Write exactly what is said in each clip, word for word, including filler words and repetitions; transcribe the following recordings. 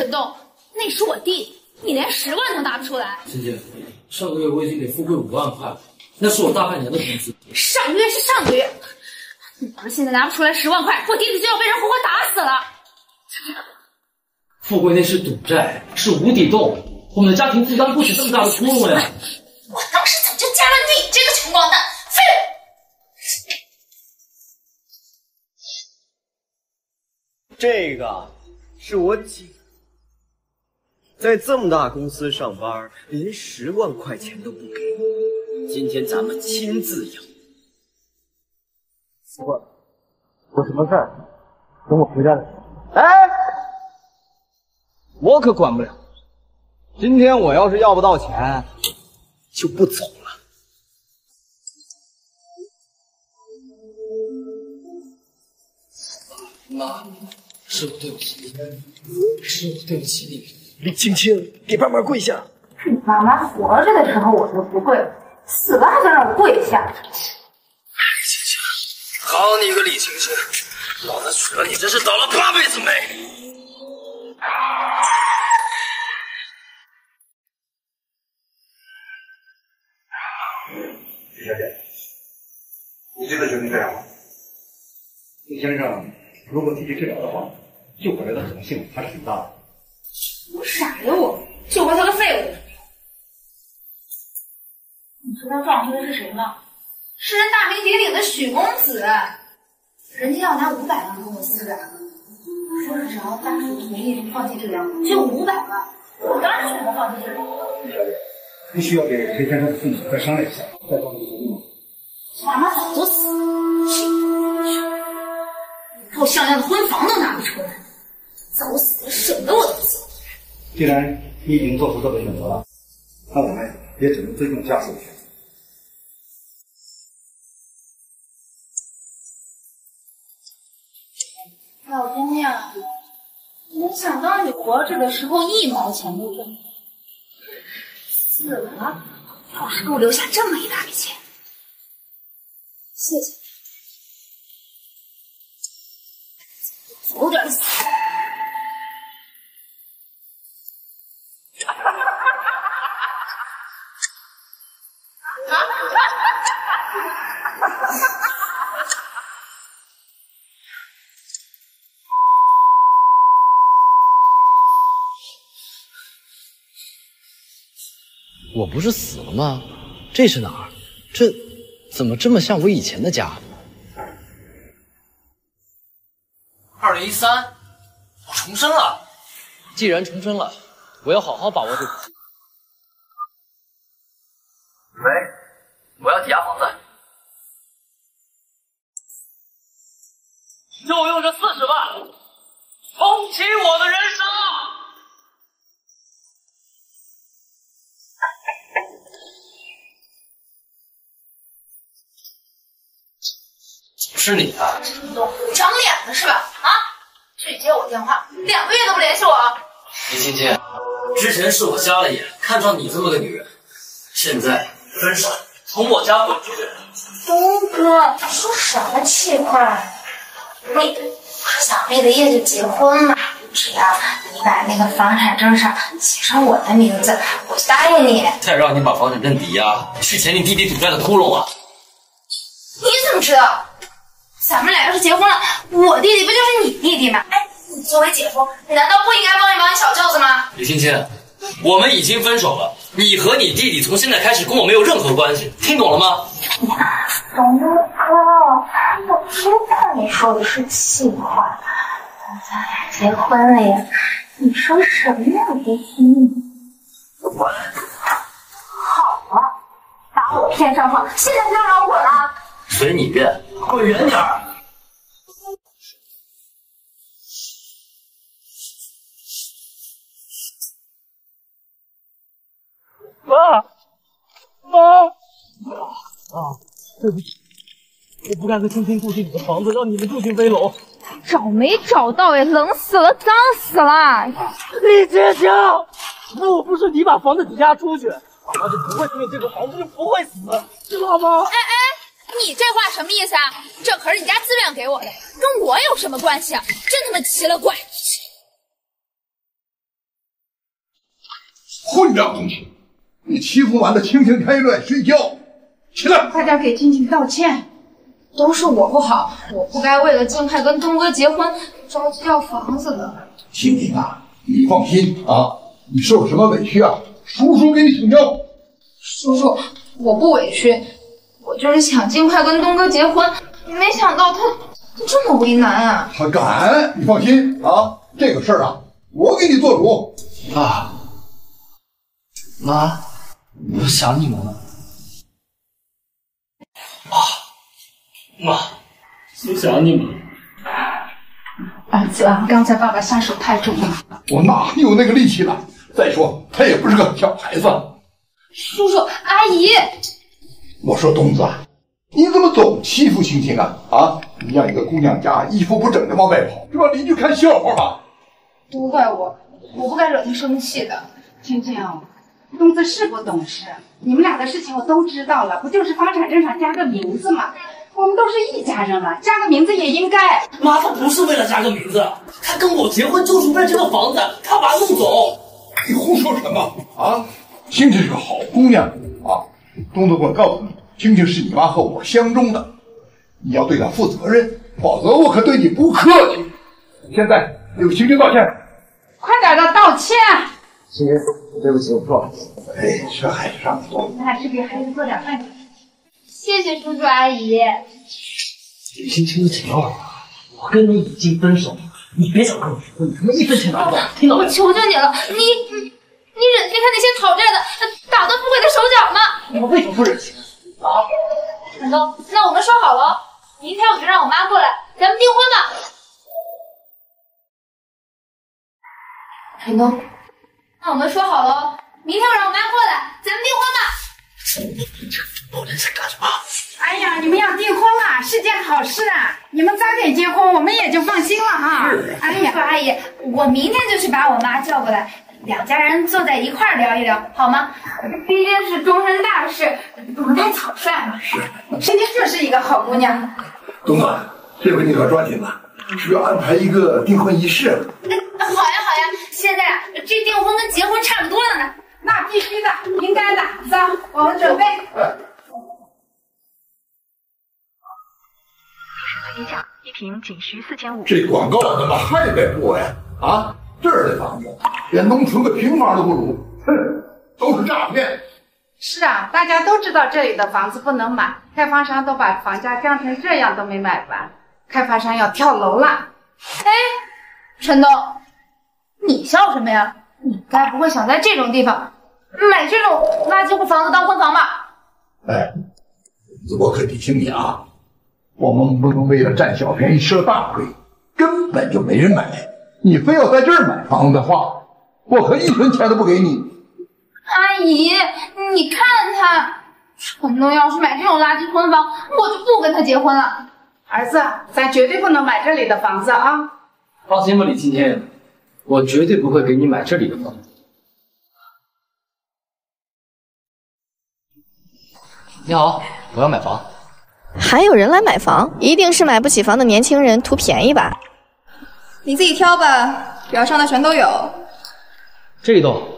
陈栋，那是我弟，你连十万都拿不出来。 欣欣，上个月我已经给富贵五万块了，那是我大半年的工资。 上个月是上个月，你要是现在拿不出来十万块，我弟弟就要被人活活打死了。 富贵那是赌债，是无底洞，我们的家庭负担不起这么大的窟窿呀。 我当时怎么就嫁了你这个穷光蛋？废物！ 这个是我姐，在这么大公司上班，连十万块钱都不给我。今天咱们亲自养。 富贵，有什么事儿等我回家再说。哎，我可管不了。今天我要是要不到钱，就不走了。 妈，是我对不起你，是我对不起你。 李青青，给爸妈跪下。 你妈妈活着的时候我就不跪，死了还想让我跪下。 李青青，好你个李青青，老子娶了你真是倒了八辈子霉。 李小姐，你真的决定这样吗？李先生，如果积极治疗的话，救回来的可能性还是挺大的。 我傻呀我，救回他个废物！你知道撞车的是谁吗？是人大名鼎鼎的许公子，人家要拿五百万跟我私了，说是只要家属同意放弃治疗，就五百万。我当然选择放弃治疗。 李小姐，不需要给裴先生的父母再商量一下，再做出决定吗？ 妈妈早就死了，连套像样的婚房都拿不出来，早死了省得我走。 既然你已经做出这个选择了，那我们也只能尊重家属的选择。 老姑娘，没想到你活着的时候一毛钱都挣，死了倒是给我留下这么一大笔钱，谢谢。早点死！ 我不是死了吗？这是哪儿？这怎么这么像我以前的家？ 二零一三，我重生了。 既然重生了，我要好好把握这个机会。 喂，我要抵押房子，就用这四十万重启我的人生。是你啊！ 长脸了是吧？啊！拒接我电话，两个月都不联系我。 李青青，之前是我瞎了眼，看上你这么个女人，现在分手，从我家滚出去！ 东哥，你说什么气话？你不是想毕了业就结婚吗？只要你把那个房产证上写上我的名字，我就答应你。 再让你把房产证抵押，去填你弟弟赌债的窟窿啊！ 你怎么知道？咱们俩要是结婚了，我弟弟不就是你弟弟吗？哎，你作为姐夫，你难道不应该帮一帮你小舅子吗？ 李青青，我们已经分手了，你和你弟弟从现在开始跟我没有任何关系，听懂了吗？ 东哥，我知道你说的是气话，咱俩结婚了呀，你说什么我都听。好啊，把我骗上床，现在就让我滚了。 随你便，滚远点儿！ 妈，妈，啊，对不起，我不该和青青住进你的房子，让你们住进危楼。 找没找到呀？冷死了，脏死了！ 李青青，如果不是你把房子抵押出去，妈就不会住进这个房子，就不会死，知道吗？ 哎哎，你这话什么意思啊？这可是你家自愿给我的，跟我有什么关系啊？真他妈奇了怪！ 混账东西！你欺负完了，清醒还乱睡觉，起来！ 快点给静静道歉，都是我不好，我不该为了静派跟东哥结婚着急要房子的。 静静啊，你放心啊，你受了什么委屈啊？叔叔给你请教。 叔叔，我不委屈，我就是想尽快跟东哥结婚，没想到他他这么为难啊！ 他敢，你放心啊，这个事儿啊，我给你做主。 爸妈，我想你们了。 啊，妈，我想你们。 儿子，刚才爸爸下手太重了， 我哪有那个力气了？再说他也不是个小孩子。 叔叔阿姨， 我说东子，你怎么总欺负青青啊？啊，你让一个姑娘家衣服不整的往外跑，是让邻居看笑话吧？ 都怪我，我不该惹她生气的。 青青，东子是不懂事，你们俩的事情我都知道了，不就是房产证上加个名字吗？我们都是一家人了，加个名字也应该。 妈，他不是为了加个名字，他跟我结婚就是为了这个房子，他把它弄走。 你胡说什么啊？青青是个好姑娘啊，东子，我告诉你，青青是你妈和我相中的，你要对她负责任，否则我可对你不客气。现在给青青道歉， 快点的道歉！ 青青，对不起，我错了。 哎，这还是让你做。 那还是给孩子做点饭。 谢谢叔叔阿姨。 青青的钱要我跟你已经分手了，你别想跟我说，你他妈一分钱拿不到，听到没？ 我求求你了，你你你忍心看那些讨债的打断富贵的手脚吗？ 我为什么不忍心啊？ 陈东，那我们说好了，明天我就让我妈过来，咱们订婚吧。陈东，那我们说好了，明天我让我妈过来，咱们订婚吧。 这老人在干什么？ 哎呀，你们要订婚了，是件好事啊！你们早点结婚，我们也就放心了哈。 哎呀，阿姨，我明天就去把我妈叫过来，两家人坐在一块儿聊一聊，好吗？毕竟是终身大事，不能太草率了。 青青就是一个好姑娘。 东子，这回你可抓紧了，是要安排一个订婚仪式。 好呀好呀，现在啊，这订婚跟结婚差不多了呢。 那必须的，应该的。走，我们准备。 特价一瓶仅需四千五。 这广告怎么还在播呀？啊，这儿的房子连农村个平房都不如，哼，都是诈骗。 是啊，大家都知道这里的房子不能买，开发商都把房价降成这样都没买完，开发商要跳楼了。 哎，陈东，你笑什么呀？你该不会想在这种地方买这种垃圾房子当婚房吧？ 哎，我可提醒你啊，我们不能为了占小便宜吃了大亏，根本就没人买。你非要在这儿买房子的话，我可一分钱都不给你。 阿姨，你看他，陈东要是买这种垃圾婚房，我就不跟他结婚了。 儿子，咱绝对不能买这里的房子啊！ 放心吧，李青天，我绝对不会给你买这里的房子。你好，我要买房。 还有人来买房，一定是买不起房的年轻人图便宜吧？ 你自己挑吧，表上的全都有。 这一栋。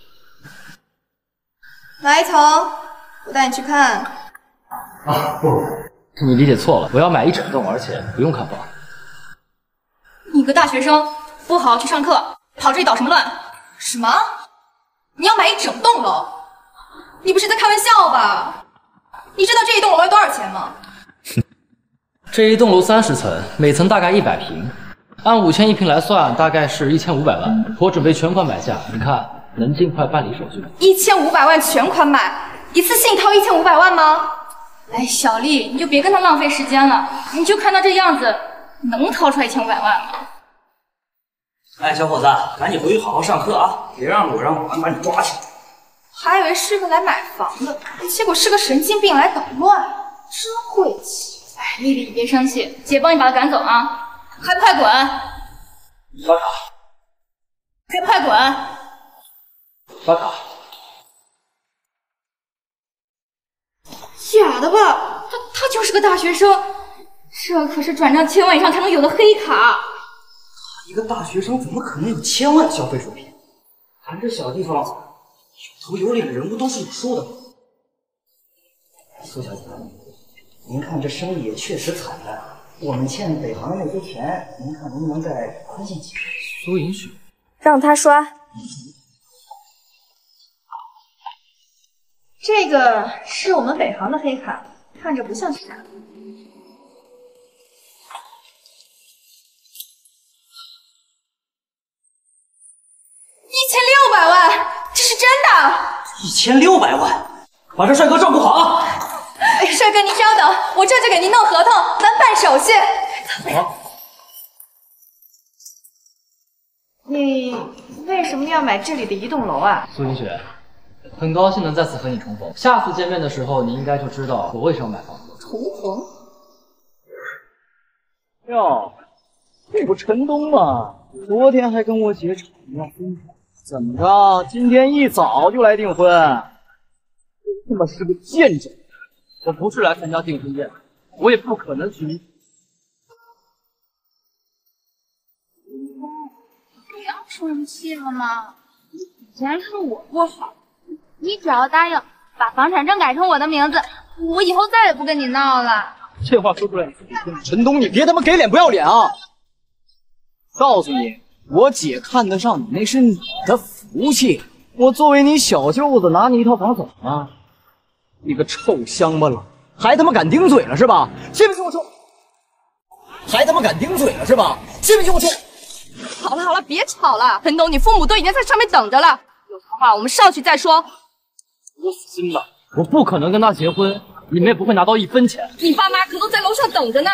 哪一层？我带你去看。 啊，不，你理解错了，我要买一整栋，而且不用看房。 你个大学生，不好好去上课，跑这里捣什么乱？什么？你要买一整栋楼？你不是在开玩笑吧？你知道这一栋楼要多少钱吗？ 这一栋楼三十层，每层大概一百平，按五千一平来算，大概是一千五百万。我准备全款买下，你看能尽快办理手续吗？ 一千五百万全款买，一次性掏一千五百万吗？哎，小丽，你就别跟他浪费时间了，你就看他这样子，能掏出来一千五百万吗？ 哎，小伙子，赶紧回去好好上课啊！别让我让保安把你抓起来。 还以为是个来买房的，结果是个神经病来捣乱，真晦气！哎，丽丽，你别生气，姐帮你把他赶走啊！还不快滚！ 刷卡， 还不快滚！ 刷卡。 假的吧？他他就是个大学生，这可是转账千万以上才能有的黑卡。 一个大学生怎么可能有千万消费水平？咱这小地方头有脸的人物都是有数的。苏小姐，您看这生意也确实惨淡，我们欠北航的那些钱，您看能不能再宽限几个？ 苏银雪， 让他刷。 这个是我们北航的黑卡，看着不像是假的。一千六百万，这是真的！ 一千六百万，把这帅哥照顾好啊！ 哎，帅哥您稍等，我这就给您弄合同，咱办手续。 好。 你为什么要买这里的一栋楼啊？ 苏银雪，很高兴能再次和你重逢。下次见面的时候，你应该就知道我为什么买房子。 重逢？ 哟，这不陈东吗？昨天还跟我姐吵要分手，怎么着？今天一早就来订婚？他妈是个贱种！ 我不是来参加订婚宴，我也不可能去你。 不要生气了嘛，以前是我不好，你只要答应把房产证改成我的名字，我以后再也不跟你闹了。 这话说出来你自己听。陈东，你别他妈给脸不要脸啊！告诉你，我姐看得上你那是你的福气，我作为你小舅子拿你一套房怎么了？你个臭乡巴佬，还他妈敢顶嘴了是吧？信不信我抽？还他妈敢顶嘴了是吧？信不信我抽？ 好了好了，别吵了，陈东，你父母都已经在上面等着了，有什么话我们上去再说。 我死心了，我不可能跟他结婚，你们也不会拿到一分钱。 你爸妈可都在楼上等着呢。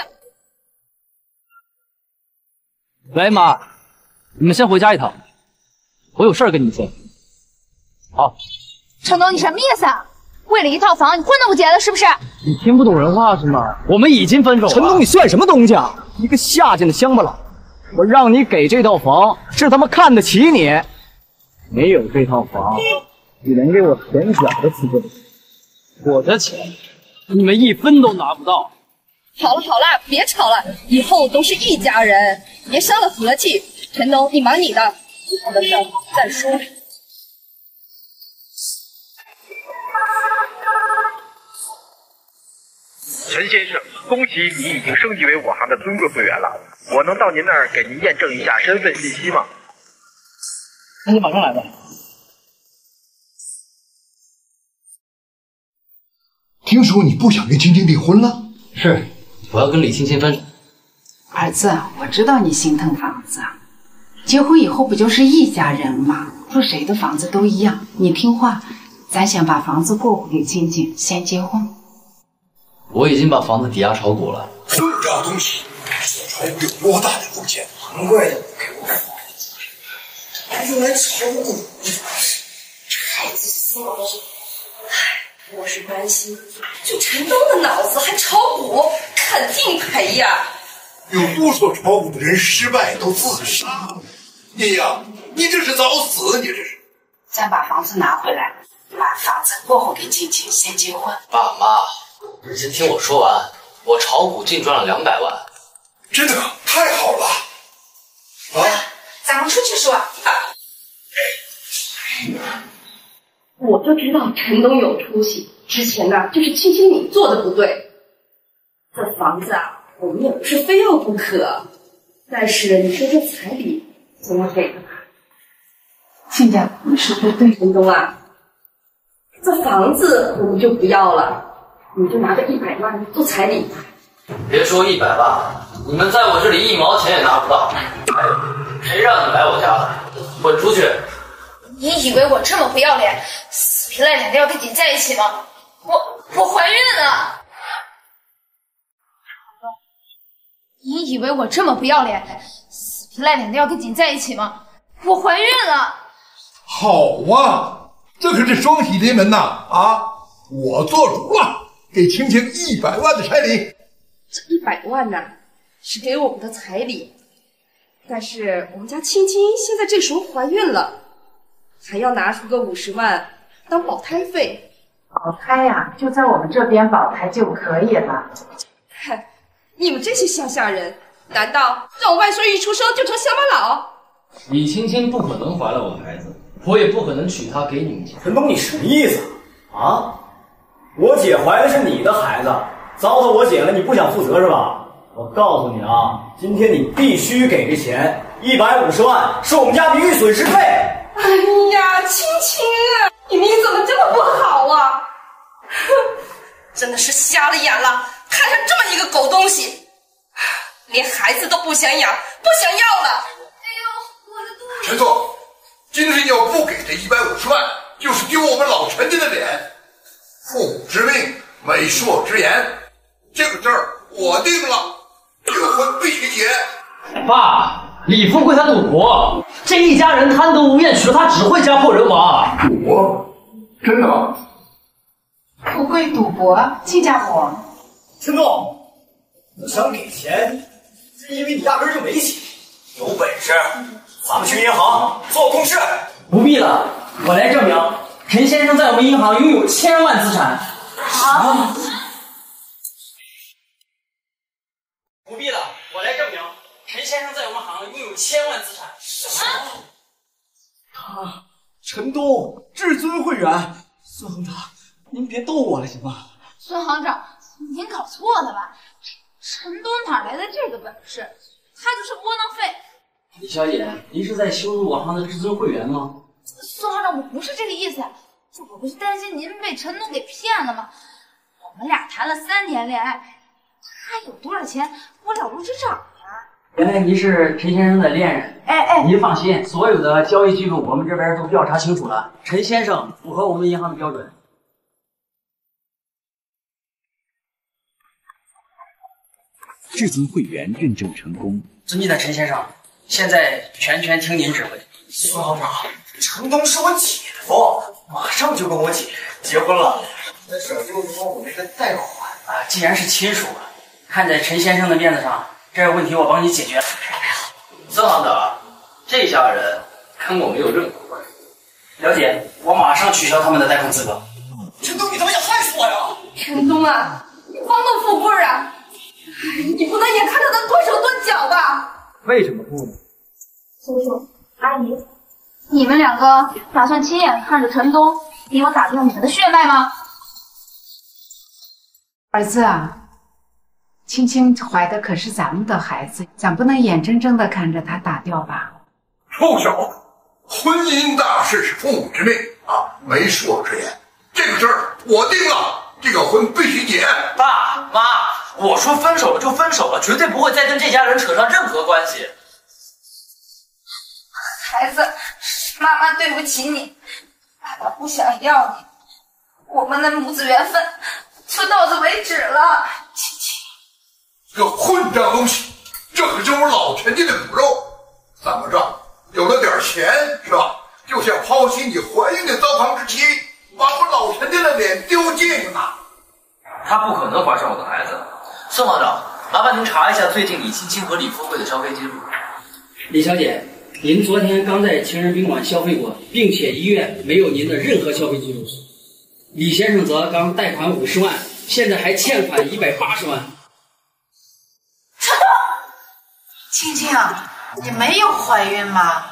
喂，妈，你们先回家一趟，我有事儿跟你们说。好。 陈东，你什么意思啊？为了一套房，你婚都不结了是不是？ 你听不懂人话是吗？我们已经分手了。 陈东，你算什么东西啊？一个下贱的乡巴佬！我让你给这套房，是他妈看得起你。没有这套房，你连给我舔脚的资格都没有。 我的钱，你们一分都拿不到。 好了好了，别吵了，以后都是一家人，别伤了和气。陈东，你忙你的，以后的事再说。 陈先生，恭喜你已经升级为我行的尊贵会员了。我能到您那儿给您验证一下身份信息吗？ 那你马上来吧。 听说你不想跟青青订婚了？ 是，我要跟李青青分手。 儿子，我知道你心疼房子，结婚以后不就是一家人吗？住谁的房子都一样。你听话，咱先把房子过户给青青，先结婚。 我已经把房子抵押炒股了。 这东西炒股有多大的风险？难怪他不给我房子，还用来炒股。 这孩子死了。唉，我是担心，就陈东的脑子还炒股，肯定赔呀。 有多少炒股的人失败都自杀了？你呀，你这是找死！你这是。 咱把房子拿回来，把房子过户给青青，先结婚。 爸妈。你先听我说完，我炒股净赚了两百万， 真的太好了！啊， 咱们出去说。啊、 我就知道陈东有出息，之前呢就是青青你做的不对。这房子啊，我们也不是非要不可，但是你说这彩礼怎么给的呢？亲家，你说的对，陈东啊，这房子我们就不要了。你就拿个一百万做彩礼。 别说一百万，你们在我这里一毛钱也拿不到。还有，谁让你来我家的？滚出去！ 你以为我这么不要脸，死皮赖脸的要跟你在一起吗？我我怀孕了！你以为我这么不要脸，死皮赖脸的要跟你在一起吗？我怀孕了！ 好啊，这可是双喜临门呐！啊，我做主了。给青青一百万的彩礼， 这一百万呢，是给我们的彩礼，但是我们家青青现在这时候怀孕了，还要拿出个五十万当保胎费。 保胎呀、啊，就在我们这边保胎就可以了。 嗨，你们这些乡下人，难道让我外孙一出生就成乡巴佬？ 李青青不可能怀了我的孩子， 我也不可能娶她给你们家。 陈东，你什么意思啊？我姐怀的是你的孩子，糟蹋我姐了，你不想负责是吧？我告诉你啊，今天你必须给这钱，一百五十万是我们家名誉损失费。 哎呀，青青，你命怎么这么不好啊？真的是瞎了眼了，看上这么一个狗东西，连孩子都不想养，不想要了。哎呦，我的肚子！ 陈总，今天要不给这一百五十万，就是丢我们老陈家的脸。父母之命，媒妁之言，这个证儿我定了，这个婚必须结。 爸，李富贵他赌博，这一家人贪得无厌，娶了她只会家破人亡。 赌博？真的吗？ 富贵赌博，亲家母。 陈总，我想给钱，是因为你压根就没钱。有本事，咱们去银行做公示。 不必了，我来证明，陈先生在我们银行拥有千万资产。 啊！ 不必了，我来证明，陈先生在我们行拥有千万资产。什么？ 他陈东至尊会员，孙行长，您别逗我了行吗？ 孙行长，您搞错了吧？陈东哪来的这个本事？他就是窝囊废。 李小姐，您是在羞辱我行的至尊会员吗？ 孙行长，我不是这个意思，我不是担心您被陈东给骗了吗？我们俩谈了三年恋爱，他有多少钱，我了如指掌呀。 原来您是陈先生的恋人。 哎哎， 您放心，所有的交易记录我们这边都调查清楚了，陈先生符合我们银行的标准。 至尊会员认证成功。 尊敬的陈先生，现在全权听您指挥。 孙行长，陈东是我姐夫，马上就跟我姐结婚了。那事儿就是说我那个贷款啊，既然是亲属，看在陈先生的面子上，这个问题我帮你解决。孙行长，这家人跟我没有任何关系。了解，我马上取消他们的贷款资格。 陈东，你他妈想害死我呀！ 陈东啊，你方能富贵啊，你不能眼看着他断手断脚吧？ 为什么不呢？ 叔叔阿姨，你们两个打算亲眼看着陈东给我打掉你们的血脉吗？ 儿子啊，青青怀的可是咱们的孩子，咱不能眼睁睁的看着他打掉吧？ 畜生！婚姻大事是父母之命啊，媒妁之言。这个事儿我定了，这个婚必须结。 爸妈，我说分手了就分手了，绝对不会再跟这家人扯上任何关系。 孩子，妈妈对不起你，爸爸不想要你，我们的母子缘分就到此为止了。 青青，这混账东西，这可是我老陈家的骨肉，怎么着，有了点钱是吧？就想抛弃你怀孕的糟糠之妻，把我老陈家的脸丢尽了。 他不可能怀上我的孩子。孙行长，麻烦您查一下最近李青青和李富贵的消费记录。李小姐，您昨天刚在情人宾馆消费过，并且医院没有您的任何消费记录。李先生则刚贷款五十万，现在还欠款一百八十万。 青青啊，你没有怀孕吗？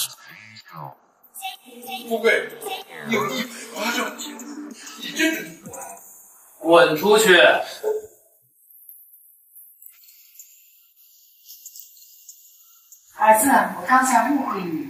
富贵，你有一百八十万金子，你真是滚出去！ 儿子，我刚才误会你。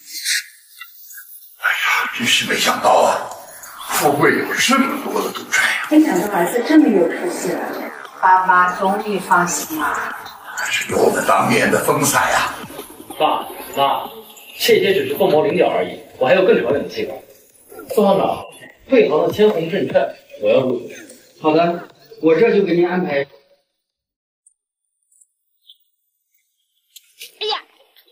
哎呀，真是没想到啊！富贵有这么多的赌债呀！ 没想到儿子这么有出息了，爸妈终于放心了。 还是有我们当年的风采呀！ 爸妈，这些只是凤毛麟角而已，我还有更长远的计划。孙行长，贵行的天弘证券我要入股。好的，我这就给您安排。 哎呀！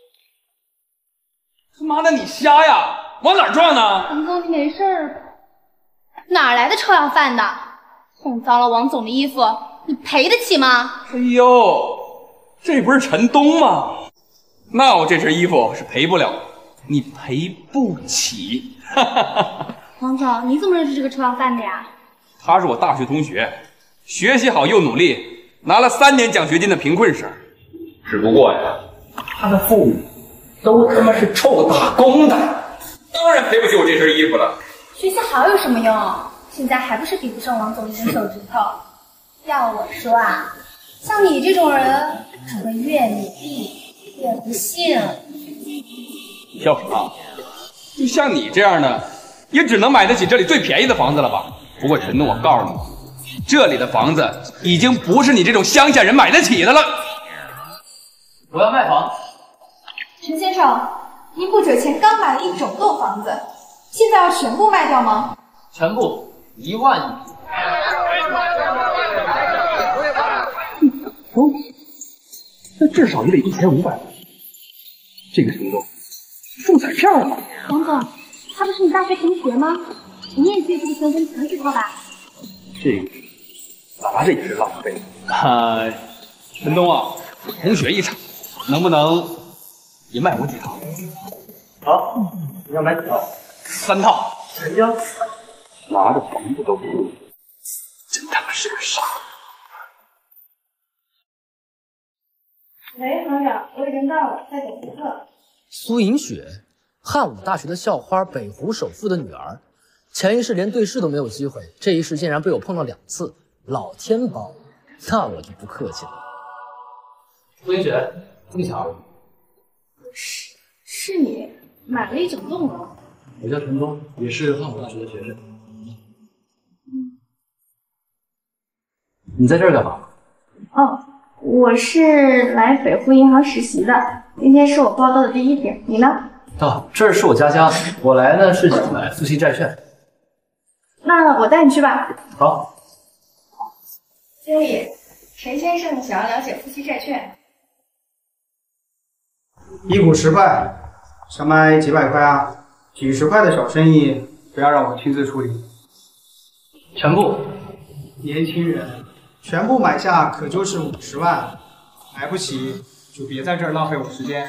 他妈的，你瞎呀？往哪儿撞呢？ 王总，你没事吧？哪来的臭要饭的？弄脏了王总的衣服，你赔得起吗？ 哎呦，这不是陈东吗？那我这身衣服是赔不了，你赔不起。哈哈哈。 王总，你怎么认识这个臭要饭的呀？ 他是我大学同学，学习好又努力，拿了三年奖学金的贫困生。只不过呀，他的父母都他妈是臭打工的。 当当然赔不起我这身衣服了。 学习好有什么用？现在还不是比不上王总一根手指头。要我说啊，像你这种人，只会越努力越不幸。 笑什么？就像你这样的，也只能买得起这里最便宜的房子了吧？不过陈东，我告诉你，这里的房子已经不是你这种乡下人买得起的了。 我要卖房。 陈先生，您不久前刚买了一整栋房子，现在要全部卖掉吗？ 全部一万一。 哦，那至少也得一千五百万。这个程度，中彩票了。 王总，他不是你大学同学吗？你也对这个身份很知道吧？ 这个拿着也是浪费。 啊，陈东啊，同学一场，能不能也卖我几套？ 好，你要买几套？ 三套。 成交。拿着房子都不如，真他妈是个傻。 喂，行长，我已经到了，在等顾客。 苏银雪，汉武大学的校花，北湖首富的女儿，前一世连对视都没有机会，这一世竟然被我碰到两次，老天保，那我就不客气了。苏银雪，这么巧？ 是是你买了一整栋楼？ 我叫陈东，也是汉武大学的学生。你在这儿干嘛？ 哦，我是来北湖银行实习的，今天是我报到的第一天。你呢？ 哦，这儿是我家乡，我来呢是想买复息债券。 那我带你去吧。 好。 经理，陈先生想要了解复息债券。 一股十块，想买几百块啊？几十块的小生意，不要让我亲自处理。 全部。 年轻人，全部买下可就是五十万，买不起就别在这儿浪费我时间。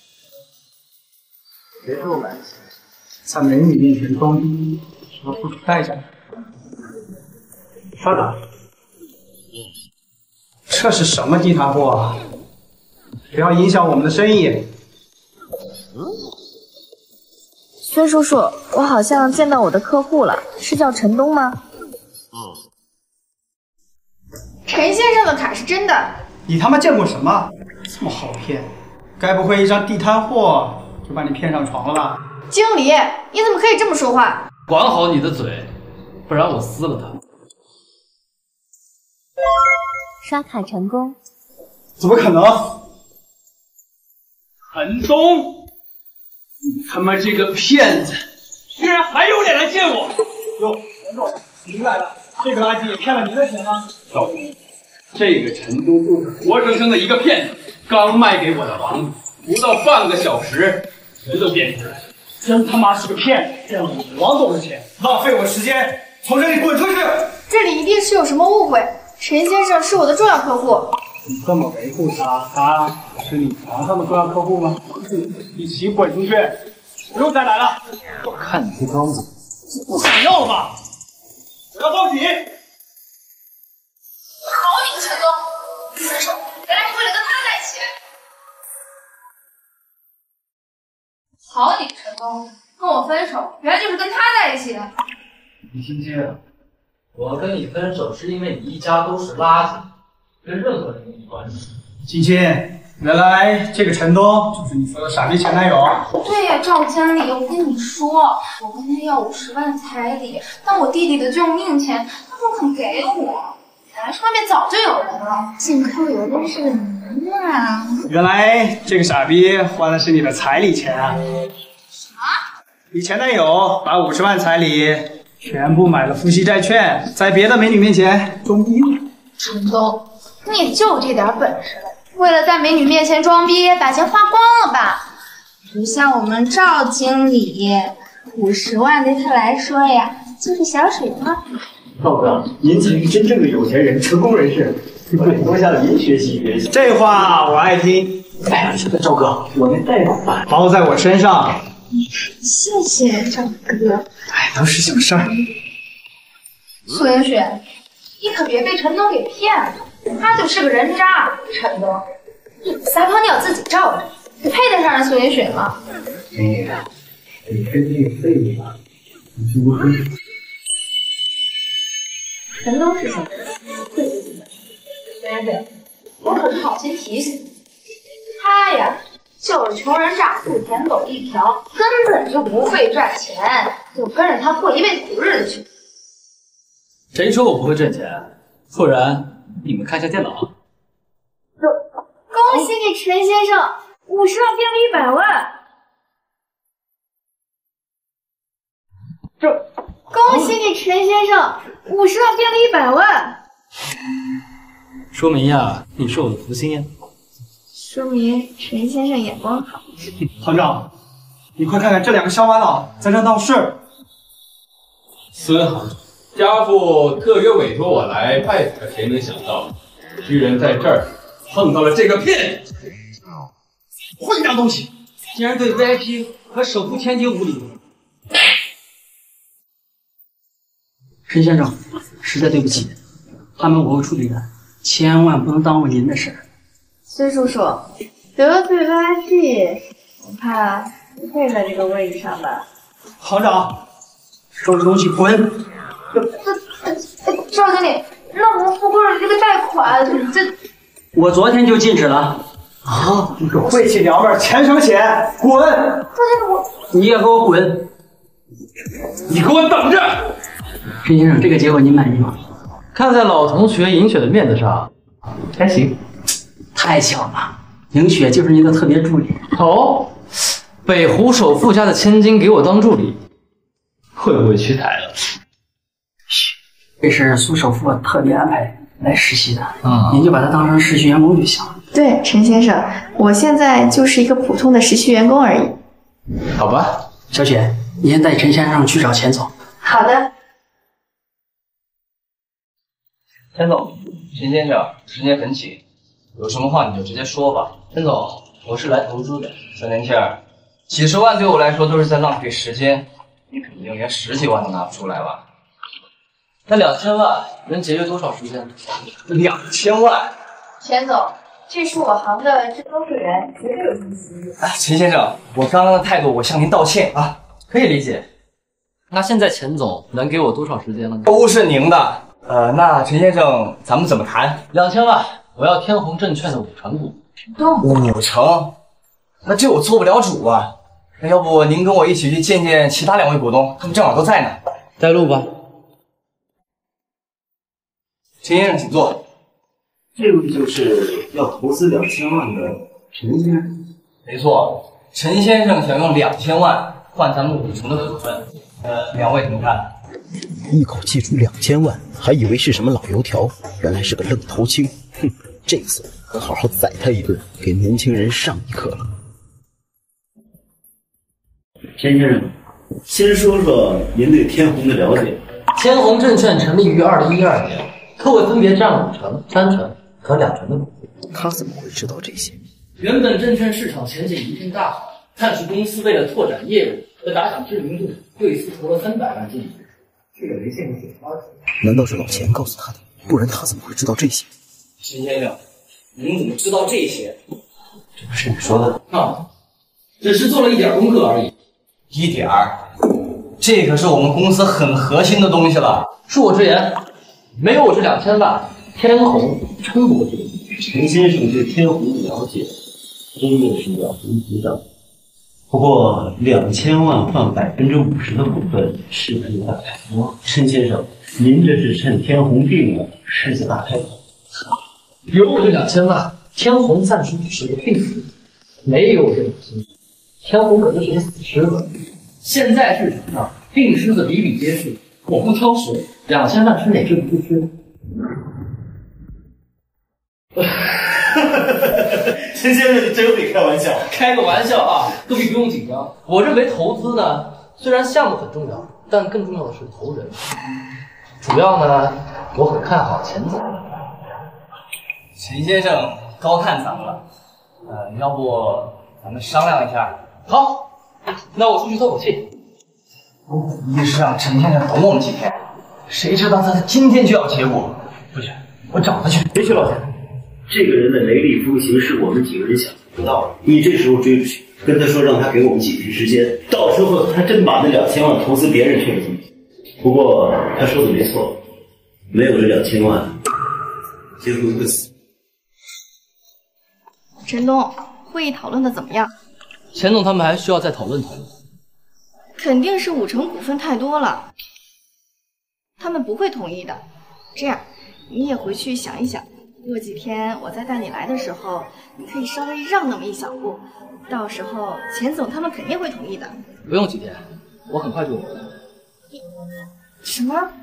谁说我买不起？在美女面前装逼，要付出代价。稍等，这是什么地摊货啊？不要影响我们的生意。 孙叔叔，我好像见到我的客户了，是叫陈东吗？ 陈先生的卡是真的。 你他妈见过什么？这么好骗？该不会一张地摊货就把你骗上床了吧？ 经理，你怎么可以这么说话？ 管好你的嘴，不然我撕了它。 刷卡成功。 怎么可能？ 陈东，你他妈这个骗子，居然还有脸来见我！ 哟，袁总，您来了，这个垃圾也骗了您的钱吗？ 少主，这个陈东就是活生生的一个骗子，刚卖给我的房子，不到半个小时，人都变出来了。 真他妈是个骗子，骗我王总的钱，浪费我时间，从这里滚出去！ 这里一定是有什么误会，陈先生是我的重要客户。 你这么维护他，他是你床上的重要客户吗？一起滚出去！不用再来了。 我看你这装子， 不想要了吧？我要报警！ 好你个陈东，分手原来是为了跟他在一起。好你个陈东，跟我分手原来就是跟他在一起。 你听清了，我跟你分手是因为你一家都是垃圾，跟任何人都没关系。 青青，原来这个陈东就是你说的傻逼前男友。 对呀，赵经理，我跟你说，我跟他要五十万彩礼，当我弟弟的救命钱，他不肯给我。原来上面早就有人了，幸亏我有认识的人啊。 原来这个傻逼花的是你的彩礼钱啊！ 什么？ 你前男友把五十万彩礼全部买了复息债券，在别的美女面前装逼了。 陈东，你也就这点本事了，为了在美女面前装逼，把钱花光了吧？不像我们赵经理，五十万对他来说呀，就是小水花。 赵哥，您才是真正的有钱人、成功人士，我得多向您学习学习。 这话我爱听。 哎，赵哥，我那贷款吧， 包在我身上。 谢谢赵哥。 哎，都是小事儿。 苏银雪，你可别被陈东给骗了，他就是个人渣。陈东，你撒泡尿自己照着，你配得上人苏银雪吗？ 美女， 你真是有费力吧？你是不是？ 陈东是什么人？会是什么？先生，我可是好心提醒你，他呀就是穷人乍富，舔狗一条，根本就不会赚钱，就跟着他过一辈子苦日子去。 谁说我不会挣钱？不然你们看一下电脑。 恭喜你，陈先生，五十万变了一百万。 这， 恭喜你，陈先生，五十万变了一百万。 说明呀，你是我的福星呀。 说明陈先生眼光好。 行长，你快看看这两个乡巴佬在这闹事。 孙行长，家父特约委托我来拜访，谁能想到，居然在这儿碰到了这个骗子！ 混账东西，竟然对 V I P 和首富千金无礼！陈先生，实在对不起，他们我会处理的，千万不能耽误您的事。 孙叔叔，得罪 V I P， 我怕不配在这个位置上吧。 行长， 收拾东西滚！ 这这，赵经理，那我们富贵的这个贷款，这我昨天就禁止了。 啊！你个晦气娘们儿，钱什么钱？滚！ 赵经理，我你也给我滚！ 你给我等着！ 陈先生，这个结果您满意吗？ 看在老同学尹雪的面子上，还行。 太巧了，尹雪就是您的特别助理。 哦，北湖首富家的千金给我当助理，会不会屈才了？ 这是苏首富特别安排来实习的， 嗯， 您就把他当成实习员工就行了。 对，陈先生，我现在就是一个普通的实习员工而已。 好吧， 小雪，你先带陈先生去找钱总。 好的。 钱总，陈先生，时间很紧，有什么话你就直接说吧。陈总，我是来投资的，小年轻儿，几十万对我来说都是在浪费时间，你肯定连十几万都拿不出来吧？那两千万能节约多少时间？两千万？ 钱总，这是我行的至高会员，绝对有信息。 哎，陈先生，我刚刚的态度，我向您道歉啊，可以理解。那现在钱总能给我多少时间了呢？都是您的。呃，那陈先生，咱们怎么谈？两千万，我要天弘证券的五成股。五成？那这我做不了主啊。那要不您跟我一起去见见其他两位股东，他们正好都在呢。带路吧。陈先生，请坐。 这位就是要投资两千万的陈先生。 没错，陈先生想用两千万换咱们五成的股份。呃，两位怎么看？ 一口气出两千万，还以为是什么老油条，原来是个愣头青。哼，这次我好好宰他一顿，给年轻人上一课了。 陈先生，先说说您对天弘的了解。 天弘证券成立于二零一二年，各位分别占了五成、三成和两成的股份。 他怎么会知道这些？ 原本证券市场前景一片大好，但是公司为了拓展业务和打响知名度，对此投了三百万进去。这个没见过水花。 难道是老钱告诉他的？不然他怎么会知道这些？ 陈先生，您怎么知道这些？ 这不是你说的啊，只是做了一点功课而已。 一点儿？这可是我们公司很核心的东西了。恕我直言，没有我这两千万，天弘撑不过去。 陈先生对天弘的了解，真的是了如指掌。不过两千万换百分之五十的股份，是不是有点太多？陈先生，您这是趁天弘病了，狮子大开口。 有我这两千万，天弘暂时只是个病死；没有我这两千万，天弘可能是个死狮子。现在市场上病狮子比比皆是，我不挑食，两千万吃哪只不吃？ 陈先生，你真会开玩笑。 开个玩笑啊，各位不用紧张。我认为投资呢，虽然项目很重要，但更重要的是投人。主要呢，我很看好钱总。陈先生高看咱们了，呃，要不咱们商量一下？好，那我出去透口气。一是让陈先生等我们几天，谁知道他今天就要结果？不去，我找他去。 别去，老钱。这个人的雷厉风行是我们几个人想不到的，你这时候追出去， 跟他说让他给我们几天时间，到时候他真把那两千万投资别人去了。不过他说的没错，没有这两千万，结婚会死。 陈东，会议讨论的怎么样？ 钱总他们还需要再讨论讨论。 肯定是五成股份太多了，他们不会同意的。这样，你也回去想一想，过几天我再带你来的时候，你可以稍微让那么一小步，到时候钱总他们肯定会同意的。 不用几天，我很快就回来。 什么？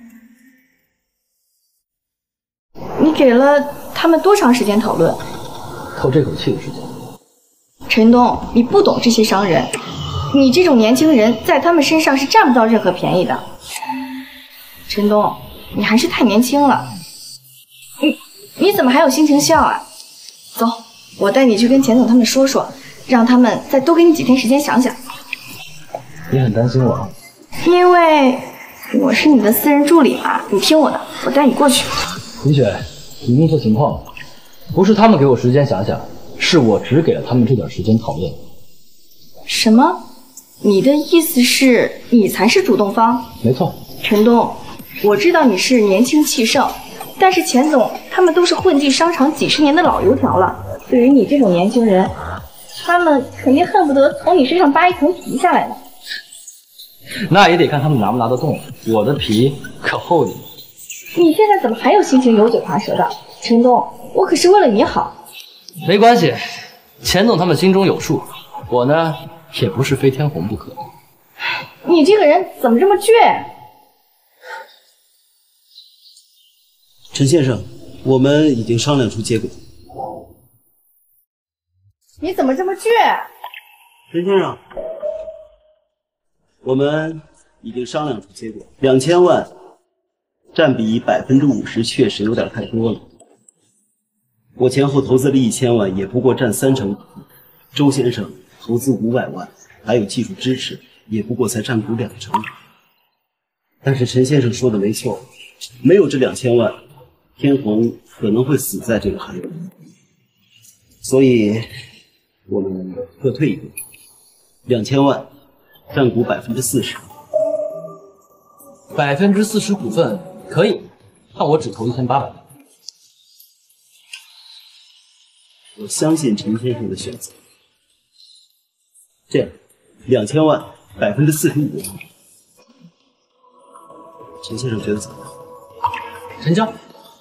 你给了他们多长时间讨论？ 透这口气的时间。 陈东，你不懂这些商人，你这种年轻人在他们身上是占不到任何便宜的。陈东，你还是太年轻了。你你怎么还有心情笑啊？走，我带你去跟钱总他们说说，让他们再多给你几天时间想想。 你很担心我？ 因为我是你的私人助理嘛，你听我的，我带你过去。 林雪，你弄错情况了，不是他们给我时间想想，是我只给了他们这点时间讨论。 什么？你的意思是你才是主动方？ 没错。 陈东，我知道你是年轻气盛，但是钱总他们都是混迹商场几十年的老油条了，对于你这种年轻人，他们肯定恨不得从你身上扒一层皮下来呢。 那也得看他们拿不拿得动，我的皮可厚着呢。 你现在怎么还有心情油嘴滑舌的？陈东，我可是为了你好。 没关系，钱总他们心中有数，我呢也不是非天红不可。 你这个人怎么这么倔？ 陈先生，我们已经商量出结果。 你怎么这么倔？ 陈先生，我们已经商量出结果，两千万占比百分之五十确实有点太多了。我前后投资了一千万，也不过占三成。周先生投资五百万，还有技术支持，也不过才占股两成。但是陈先生说的没错，没有这两千万，天虹可能会死在这个行业。所以，我们各退一步，两千万占股百分之四十。 百分之四十股份可以，但我只投一千八百万。 我相信陈先生的选择。这样，两千万百分之四十五，陈先生觉得怎么样？ 成交。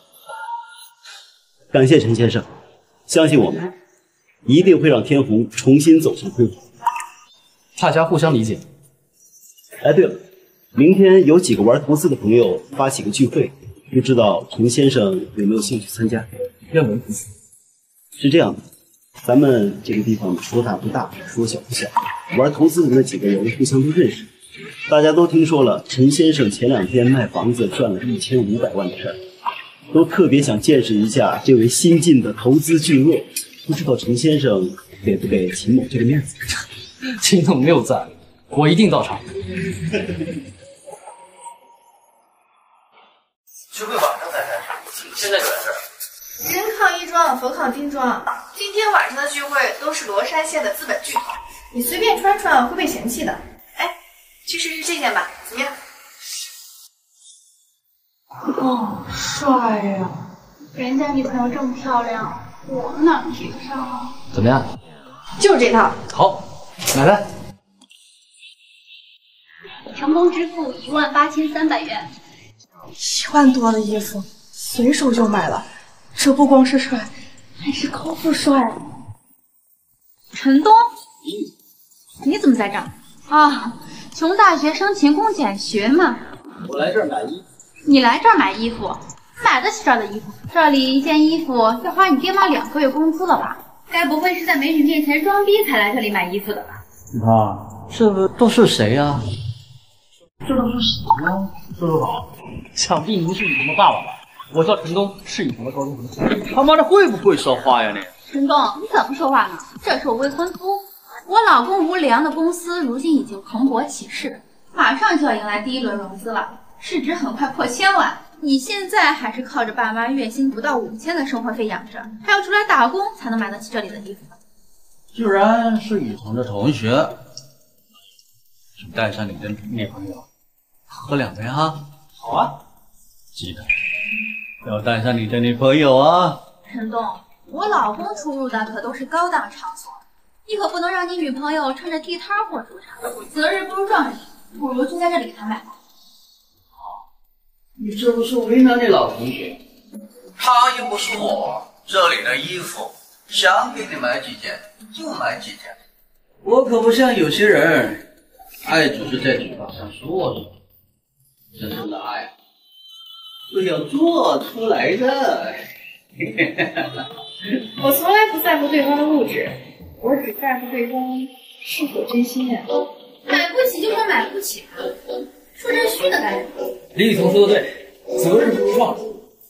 感谢陈先生，相信我们一定会让天虹重新走向辉煌。 大家互相理解。 哎，对了，明天有几个玩投资的朋友发起个聚会，不知道陈先生有没有兴趣参加？ 愿闻其详。 是这样的，咱们这个地方说大不大，说小不小，玩投资的那几个人互相都认识，大家都听说了陈先生前两天卖房子赚了一千五百万的事儿，都特别想见识一下这位新晋的投资巨鳄，不知道陈先生给不给秦某这个面子？ 秦总谬赞，我一定到场。 聚会晚上才开始，现在就来这儿。 人靠衣装，佛靠金装。今天晚上的聚会都是罗山县的资本巨头，你随便穿穿会被嫌弃的。哎，去试试这件吧，怎么样？ 哦，帅呀！人家女朋友这么漂亮，我哪比得上啊？ 怎么样？ 就是这套。 好，买单。 成功支付一万八千三百元。 一万多的衣服，随手就买了。这不光是帅，还是高富帅。 陈东，你怎么在这儿？啊，穷大学生勤工俭学嘛。 我来这儿买衣服。 你来这儿买衣服，买得起这儿的衣服？这里一件衣服要花你爹妈两个月工资了吧？该不会是在美女面前装逼才来这里买衣服的吧？ 啊，这个都是谁呀、啊？ 这都是谁呀？叔叔好， 想必您是雨桐的爸爸吧？我叫陈东，是雨桐的高中同学。 他妈的会不会说话呀你？ 陈东，你怎么说话呢？这是我未婚夫，我老公吴良的公司如今已经蓬勃起势，马上就要迎来第一轮融资了，市值很快破千万。你现在还是靠着爸妈月薪不到五千的生活费养着，还要出来打工才能买得起这里的衣服。 既然是雨桐的同学，就带上你的女朋友喝两杯哈。 好啊， 记得要带上你的女朋友啊。 陈东，我老公出入的可都是高档场所，你可不能让你女朋友趁着地摊货出场，择日不如撞日，不如就在这里给她买。 你这不是为难你老同学？他又不是我，这里的衣服想给你买几件就买几件。我可不像有些人，爱只是在嘴巴上说说，真正的爱是要做出来的。 我从来不在乎对方的物质，我只在乎对方是否真心呀。 买不起就说买不起啊，说这虚的干什么？ 李雨桐说的对，择日不如撞日。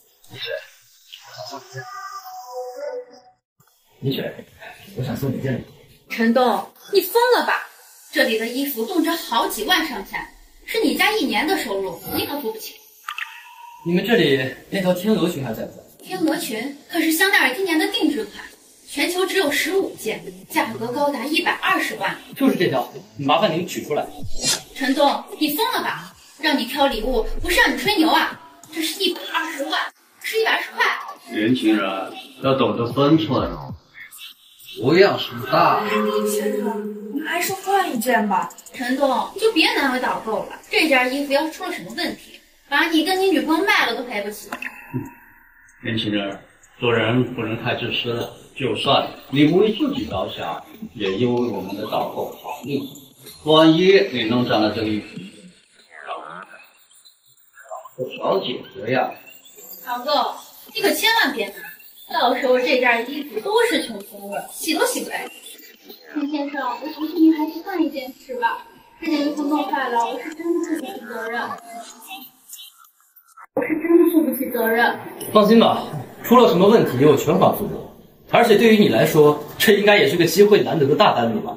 李雪，我想送你件礼物。 陈东，你疯了吧？这里的衣服动辄好几万上下，是你家一年的收入，你可付不起。 你们这里那条天鹅裙还在不在？ 天鹅裙可是香奈儿今年的定制款，全球只有十五件，价格高达一百二十万。 就是这条，麻烦您取出来。 陈东，你疯了吧？让你挑礼物不是让你吹牛啊！这是一百二十万，是一百二十块。 年轻人要懂得分寸，不要输大。 先生，你还是换一件吧。 陈东，你就别难为导购了。这件衣服要是出了什么问题，把你跟你女朋友卖了都赔不起。 年轻人，做人不能太自私了。就算你为自己着想，也因为我们的导购考虑。万一你弄脏了这个衣服，让小姐这样。 导购，你可千万别拿，到时候这件衣服都是穷风味，洗都洗不来。陈先生，我求求您还是干一件事吧。这件衣服弄坏了，我是真的负不起责任。我是真的负不起责任。 放心吧，出了什么问题我全款负责。而且对于你来说，这应该也是个机会难得的大单子吧？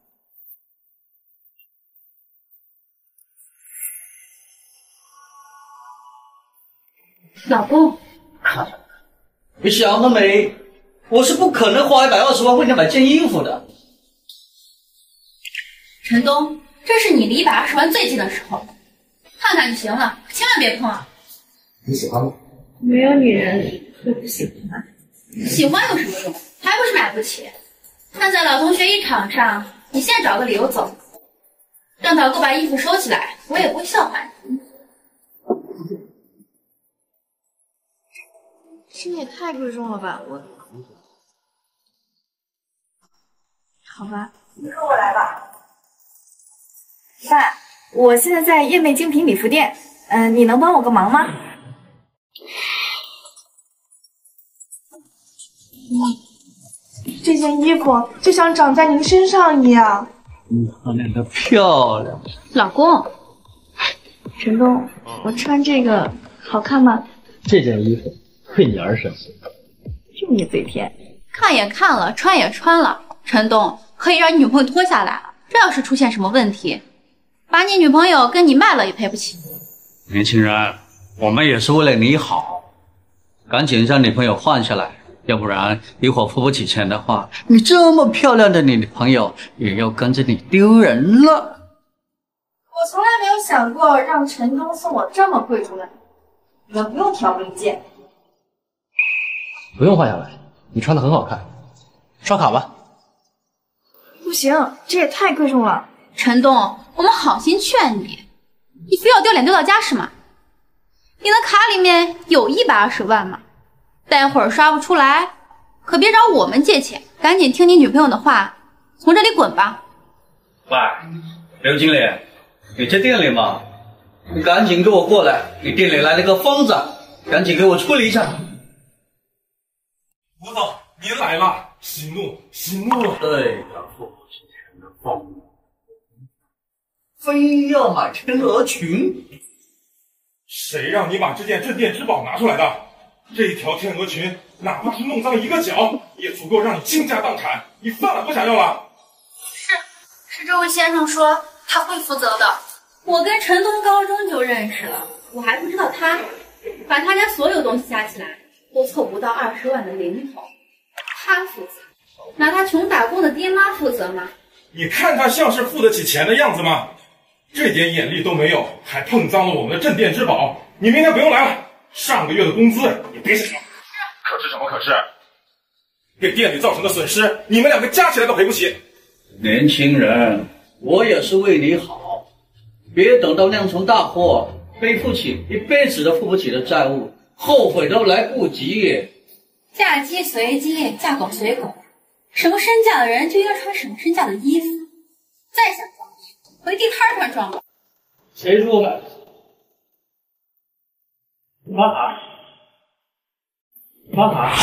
老公， 你想得美！我是不可能花一百二十万为你买件衣服的。 陈东，这是你离一百二十万最近的时候，看看就行了，千万别碰啊！ 你喜欢吗？ 没有女人会不喜欢。 喜欢有什么用？还不是买不起。看在老同学一场上，你现在找个理由走，让导购把衣服收起来，我也不会笑话你。 这也太贵重了吧！我，好吧，你跟我来吧。爸，我现在在燕妹精品礼服店，嗯、呃，你能帮我个忙吗？ 嗯，这件衣服就像长在您身上一样。 漂亮的漂亮。 老公， 陈东，我穿这个好看吗？ 这件衣服为你而设计， 就你嘴甜。 看也看了，穿也穿了，陈东可以让你女朋友脱下来了。这要是出现什么问题，把你女朋友跟你卖了也赔不起。 年轻人，我们也是为了你好，赶紧让女朋友换下来，要不然一会儿付不起钱的话，你这么漂亮的女朋友也要跟着你丢人了。 我从来没有想过让陈东送我这么贵重的礼物，你们不用挑拨离间。 不用换下来，你穿的很好看，刷卡吧。 不行，这也太贵重了。 陈东，我们好心劝你，你非要丢脸丢到家是吗？你的卡里面有一百二十万吗？待会儿刷不出来，可别找我们借钱，赶紧听你女朋友的话，从这里滚吧。 喂，刘经理，你在店里吗？你赶紧给我过来，你店里来了个疯子，赶紧给我处理一下。 吴总，您来了，息怒，息怒！ 对的，付不起钱的疯子，非要买天鹅裙。 谁让你把这件镇店之宝拿出来的？这条天鹅裙，哪怕是弄脏一个角，也足够让你倾家荡产。你饭碗不想要了？ 是，是这位先生说他会负责的。我跟陈东高中就认识了，我还不知道他，把他家所有东西加起来都凑不到二十万的零头，他负责。 拿他穷打工的爹妈负责吗？ 你看他像是付得起钱的样子吗？这点眼力都没有，还碰脏了我们的镇店之宝。你明天不用来了，上个月的工资也别想要。可是什么可是？给店里造成的损失，你们两个加起来都赔不起。 年轻人，我也是为你好，别等到酿成大祸，背负起一辈子都付不起的债务，后悔都来不及。 嫁鸡随鸡，嫁狗随狗，什么身价的人就应该穿什么身价的衣服。再想装逼，回地摊上装吧。 谁说我买不起？你发卡，你发卡。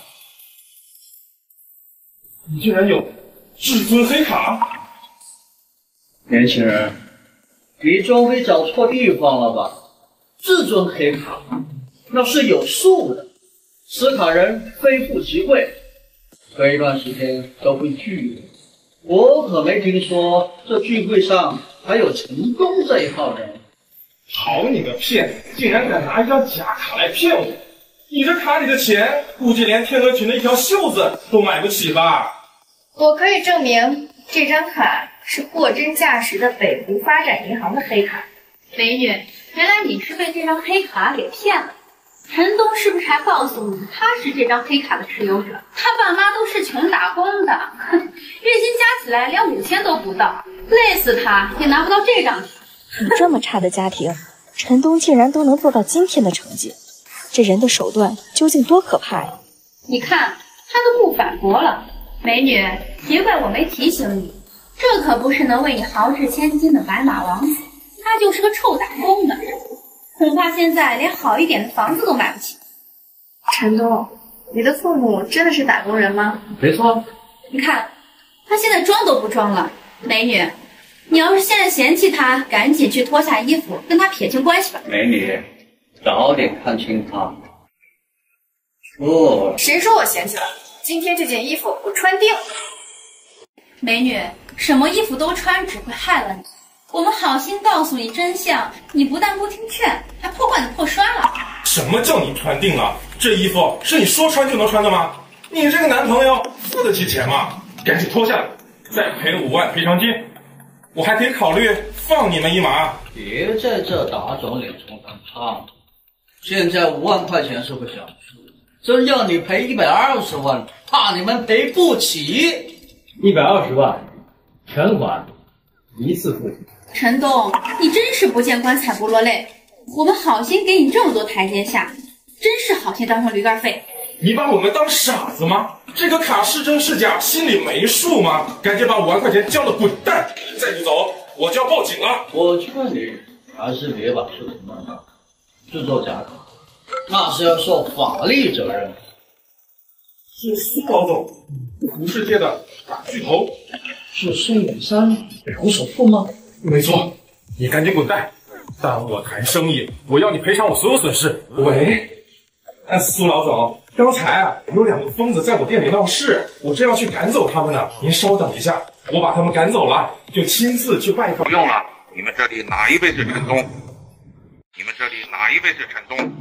你居然有至尊黑卡！ 年轻人，你装备找错地方了吧？至尊黑卡那是有数的，持卡人非富即贵，隔一段时间都会聚的。我可没听说这聚会上还有陈东这一号人。 好你个骗子，竟然敢拿一张假卡来骗我！你这卡里的钱，估计连天鹅群的一条袖子都买不起吧？ 我可以证明这张卡是货真价实的北湖发展银行的黑卡。 美女，原来你是被这张黑卡给骗了。陈东是不是还告诉你他是这张黑卡的持有者？他爸妈都是穷打工的，哼，月薪加起来连五千都不到，累死他也拿不到这张卡。 你这么差的家庭，陈东竟然都能做到今天的成绩，这人的手段究竟多可怕呀！ 你看他都不反驳了。美女，别怪我没提醒你，这可不是能为你豪掷千金的白马王子，他就是个臭打工的，恐怕现在连好一点的房子都买不起。 陈东，你的父母真的是打工人吗？ 没错。 你看他现在装都不装了。美女，你要是现在嫌弃他，赶紧去脱下衣服跟他撇清关系吧。 美女，早点看清他。哦， 谁说我嫌弃了？今天这件衣服我穿定了。 美女，什么衣服都穿只会害了你。我们好心告诉你真相，你不但不听劝，还破罐子破摔了。 什么叫你穿定了？这衣服是你说穿就能穿的吗？你这个男朋友付得起钱吗？赶紧脱下来，再赔五万赔偿金，我还可以考虑放你们一马。 别在这打肿脸充胖子，现在五万块钱是个小数，真要你赔一百二十万，怕你们赔不起。 一百二十万，全款，一次付清。 陈东，你真是不见棺材不落泪。我们好心给你这么多台阶下，真是好心当成驴肝肺。 你把我们当傻子吗？这个卡是真是假，心里没数吗？赶紧把五万块钱交了，滚蛋！再不走，我就要报警了。 我劝你还是别把事情弄大，制作假卡，那是要受法律责任。 是苏老总，胡世界的大巨头， 是孙永山刘首富吗？ 没错，你赶紧滚蛋！耽误我谈生意，我要你赔偿我所有损失。喂，哎，苏老总，刚才啊有两个疯子在我店里闹事，我正要去赶走他们呢。您稍等一下，我把他们赶走了，就亲自去拜访。 不用了，你们这里哪一位是陈东？你们这里哪一位是陈东？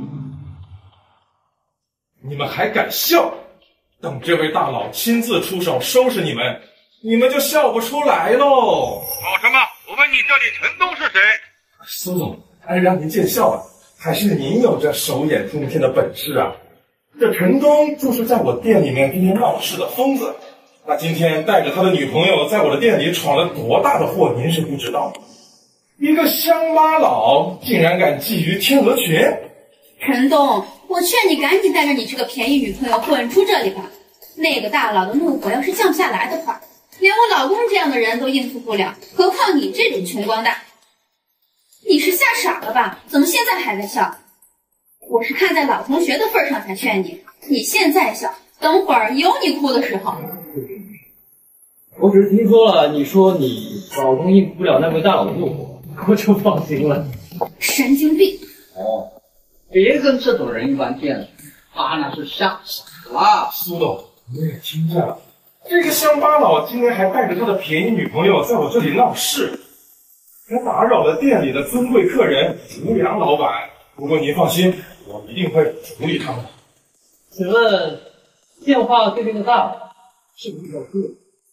你们还敢笑？等这位大佬亲自出手收拾你们，你们就笑不出来喽。 搞什么？我问你，这里陈东是谁？ 苏总，哎，让您见笑了，还是您有着手眼通天的本事啊！这陈东就是在我店里面今天闹事的疯子，他今天带着他的女朋友在我的店里闯了多大的祸，您是不知道的。一个乡巴佬竟然敢觊觎天鹅群！ 陈东，我劝你赶紧带着你这个便宜女朋友滚出这里吧。那个大佬的怒火要是降不下来的话，连我老公这样的人都应付不了，何况你这种穷光蛋。你是吓傻了吧？怎么现在还在笑？我是看在老同学的份上才劝你，你现在笑，等会儿有你哭的时候。 我只是听说了，你说你老公应付不了那位大佬的怒火，我就放心了。 神经病！ 哦，别跟这种人一般见识，他那是吓傻了。 苏总，我也听见了，这个乡巴佬今天还带着他的便宜女朋友在我这里闹事，还打扰了店里的尊贵客人吴良老板。不过您放心，我一定会处理他们的。 请问电话对面的大佬是不是有个？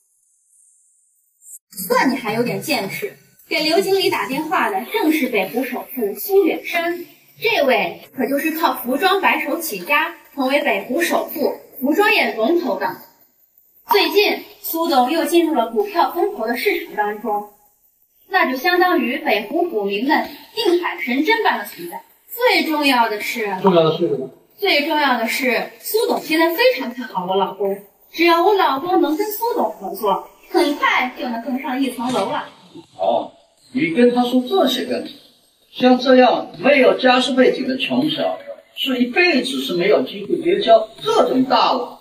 算你还有点见识。给刘经理打电话的正是北湖首富苏远山，这位可就是靠服装白手起家，成为北湖首富、服装业龙头的。最近，苏董又进入了股票风投的市场当中，那就相当于北湖股民们定海神针般的存在。最重要的是， 重要的是什么？ 最重要的是，苏董现在非常看好我老公，只要我老公能跟苏董合作，很快就能更上一层楼了。 哦，你跟他说这些干什么？像这样没有家世背景的穷小子，是一辈子是没有机会结交这种大佬。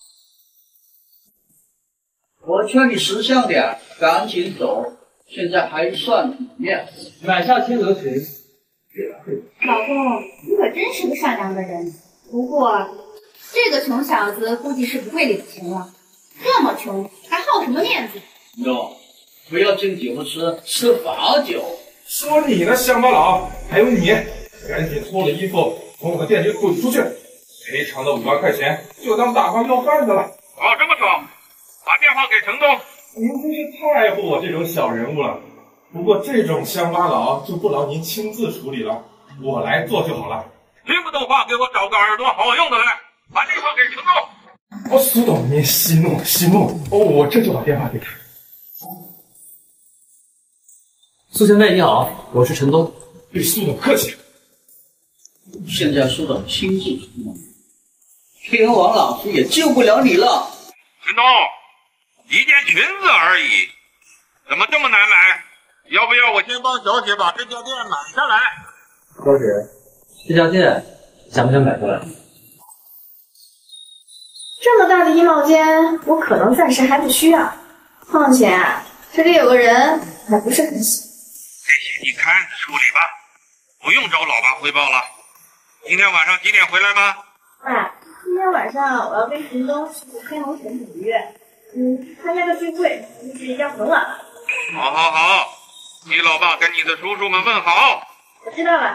我劝你识相点，赶紧走，现在还算体面。 买下天鹅群。 老公，你可真是个善良的人。不过，这个穷小子估计是不会领情了。这么穷，还好什么面子？ 喏，不要敬酒不吃吃罚酒。 说你呢，乡巴佬，还有你，赶紧脱了衣服从我的店里滚出去！赔偿的五万块钱就当打发要饭的了。 哦，这么说，把电话给程东。 您真是太护我这种小人物了。不过这种乡巴佬就不劳您亲自处理了，我来做就好了。 听不懂话，给我找个耳朵好用的来，把电话给程东。 哦，苏董，您息怒息怒。哦，我这就把电话给他。 苏前辈你好，我是陈东。 对苏董客气。 现在苏董亲自出马，天王老师也救不了你了。 陈东，一件裙子而已，怎么这么难买？要不要我先帮小姐把这家店买下来？ 小姐，这家店想不想买下来？ 这么大的衣帽间，我可能暂时还不需要。况且这里有个人还不是很喜。 这些你看着处理吧，不用找老爸汇报了。今天晚上几点回来吗？ 哎，今天晚上我要跟秦东去天龙城赌约，嗯，参加个聚会，估计要很晚了。 好好好，你老爸跟你的叔叔们问好。 我知道了。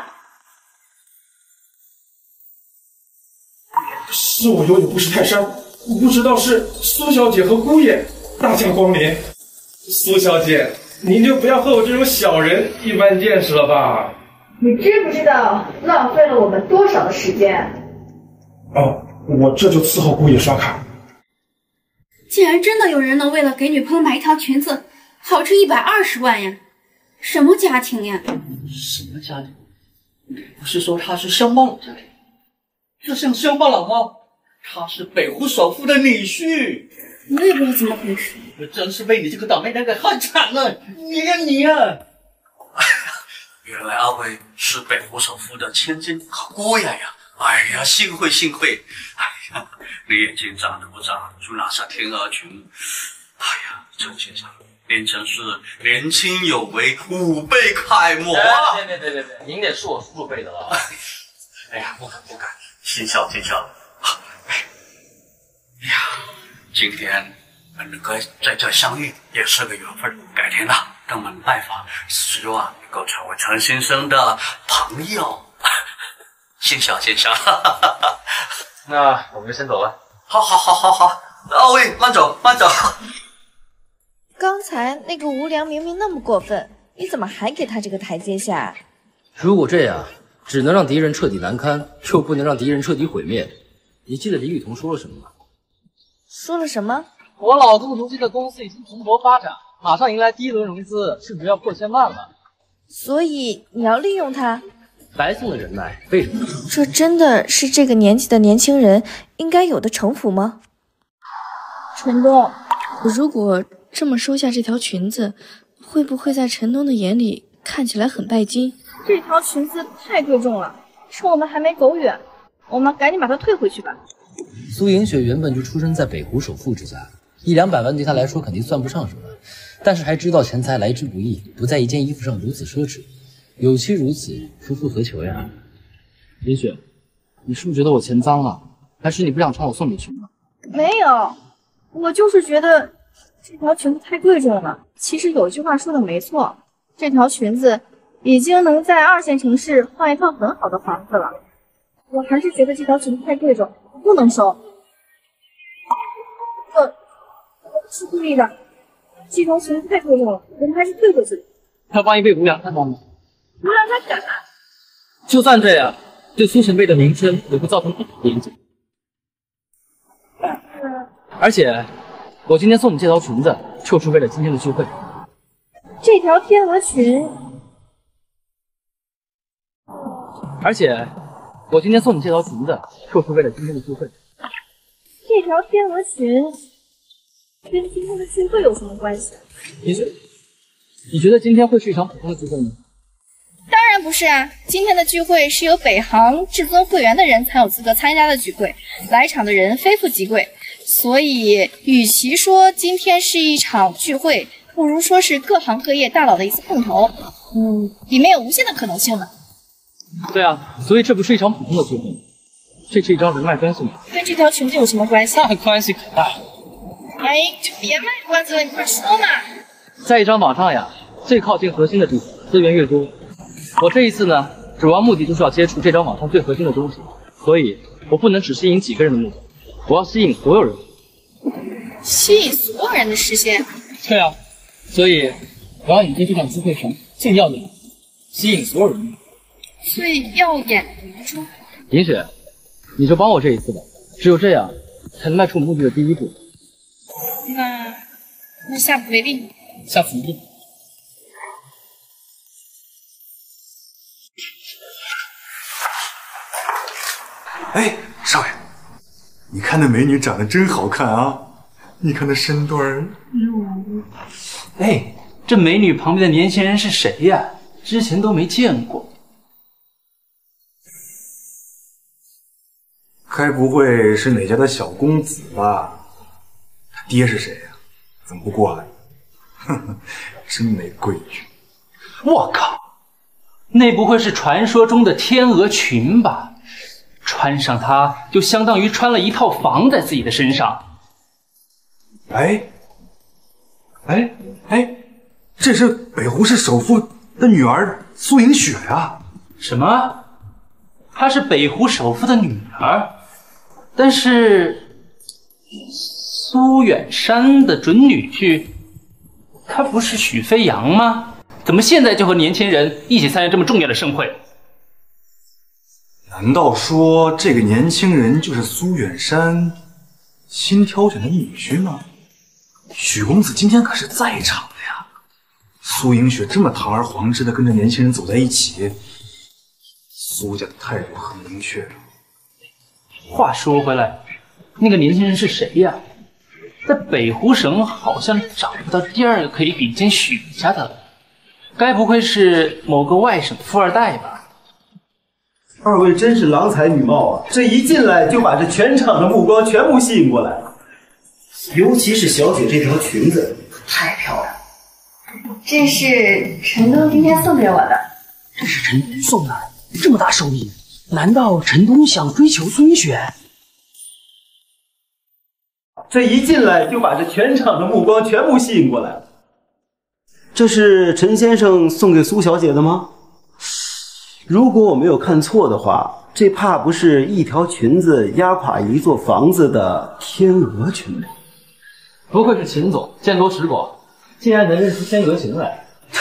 是我有眼不识泰山，不知道是苏小姐和姑爷大驾光临。苏小姐，您就不要和我这种小人一般见识了吧？ 你知不知道浪费了我们多少的时间？ 哦，我这就伺候姑爷刷卡。 竟然真的有人能为了给女朋友买一条裙子，豪掷一百二十万呀！什么家庭呀？ 什么家庭？不是说他是乡巴佬家庭？这像乡巴佬吗？他是北湖首富的女婿。 我也不知道怎么回事。 我真是被你这个倒霉蛋给害惨了！你呀你呀！ 哎呀，原来二位是北湖首富的千金好姑爷呀！哎呀，幸会幸会！哎呀，你眼睛长得不长，就拿下天鹅群。哎呀，陈先生，您真是年轻有为，吾辈楷模啊！ 别别别别别，您得是我叔叔辈的了。 哎呀，不敢不敢，心小心小。哎呀，今天能够在这相遇也是个缘分，改天呢登门拜访，希望能够成为陈先生的朋友。心小心小。 那我们就先走了。 好好好好好，二位慢走慢走。 刚才那个无良明明那么过分，你怎么还给他这个台阶下？ 如果这样，只能让敌人彻底难堪，又不能让敌人彻底毁灭。你记得李雨桐说了什么吗？ 说了什么？ 我老公如今的公司已经蓬勃发展，马上迎来第一轮融资，市值要破千万了。 所以你要利用他？ 白送的人脉，为什么？ 这真的是这个年纪的年轻人应该有的城府吗？陈东，如果这么收下这条裙子，会不会在陈东的眼里看起来很拜金？ 这条裙子太贵重了，趁我们还没走远，我们赶紧把它退回去吧。 苏银雪原本就出生在北湖首富之家，一两百万对她来说肯定算不上什么，但是还知道钱财来之不易，不在一件衣服上如此奢侈。有妻如此，夫复何求呀？ 银雪，你是不是觉得我钱脏了？还是你不想穿我送你裙子？ 没有，我就是觉得这条裙子太贵重了。其实有句话说的没错，这条裙子已经能在二线城市换一套很好的房子了。我还是觉得这条裙子太贵重，不能收。呃， 是故意的。这条裙子太贵重了，我们还是退回去。 他万一被吴良看到呢？ 吴良他敢？ 就算这样，对苏前辈的名声也会造成不好的影响。而且，我今天送你这条裙子，就是为了今天的聚会。 这条天鹅裙。 而且，我今天送你这条裙子，就是为了今天的聚会。 这条天鹅裙跟今天的聚会有什么关系？ 你觉你觉得今天会是一场普通的聚会吗？ 当然不是啊！今天的聚会是由北航至尊会员的人才有资格参加的聚会，来场的人非富即贵，所以与其说今天是一场聚会，不如说是各行各业大佬的一次碰头。嗯，里面有无限的可能性呢。 对啊，所以这不是一场普通的聚会，这是一张人脉关系嘛。 跟这条裙子有什么关系？ 那关系可大。 哎，就别卖关子了，你快说嘛！ 在一张网上呀，最靠近核心的地方资源越多。我这一次呢，主要目的就是要接触这张网上最核心的东西，所以我不能只吸引几个人的目光，我要吸引所有人。 吸引所有人的视线？ 对啊，所以我要引进这场聚会上最耀眼，吸引所有人。 最耀眼的明珠。 林雪，你就帮我这一次吧，只有这样才能迈出目的的第一步。 那那下不为例。 下次一定。 哎，少爷，你看那美女长得真好看啊！你看那身段儿， 嗯，哎，这美女旁边的年轻人是谁呀？之前都没见过。 该不会是哪家的小公子吧？他爹是谁呀？怎么不过来？呵呵，真没规矩！ 我靠，那不会是传说中的天鹅裙吧？穿上它就相当于穿了一套房在自己的身上。 哎，哎哎，这是北湖市首富的女儿苏迎雪啊！ 什么？她是北湖首富的女儿？但是苏远山的准女婿，他不是许飞扬吗？怎么现在就和年轻人一起参加这么重要的盛会？ 难道说这个年轻人就是苏远山新挑选的女婿吗？许公子今天可是在场的呀！苏迎雪这么堂而皇之的跟着年轻人走在一起，苏家的态度很明确。 话说回来，那个年轻人是谁呀？在北湖省好像找不到第二个可以比肩许家的了，该不会是某个外省富二代吧？ 二位真是郎才女貌啊！这一进来就把这全场的目光全部吸引过来了，尤其是小姐这条裙子太漂亮了。 这是陈东今天送给我的。 这是陈东送的，这么大手笔，难道陈东想追求苏迎雪？ 这一进来就把这全场的目光全部吸引过来了。这是陈先生送给苏小姐的吗？如果我没有看错的话，这怕不是一条裙子压垮一座房子的天鹅裙吧？ 不愧是秦总，见多识广，竟然能认出天鹅裙来。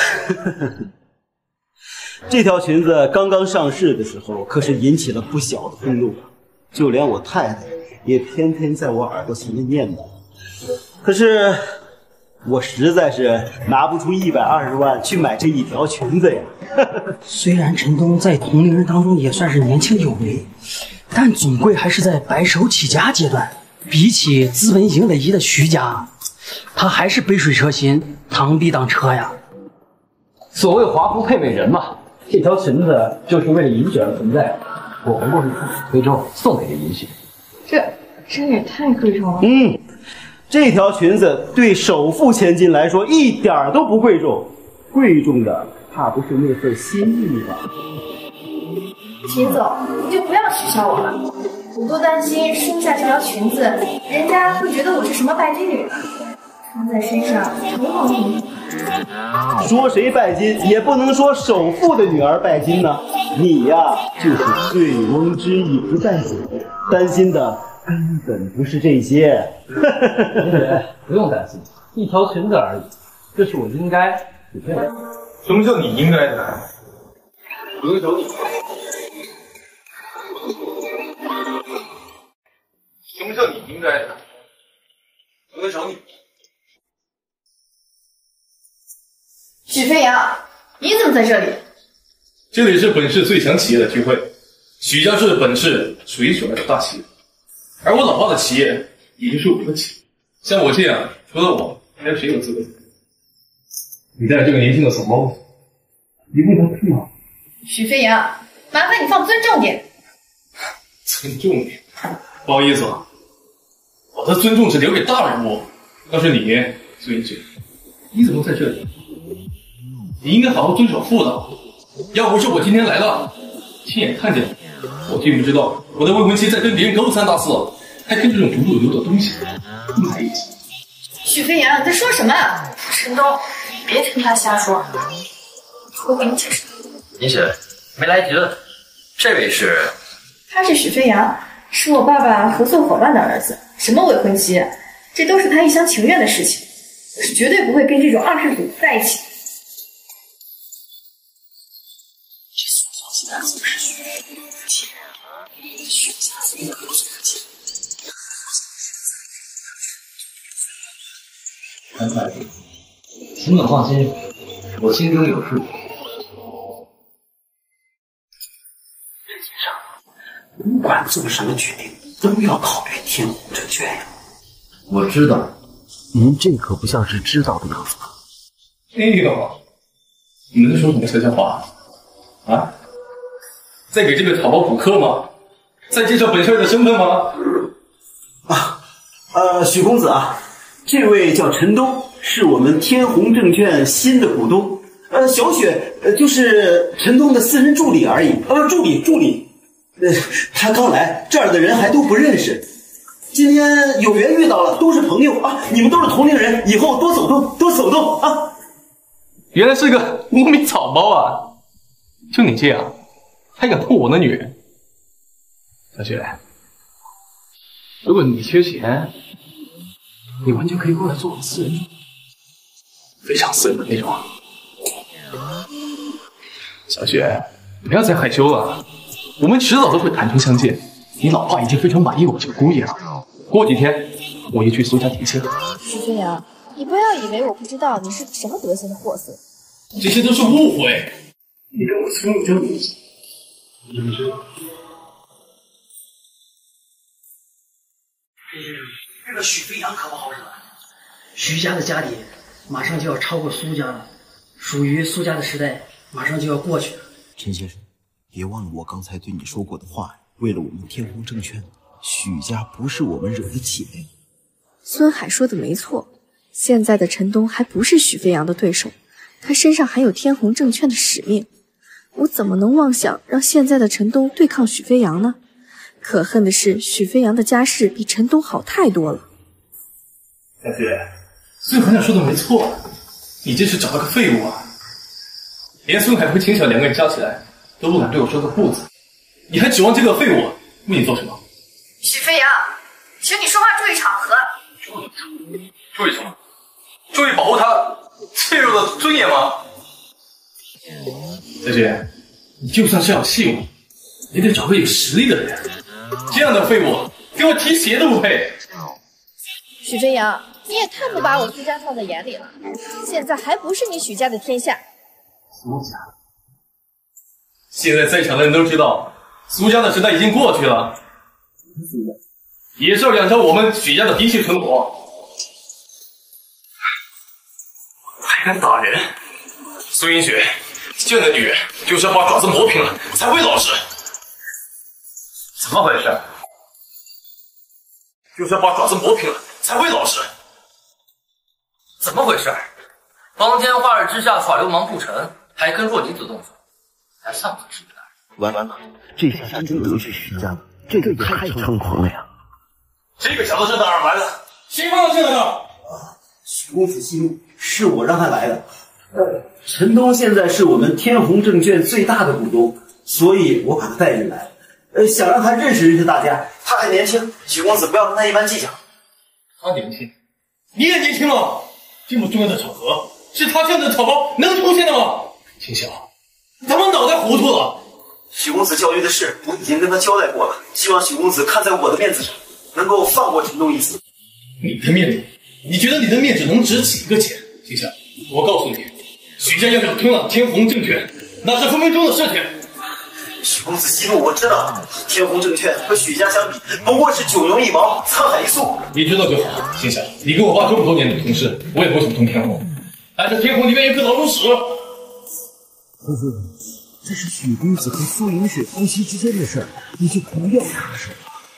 这条裙子刚刚上市的时候，可是引起了不小的轰动，就连我太太也天天在我耳朵前面念叨。可是我实在是拿不出一百二十万去买这一条裙子呀。 虽然陈东在同龄人当中也算是年轻有为，但总归还是在白手起家阶段。比起资本已经累积的徐家，他还是杯水车薪，螳臂当车呀。 所谓华服配美人嘛，这条裙子就是为了银雪而存在的。我不过是出手推舟送给了银雪。 这这也太贵重了。 嗯，这条裙子对首富千金来说一点都不贵重，贵重的怕不是那份心意吧？ 秦总，你就不要取笑我了，我都担心收下这条裙子，人家会觉得我是什么拜金女呢，穿在身上头好迷。 说谁拜金，也不能说首富的女儿拜金呢。你呀，就是醉翁之意不在酒，担心的根本不是这些。 同学不用担心，一条裙子而已，这是我应该体会的。 什么叫你应该的？不用找你。什么叫你应该的？不用找你。 许飞扬，你怎么在这里？ 这里是本市最强企业的聚会，许家是本市数一数二的大企业，而我老爸的企业也就是我的企业。像我这样，除了我，还有谁有资格？你带着这个年轻的小猫，你为他屁吗？ 许飞扬，麻烦你放尊重点。 尊重点？不好意思啊，我的尊重是留给大人物。要是你，苏云雪，你怎么在这里？你应该好好遵守妇道。要不是我今天来了，亲眼看见你，我竟不知道我的未婚妻在跟别人勾三搭四，还跟这种不入流的东西混在一起。 许飞扬，你在说什么？陈东，别听他瞎说。我给你解释。 林雪，没来及了。这位是？ 他是许飞扬，是我爸爸合作伙伴的儿子。什么未婚妻，这都是他一厢情愿的事情。我是绝对不会跟这种二世祖在一起。 这苏是许姐，许家虽然不是姐，安排，请你放心，我心中有数。 这件事，不管做什么决定，都要考虑天弘证券呀。 我知道， 您这可不像是知道的样子。 那个，你们在说什么悄悄话啊？在给这个草包补课吗？在介绍本市的身份吗？ 啊，呃，许公子啊，这位叫陈东，是我们天弘证券新的股东。呃，小雪，呃，就是陈东的私人助理而已。啊，不是助理，助理。呃，他刚来，这儿的人还都不认识。今天有缘遇到了，都是朋友啊！你们都是同龄人，以后多走动，多走动啊！ 原来是个无名草包啊！就你这样，还敢碰我的女人？小雪，如果你缺钱，你完全可以过来做我的私人助理，非常私人的那种。小雪，不要再害羞了，我们迟早都会坦诚相见。你老爸已经非常满意我这个姑爷了，过几天我也去苏家提亲。 许飞扬，你不要以为我不知道你是什么德行的货色。 这些都是误会，你跟我清楚这个。你们知道？ 这个许飞扬可不好惹，徐家的家底马上就要超过苏家了，属于苏家的时代马上就要过去了。 陈先生，别忘了我刚才对你说过的话，为了我们天弘证券，许家不是我们惹得起的。 孙海说的没错，现在的陈东还不是许飞扬的对手，他身上还有天弘证券的使命。我怎么能妄想让现在的陈东对抗许飞扬呢？可恨的是，许飞扬的家世比陈东好太多了。 小雪，孙行长说的没错，你这是找了个废物啊！连孙海和秦晓两个人加起来都不敢对我说个不字，你还指望这个废物为你做什么？ 许飞扬，请你说话注意场合。 注意什么？注意保护他脆弱的尊严吗？小雪，你就算是要气我，也得找个有实力的人。这样的废物，给我提鞋都不配。 许飞扬，你也太不把我苏家放在眼里了，现在还不是你许家的天下。 苏家，现在在场的人都知道，苏家的时代已经过去了，也是要养着我们许家的嫡系存活。还敢打人？苏云雪，这样的女人就是要把爪子磨平了才会老实。 怎么回事？ 就是要把爪子磨平了才会老实。 怎么回事？光天化日之下耍流氓不成，还跟弱女子动手，还像不是大人？ 完了，这下家真的是许家了，这个也太猖狂了呀！ 这个小子是哪儿来的？谁放他进来的？ 啊，许公子息怒，是我让他来的。呃，陈东现在是我们天弘证券最大的股东，所以我把他带进来。 呃，想让他认识认识大家。他还年轻，许公子不要跟他一般计较。 他年轻，你也年轻了。这么重要的场合，是他这样的草包能出现的吗？秦晓，你他妈脑袋糊涂了！ 许公子教育的事，我已经跟他交代过了，希望许公子看在我的面子上，能够放过陈东一次。 你的面子？你觉得你的面子能值几个钱？秦晓，我告诉你，许家要想吞了天弘证券，那是分分钟的事情。 许公子息怒，我知道，天弘证券和许家相比，不过是九牛一毛，沧海一粟。 你知道就好。心想，你跟我爸这么多年的同事，我也不想吞天弘，但是天弘里面有颗老鼠屎。 夫妇，这是许公子和苏银雪夫妻之间的事儿，你就不要插手。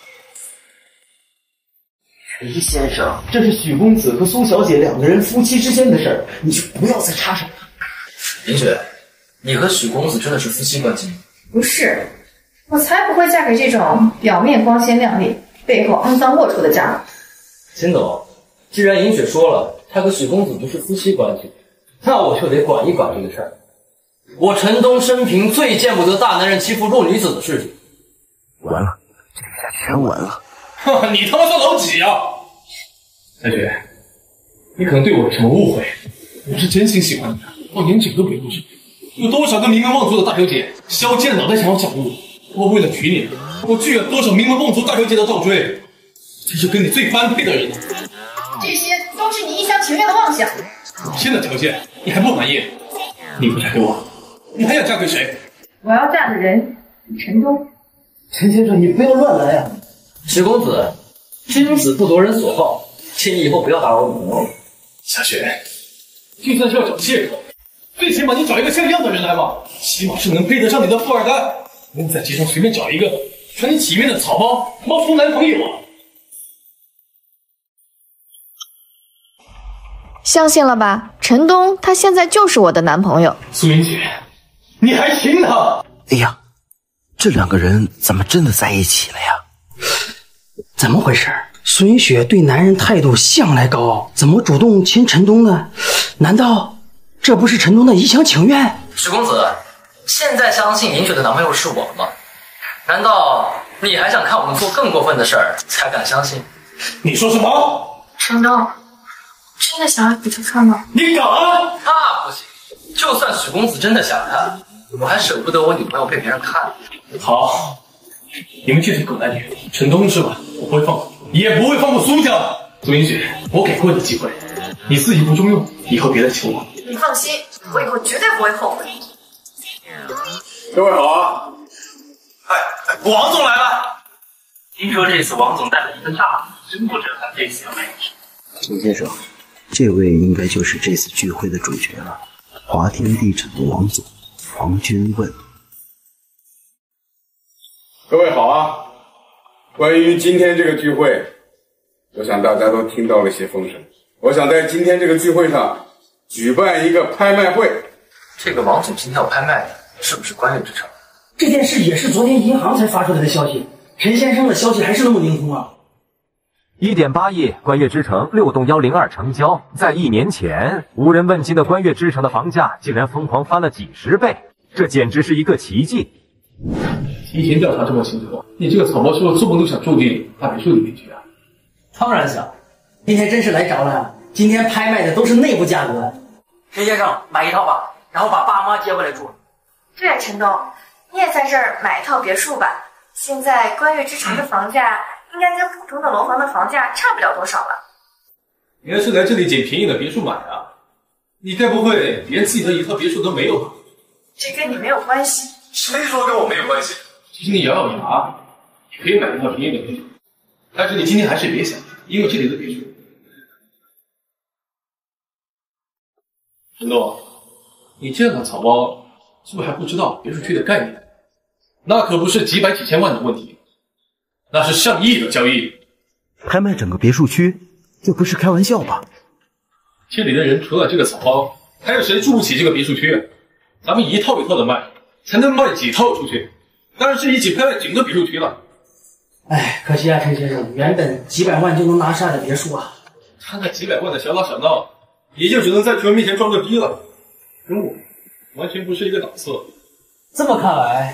李先生，这是许公子和苏小姐两个人夫妻之间的事儿，你就不要再插手了。 银雪，你和许公子真的是夫妻关系吗？ 不是，我才不会嫁给这种表面光鲜亮丽、背后肮脏龌龊的家伙。 秦总，既然银雪说了她和许公子不是夫妻关系，那我就得管一管这个事儿。我陈东生平最见不得大男人欺负弱女子的事情。 完了，这下全完了。 哈，你他妈算老几啊？三雪，你可能对我有什么误会，我是真心喜欢你的，我连整个北陆市有多少个名门望族的大小姐削尖了脑袋想要找我，我为了娶你，我拒了多少名门望族大小姐的倒追，这是跟你最般配的人。 这些都是你一厢情愿的妄想。 现在条件你还不满意？你不嫁给我，你还想嫁给谁？ 我要嫁的人是陈东。 陈先生，你不要乱来啊！ 许公子，君子不夺人所好，请你以后不要打扰我朋友。 夏雪，就算是要找借口，最起码你找一个像样的人来吧，起码是能配得上你的富二代。你在街上随便找一个穿你体面的草包冒充男朋友啊！ 相信了吧，陈东他现在就是我的男朋友。 苏云姐，你还亲他？ 哎呀，这两个人怎么真的在一起了呀？ 怎么回事？苏云雪对男人态度向来高傲，怎么主动亲陈东呢？难道这不是陈东的一厢情愿？ 许公子，现在相信银雪的男朋友是我吗？难道你还想看我们做更过分的事儿才敢相信？ 你说什么？ 陈东，真的想要比出川吗？ 你敢？ 那不行，就算许公子真的想看，我还舍不得我女朋友被别人看。 好，你们这对狗男女，陈东是吧？我不会放过，也不会放过苏家。苏云雪，我给过你机会，你自己不中用，以后别再求我。 你放心，我以后绝对不会后悔。 各位好啊！ 哎，王总来了。听说这次王总带了一个大礼，真不知道他这次要买什么。 陈先生，这位应该就是这次聚会的主角了，华天地产的王总黄君问。 各位好啊！关于今天这个聚会，我想大家都听到了些风声。我想在今天这个聚会上举办一个拍卖会。 这个王总今天要拍卖的是不是关悦之城？ 这件事也是昨天银行才发出来的消息，陈先生的消息还是那么灵通啊！ 一点八亿关悦之城六栋幺零二成交，在一年前无人问津的关悦之城的房价竟然疯狂翻了几十倍，这简直是一个奇迹。 提前调查这么清楚，你这个草包是不是做梦都想住进大别墅里面去啊？ 当然想，今天真是来着了。今天拍卖的都是内部价格。 陈先生，买一套吧，然后把爸妈接回来住。 对啊，陈东，你也在这儿买一套别墅吧。现在关悦之城的房价应该跟普通的楼房的房价差不了多少了。 原来是来这里捡便宜的别墅买啊？你该不会连自己的一套别墅都没有吧？ 这跟你没有关系。 谁说跟我没有关系？ 其实你咬咬牙，也可以买一套便宜的别墅。但是你今天还是别想，因为这里的别墅。陈东，你这样的草包是不是还不知道别墅区的概念？那可不是几百几千万的问题，那是上亿的交易。 拍卖整个别墅区，这不是开玩笑吧？ 这里的人除了这个草包，还有谁住不起这个别墅区啊？咱们一套一套的卖，才能卖几套出去？当然是一起拍卖整个别墅区了。 哎，可惜啊，陈先生，原本几百万就能拿下的别墅啊， 他那几百万的小打小闹，也就只能在穷人面前装个逼了，跟我完全不是一个档次。 这么看来，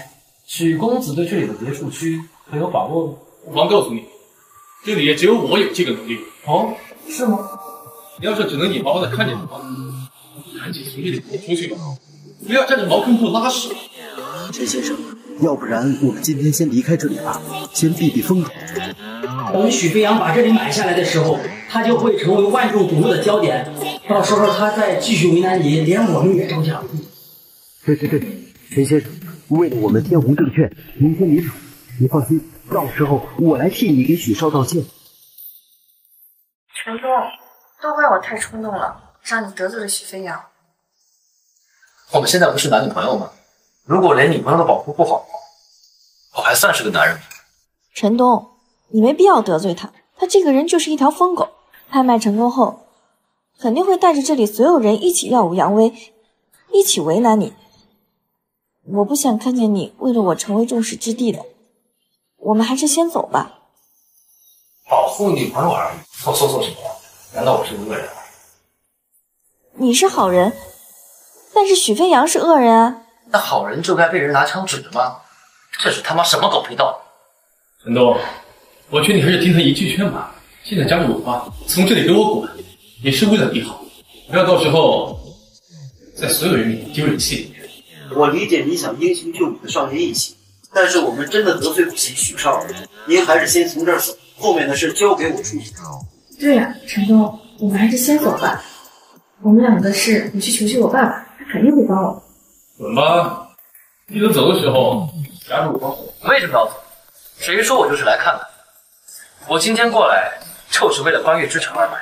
许公子对这里的别墅区很有把握吗？ 我刚告诉你，这里也只有我有这个能力。 哦，是吗？ 你要是只能眼巴巴的看见的话，赶紧从这里滚出去吧，不要站着茅坑不拉屎。 陈先生，要不然我们今天先离开这里吧，先避避风头。 等许飞扬把这里买下来的时候，他就会成为万众瞩目的焦点，到时候他再继续为难你，连我们也着想。 对对对，陈先生，为了我们天弘证券，您先离场。你放心，到时候我来替你给许少道歉。 陈东，都怪我太冲动了，让你得罪了许飞扬。 我们现在不是男女朋友吗？如果连女朋友都保护不好，我还算是个男人吗？ 陈东，你没必要得罪他，他这个人就是一条疯狗。拍卖成功后，肯定会带着这里所有人一起耀武扬威，一起为难你。我不想看见你为了我成为众矢之的的。我们还是先走吧。 保护女朋友而已，我说错什么了？难道我是恶人？ 你是好人，但是许飞扬是恶人啊。 那好人就该被人拿枪指着吗？这是他妈什么狗屁道理！ 陈东，我劝你还是听他一句劝吧。现在加入我吧，从这里给我滚，也是为了你好，不要到时候在所有人面前丢人现眼。 我理解你想英雄救美的少年义气，但是我们真的得罪不起许少，您还是先从这儿走，后面的事交给我处理。 对呀、啊，陈东，我们还是先走吧。我们俩的事，你去求求我爸爸，他肯定会帮我。 滚吧，记得走的时候加入我。 为什么要走？谁说我就是来看看？我今天过来就是为了观月之城而来。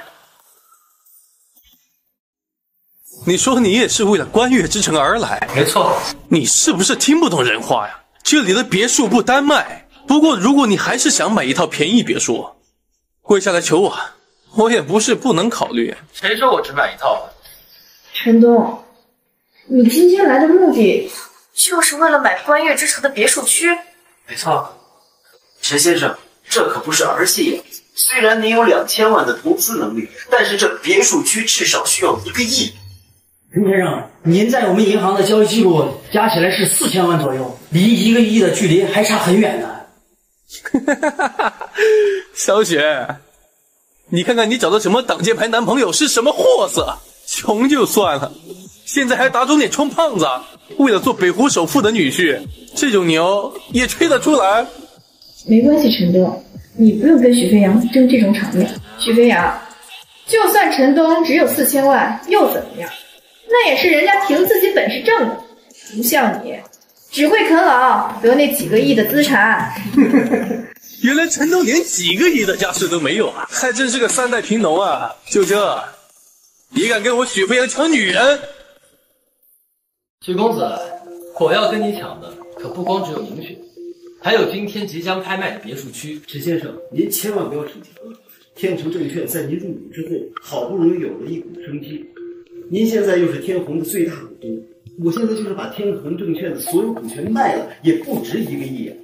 你说你也是为了观月之城而来？ 没错。 你是不是听不懂人话呀？这里的别墅不单卖，不过如果你还是想买一套便宜别墅，跪下来求我，我也不是不能考虑。 谁说我只买一套了？ 陈东，你今天来的目的就是为了买观月之城的别墅区？ 没错。 陈先生，这可不是儿戏呀。虽然您有两千万的投资能力，但是这别墅区至少需要一个亿。 陈先生，您在我们银行的交易记录加起来是四千万左右，离一个亿的距离还差很远呢。 小雪，你看看你找的什么挡箭牌男朋友是什么货色？穷就算了，现在还打肿脸充胖子，为了做北湖首富的女婿，这种牛也吹得出来？ 没关系，陈东，你不用跟许飞扬争这种场面。许飞扬，就算陈东只有四千万，又怎么样？那也是人家凭自己本事挣的，不像你，只会啃老，得那几个亿的资产。 原来陈东连几个亿的家世都没有啊，还真是个三代贫农啊！就这，也敢跟我许飞扬抢女人？ 许公子，我要跟你抢的可不光只有银雪，还有今天即将拍卖的别墅区。 陈先生，您千万不要逞强，天成证券在您入股之后，好不容易有了一股生机。您现在又是天弘的最大股东，我现在就是把天弘证券的所有股权卖了，也不值一个亿啊！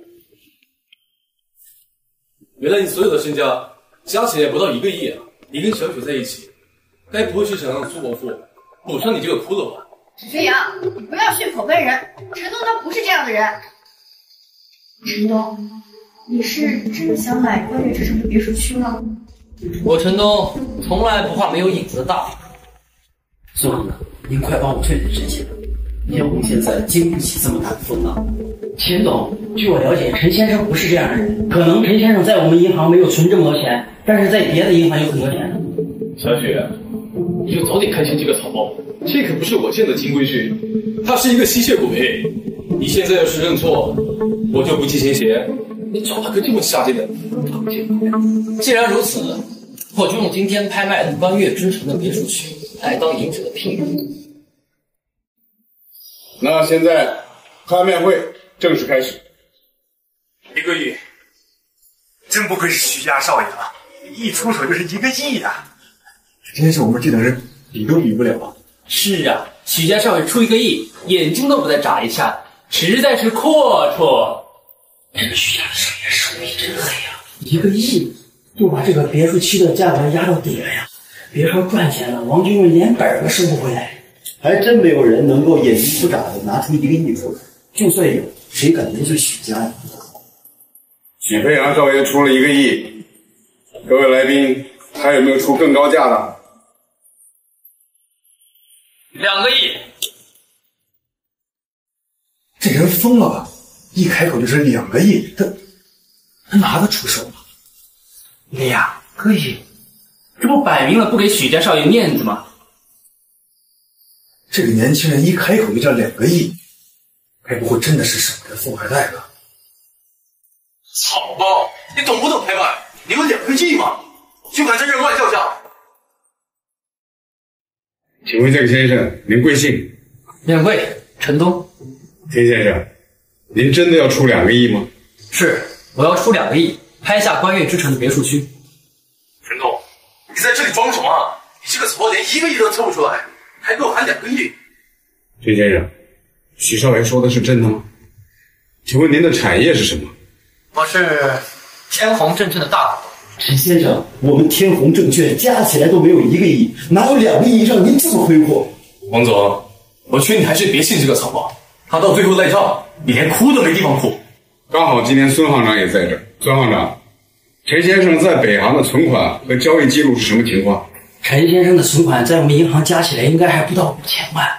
原来你所有的身家加起来不到一个亿啊！你跟小雪在一起，该不会是想让苏伯父补上你这个窟窿吧？ 许飞扬，你不要血口喷人，陈东他不是这样的人。陈东，你是真的想买观月之城的别墅区吗？ 我陈东从来不画没有影子的大饼。 宋公子，您快帮我劝劝陈先生，天弘现在经不起这么大的风浪。 秦总，据我了解，陈先生不是这样的人。可能陈先生在我们银行没有存这么多钱，但是在别的银行有很多钱。 小雪，你就早点看清这个草包，这可不是我见的金龟婿，他是一个吸血鬼。你现在要是认错，我就不计前嫌。你找他个这么下贱的，他不见。 既然如此，我就用今天拍卖的观月之城的别墅区来当赢者的聘礼。 那现在拍卖会正式开始。 一个亿，真不愧是徐家少爷了，一出手就是一个亿呀、啊！真是我们这等人比都比不了啊！ 是啊，许家少爷出一个亿，眼睛都不带眨一下，实在是阔绰。 这个徐家的少爷手艺真黑呀、啊！一个亿就把这个别墅区的价格压到底了呀！别说赚钱了，王军连本儿都收不回来。 还真没有人能够眼睛不眨的拿出一个亿出来。 就算有，谁敢得罪许家呀？ 许飞扬少爷出了一个亿，各位来宾还有没有出更高价的？ 两个亿。 这人疯了吧？一开口就是两个亿，他他拿得出手吗？ 两个亿，这不摆明了不给许家少爷面子吗？ 这个年轻人一开口就叫两个亿，该不会真的是省人富二代吧？ 草包，你懂不懂拍卖？你有两个亿吗？就敢在这乱叫价？ 请问这个先生，您贵姓？ 免贵，陈东。 田先生，您真的要出两个亿吗？ 是，我要出两个亿，拍下关悦之城的别墅区。 陈东，你在这里装什么？你这个草包连一个亿都凑不出来，还给我喊两个亿？ 田先生，许少爷说的是真的吗？请问您的产业是什么？ 我是天弘证券的大股东。 陈先生，我们天弘证券加起来都没有一个亿，哪有两个亿让您这么挥霍？ 王总，我劝你还是别信这个草包，他到最后赖账，你连哭都没地方哭。 刚好今天孙行长也在这儿。孙行长，陈先生在北航的存款和交易记录是什么情况？ 陈先生的存款在我们银行加起来应该还不到五千万。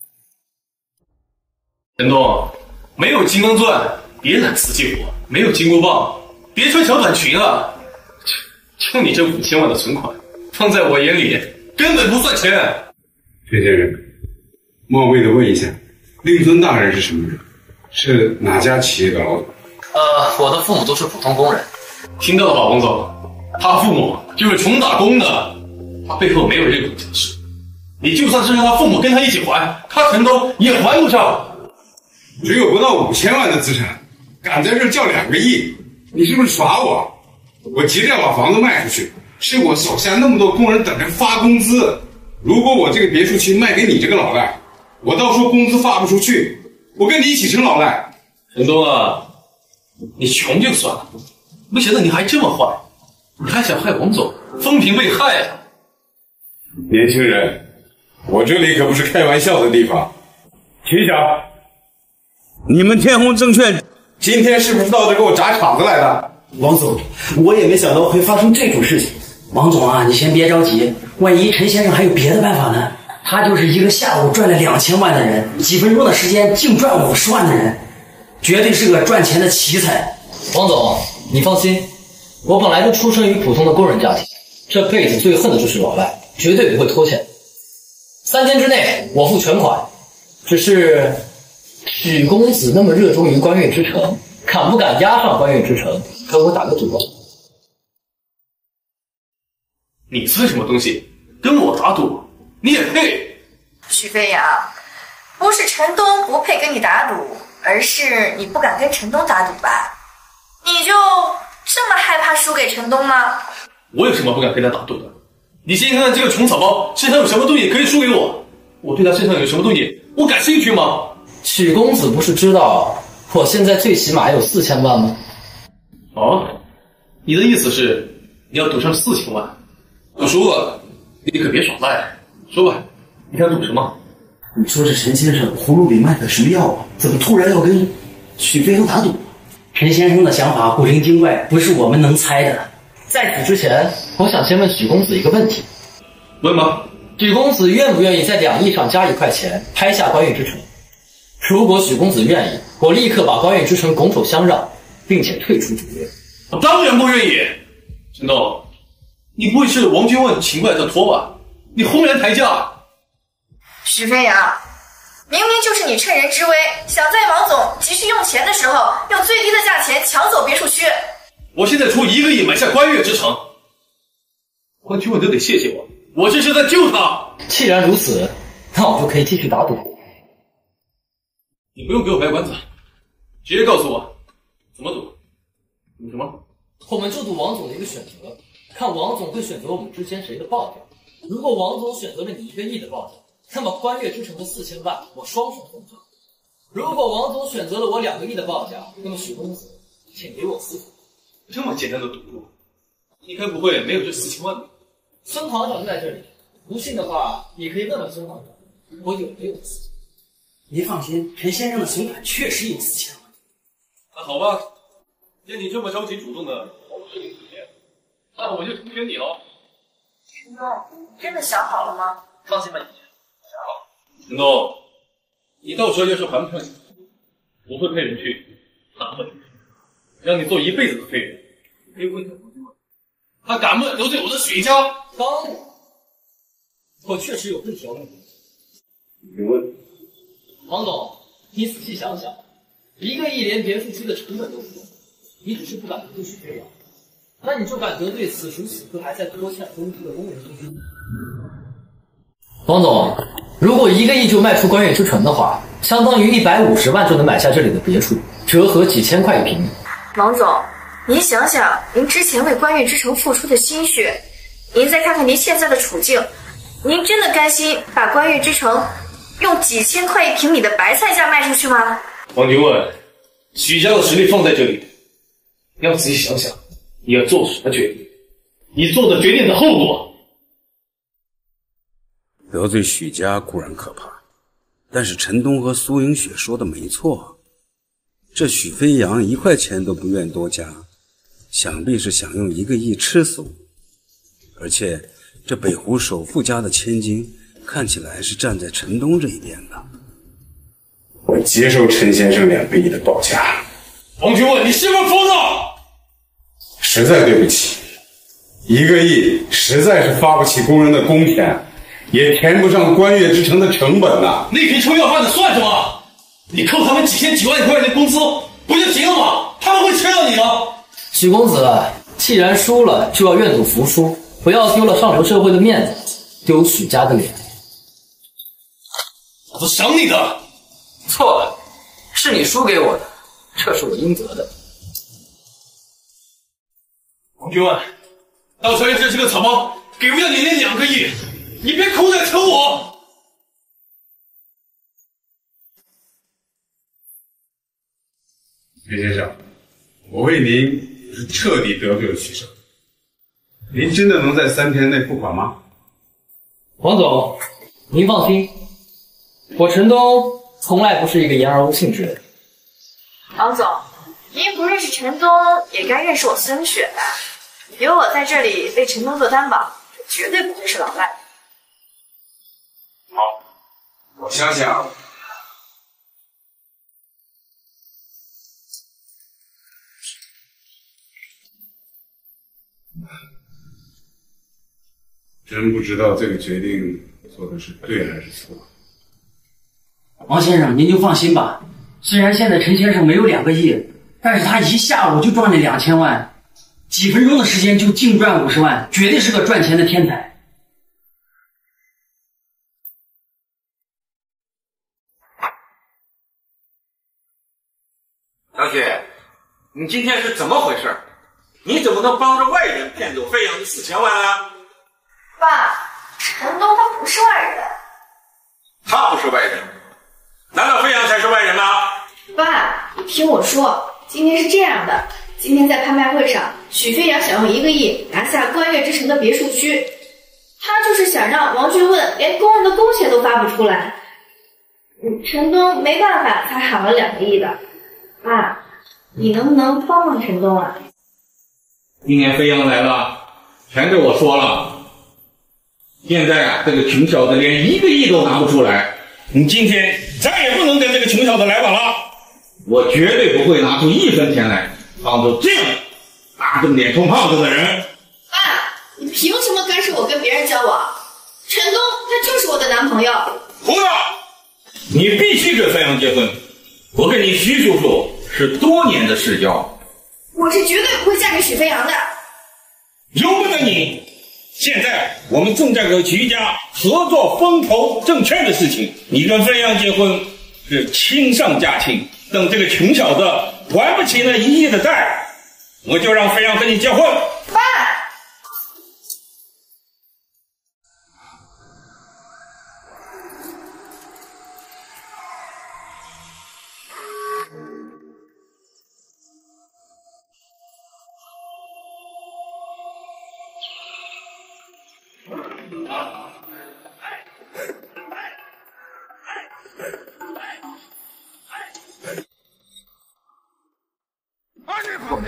陈东，没有金刚钻，别揽瓷器活；没有金箍棒，别穿小短裙啊！就你这五千万的存款，放在我眼里根本不算钱。 陈先生，冒昧的问一下，令尊大人是什么人？是哪家企业的老总？ 呃，我的父母都是普通工人。 听到了吧，王总？他父母就是穷打工的，他背后没有任何家世。你就算是让他父母跟他一起还，他陈东也还不上。 只有不到五千万的资产，敢在这叫两个亿，你是不是耍我？我急着要把房子卖出去，是我手下那么多工人等着发工资。如果我这个别墅区卖给你这个老赖，我到时候工资发不出去，我跟你一起成老赖。 陈东啊，你穷就算了，没想到你还这么坏，你还想害王总，风评被害了。 年轻人，我这里可不是开玩笑的地方。秦晓，你们天弘证券今天是不是到这给我砸场子来的？ 王总，我也没想到会发生这种事情。 王总啊，你先别着急，万一陈先生还有别的办法呢？他就是一个下午赚了两千万的人，几分钟的时间净赚五十万的人，绝对是个赚钱的奇才。 王总，你放心，我本来就出生于普通的工人家庭，这辈子最恨的就是老赖，绝对不会拖欠。三天之内我付全款，只是许公子那么热衷于关悦之城，敢不敢押上关悦之城，跟我打个赌吧？ 你是什么东西？跟我打赌？你也配？ 许飞扬，不是陈东不配跟你打赌，而是你不敢跟陈东打赌吧？你就这么害怕输给陈东吗？ 我有什么不敢跟他打赌的？你先看看这个穷草包身上有什么东西可以输给我？我对他身上有什么东西我感兴趣吗？ 许公子不是知道我现在最起码有四千万吗？ 哦，你的意思是你要赌上四千万？赌输了，你可别耍赖。说吧，你想赌什么？ 你说这陈先生葫芦里卖的什么药啊？怎么突然要跟许飞扬打赌？ 陈先生的想法古灵精怪，不是我们能猜的。 在此之前，我想先问许公子一个问题。 问吧。 许公子愿不愿意在两亿上加一块钱，拍下关悦之城？如果许公子愿意，我立刻把关悦之城拱手相让，并且退出主约。 我当然不愿意。陈东，你不会是王君问请过来的托吧？你轰然抬价。 许飞扬，明明就是你趁人之危，想在王总急需用钱的时候，用最低的价钱抢走别墅区。 我现在出一个亿买下关悦之城，关君问都得谢谢我，我这是在救他。 既然如此，那我就可以继续打赌。 你不用给我卖关子，直接告诉我怎么赌。赌什么？ 我们就赌王总的一个选择，看王总会选择我们之间谁的报价。如果王总选择了你一个亿的报价，那么关悦之城的四千万我双手奉上。如果王总选择了我两个亿的报价，那么许公子请给我四千。 这么简单的赌注，你该不会没有这四千万吧？ 孙行长就在这里，不信的话，你可以问问孙行长，我有没有四千。 您放心，陈先生的存款确实有四千万。 那好吧，见你这么着急主动的跑这里里面，那我就成全你喽。 陈东，真的想好了吗？ 放心吧，姐姐， 想好。陈东，你到时候要是还不上钱，我会派人去打发你，让你做一辈子的废人。可以问一下王俊文，他敢不敢得罪我的许家？ 当然，我确实有问题要问你。 你问。 王总，你仔细想想，一个亿连别墅区的成本都不用，你只是不敢得罪许飞扬，那你就敢得罪此时此刻还在拖欠工资的工人中心？王总，如果一个亿就卖出关悦之城的话，相当于一百五十万就能买下这里的别墅，折合几千块一平米。 王总，您想想您之前为关悦之城付出的心血，您再看看您现在的处境，您真的甘心把关悦之城用几千块一平米的白菜价卖出去吗？ 王俊文，许家的实力放在这里，你要仔细想想，你要做什么决定，你做的决定的后果。 得罪许家固然可怕，但是陈东和苏映雪说的没错，这许飞扬一块钱都不愿多加，想必是想用一个亿吃死我。而且这北湖首富家的千金看起来是站在陈东这一边的。我接受陈先生两个亿的报价。 王俊文，你是不是疯了？ 实在对不起，一个亿实在是发不起工人的工钱，也填不上关悦之城的成本呐。 那瓶臭药贩子算什么？你扣他们几千几万块钱的工资不就行了吗？他们会吃到你吗？ 许公子，既然输了，就要愿赌服输，不要丢了上流社会的面子，丢许家的脸。 我赏你的。 错了，是你输给我的，这是我应得的。 王俊文，到时候这是个草包，给不了你那两个亿，你别口袋抽我。 陈先生，我为您是彻底得罪了许生，您真的能在三天内付款吗？ 王总，您放心，我陈东从来不是一个言而无信之人。 王总，您不认识陈东，也该认识我孙雪吧？有我在这里为陈东做担保，绝对不会是老赖。 好，我相信啊。真不知道这个决定做的是对还是错。 王先生，您就放心吧。虽然现在陈先生没有两个亿，但是他一下午就赚了两千万，几分钟的时间就净赚五十万，绝对是个赚钱的天才。 小雪，你今天是怎么回事？你怎么能帮着外人骗走飞扬的四千万啊？ 爸，陈东他不是外人。 他不是外人，难道飞扬才是外人吗？ 爸，你听我说，今天是这样的，今天在拍卖会上，许飞扬想用一个亿拿下关悦之城的别墅区，他就是想让王俊问连工人的工钱都发不出来。嗯，陈东没办法才喊了两个亿的。爸，你能不能帮帮陈东啊？ 今天飞扬来了，全对我说了。现在啊，这个穷小子连一个亿都拿不出来，你今天再也不能跟这个穷小子来往了。我绝对不会拿出一分钱来帮助这样打肿脸充胖子的人。 爸，你凭什么干涉我跟别人交往？陈东他就是我的男朋友。 胡闹！你必须跟飞扬结婚。我跟你徐叔叔是多年的世交， 我是绝对不会嫁给许飞扬的。 由不得你！现在我们正在和徐家合作风投证券的事情，你跟飞扬结婚是亲上加亲。等这个穷小子还不起那一亿的债，我就让飞扬跟你结婚。 爸。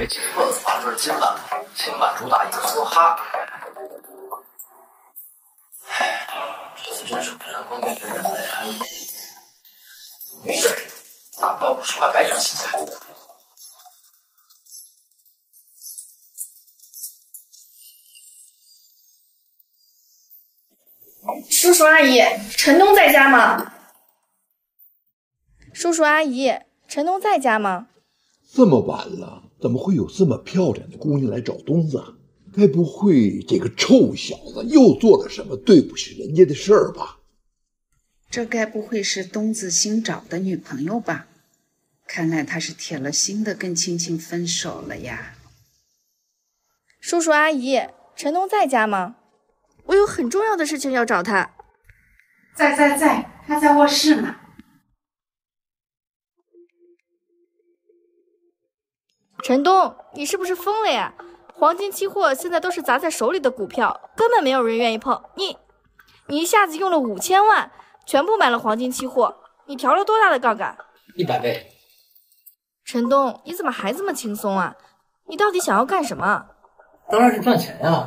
没记错的话，就是今晚，今晚主打一个梭哈。唉，这次真是不让光面对人来安利。没事，打包五十块白酒起价。 叔叔阿姨，陈东在家吗？叔叔阿姨，陈东在家吗？ 这么晚了，怎么会有这么漂亮的姑娘来找东子啊？该不会这个臭小子又做了什么对不起人家的事儿吧？ 这该不会是东子新找的女朋友吧？看来他是铁了心的跟青青分手了呀。 叔叔阿姨，陈东在家吗？我有很重要的事情要找他。 在在在，他在卧室呢。 陈东，你是不是疯了呀？黄金期货现在都是砸在手里的股票，根本没有人愿意碰。你，你一下子用了五千万，全部买了黄金期货，你调了多大的杠杆？ 一百倍。 陈东，你怎么还这么轻松啊？你到底想要干什么？ 当然是赚钱呀。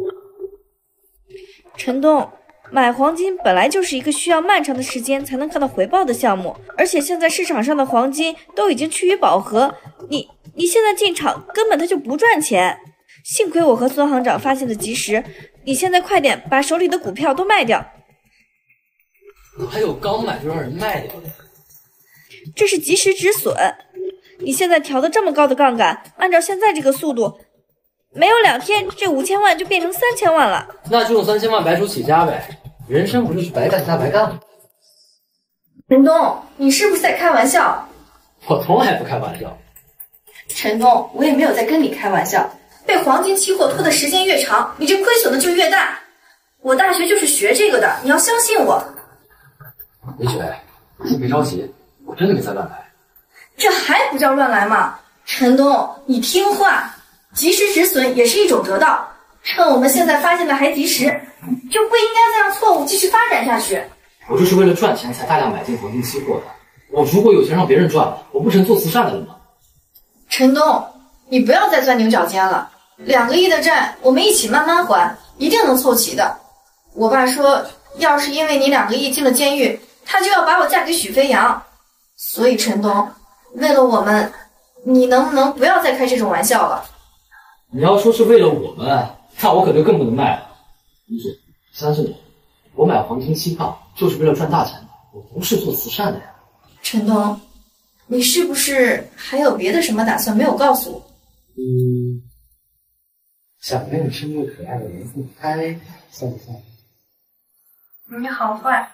陈东，买黄金本来就是一个需要漫长的时间才能看到回报的项目，而且现在市场上的黄金都已经趋于饱和，你你现在进场根本它就不赚钱。幸亏我和孙行长发现的及时，你现在快点把手里的股票都卖掉。 哪有刚买就让人卖掉的？ 这是及时止损。你现在调的这么高的杠杆，按照现在这个速度，没有两天，这五千万就变成三千万了。 那就用三千万白手起家呗，人生不就是白干加白干吗？ 陈东，你是不是在开玩笑？ 我从来不开玩笑。 陈东，我也没有在跟你开玩笑。被黄金期货拖的时间越长，你这亏损的就越大。我大学就是学这个的，你要相信我。 李雪，你先别着急，我真的没在乱来。 这还不叫乱来吗？陈东，你听话。及时止损也是一种得道，趁我们现在发现的还及时，就不应该再让错误继续发展下去。 我就是为了赚钱才大量买进黄金期货的，我如果有钱让别人赚了，我不成做慈善的了吗？ 陈东，你不要再钻牛角尖了，两个亿的债我们一起慢慢还，一定能凑齐的。我爸说，要是因为你两个亿进了监狱，他就要把我嫁给许飞扬。所以陈东，为了我们，你能不能不要再开这种玩笑了？ 你要说是为了我们，那我可就更不能卖了。李雪，相信我，我买黄金期货就是为了赚大钱的，我不是做慈善的呀。 陈东，你是不是还有别的什么打算没有告诉我？ 嗯，想跟你生个可爱的人妇胎，算不算？ 你好坏。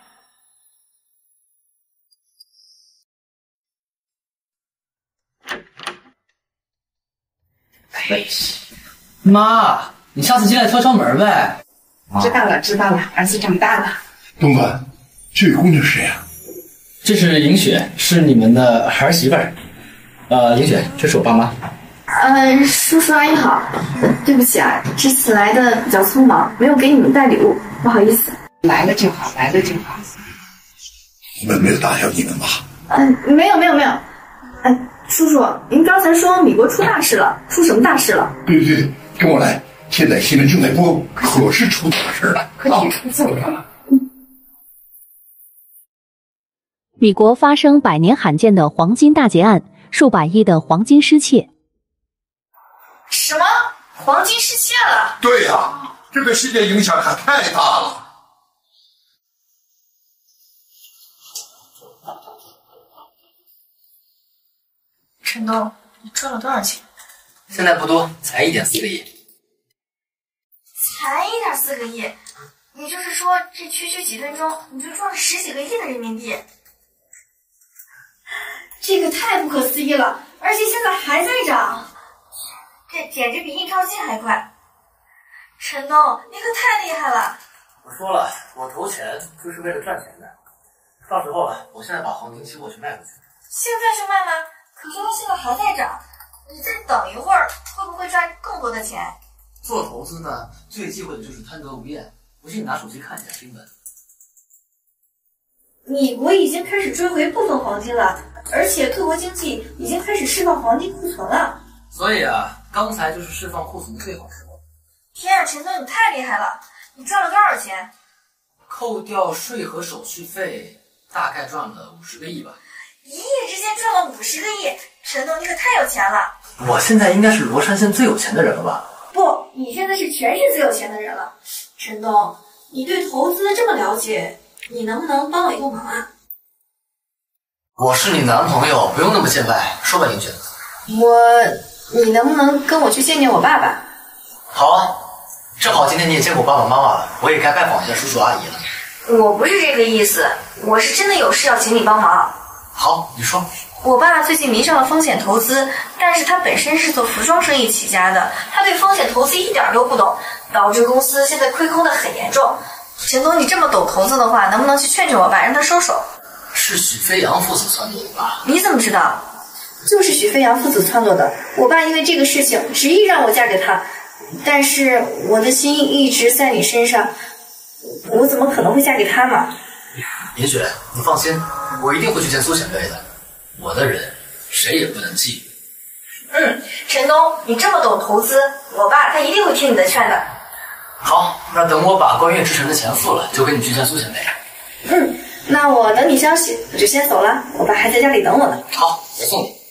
哎，妈，你下次进来敲敲门呗。 知道了，知道了，儿子长大了。 东子，这位姑娘是谁啊？ 这是银雪，是你们的儿媳妇儿。呃，银雪，这是我爸妈。 呃，叔叔阿姨好，对不起啊，这次来的比较匆忙，没有给你们带礼物，不好意思。 来了就好，来了就好。 我们没有打扰你们吧？ 嗯、呃，没有没有没有。嗯、呃，叔叔，您刚才说米国出大事了，出什么大事了？ 对对对，跟我来，现在新闻正在播，可是出大事了。 快点出走了。 米国发生百年罕见的黄金大劫案，数百亿的黄金失窃。 什么？黄金失窃了？ 对呀、啊，这对世界影响可太大了。 陈东，你赚了多少钱？ 现在不多，才一点四个亿。 才一点四个亿，也就是说，这区区几分钟你就赚了十几个亿的人民币，这个太不可思议了！而且现在还在涨，这简直比印钞机还快。陈东，你可太厉害了！ 我说了，我投钱就是为了赚钱的。到时候啊，我现在把黄金期货去卖出去。 现在就卖吗？可是它现在还在涨，你再等一会儿，会不会赚更多的钱？ 做投资呢，最忌讳的就是贪得无厌。不信你拿手机看一下新闻。 米国已经开始追回部分黄金了，而且各国经济已经开始释放黄金库存了。 所以啊，刚才就是释放库存的最好时候。 天啊，陈总，你太厉害了！你赚了多少钱？ 扣掉税和手续费，大概赚了五十个亿吧。 一夜之间赚了五十个亿，陈总你可太有钱了！ 我现在应该是罗山县最有钱的人了吧？ 不，你现在是全市最有钱的人了。陈东，你对投资这么了解，你能不能帮我一个忙啊？ 我是你男朋友，不用那么见外。说吧，宁雪。 我，你能不能跟我去见见我爸爸？ 好啊，正好今天你也见过爸爸妈妈了，我也该拜访一下叔叔阿姨了。 我不是这个意思，我是真的有事要请你帮忙。 好，你说。 我爸最近迷上了风险投资，但是他本身是做服装生意起家的，他对风险投资一点都不懂，导致公司现在亏空的很严重。陈总，你这么懂投资的话，能不能去劝劝我爸，让他收手？ 是许飞扬父子撺掇的吧？ 你怎么知道？就是许飞扬父子撺掇的。我爸因为这个事情执意让我嫁给他，但是我的心一直在你身上，我怎么可能会嫁给他呢？ 林雪，你放心，我一定会去见苏前辈的。我的人谁也不能觊觎。 嗯，陈东，你这么懂投资，我爸他一定会听你的劝的。 好，那等我把关月之城的钱付了，就跟你去见苏前辈。 嗯，那我等你消息，我就先走了，我爸还在家里等我呢。 好，我送你。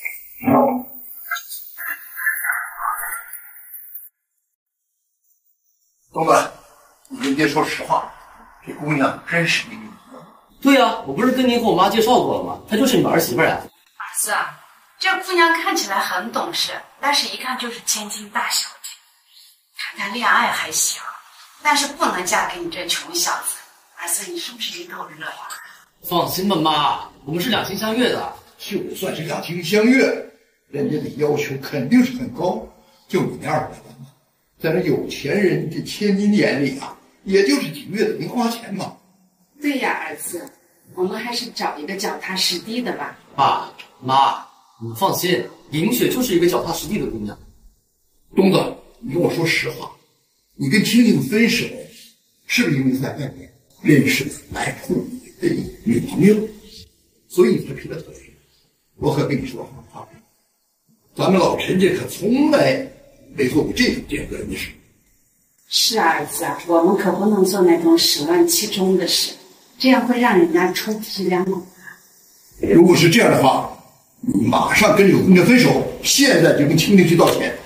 东子，你跟爹说实话，这姑娘真是你女儿？ 对呀、啊，我不是跟您和我妈介绍过了吗？她就是你们儿媳妇呀。 儿子啊，这姑娘看起来很懂事，但是一看就是千金大小姐。谈谈恋爱还行，但是不能嫁给你这穷小子。儿子，你是不是心头热呀？ 放心吧，妈，我们是两情相悦的。 就算是两情相悦，人家的要求肯定是很高。就你那二百万嘛，在这有钱人这千金眼里啊，也就是几个月的零花钱嘛。 对呀，儿子，我们还是找一个脚踏实地的吧。 爸妈，你们放心，林雪就是一个脚踏实地的姑娘。 东子，你跟我说实话，你跟青青分手，是不是因为在外面认识了来铺里的女朋友，所以你才劈了腿？我可跟你说啊，咱们老陈家可从来没做过这种见个人的事。 是啊，儿子啊，我们可不能做那种始乱其中的事，这样会让人家出体两股。 如果是这样的话，你马上跟这个姑娘分手，现在就跟青青去道歉。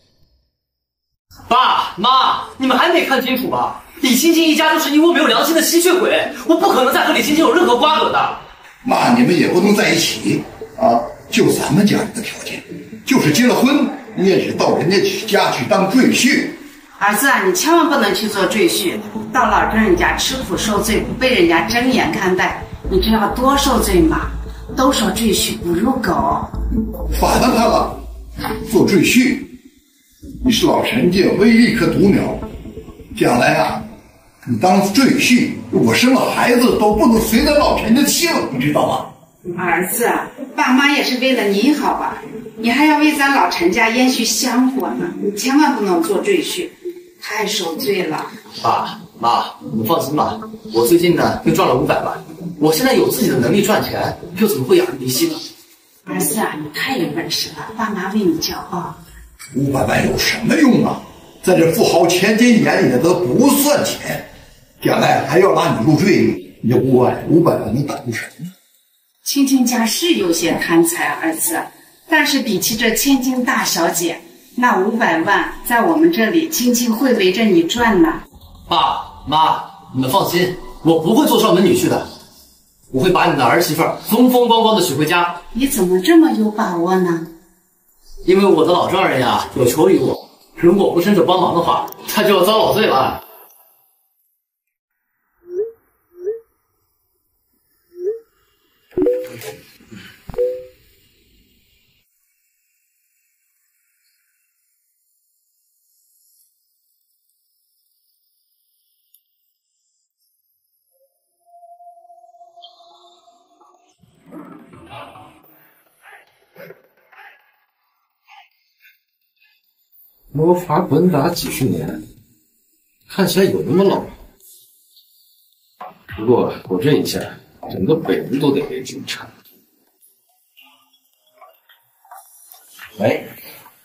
爸妈，你们还没看清楚吧？李青青一家就是一窝没有良心的吸血鬼，我不可能再和李青青有任何瓜葛的。 那你们也不能在一起啊！就咱们家人的条件，就是结了婚，你也只到人家家去当赘婿。 儿子啊，你千万不能去做赘婿，到老跟人家吃苦受罪，不被人家睁眼看待，你知道多受罪吗？都说赘婿不入狗。 反了他了，做赘婿，你是老陈家唯一一棵独苗，将来啊，你当赘婿，如果生了孩子都不能随咱老陈家的姓，你知道吗？ 儿子，爸妈也是为了你好吧，你还要为咱老陈家延续香火呢，你千万不能做赘婿，太受罪了。 爸妈，你们放心吧，我最近呢又赚了五百万，我现在有自己的能力赚钱，又怎么会仰人鼻息呢？ 儿子啊，你太有本事了，爸妈为你骄傲。 五百万有什么用啊？在这富豪千金眼里的都不算钱，将来还要拉你入赘，你这五百五百万能挡住什么呢？ 青青家是有些贪财，儿子，但是比起这千金大小姐，那五百万在我们这里，青青会围着你转呢。 爸妈，你们放心，我不会做上门女婿的，我会把你的儿媳妇风风光光的娶回家。 你怎么这么有把握呢？ 因为我的老丈人呀有求于我，如果不伸手帮忙的话，他就要遭老罪了。 魔法滚打几十年，看起来有那么老。不过我这一下，整个北部都得被纠缠。 喂，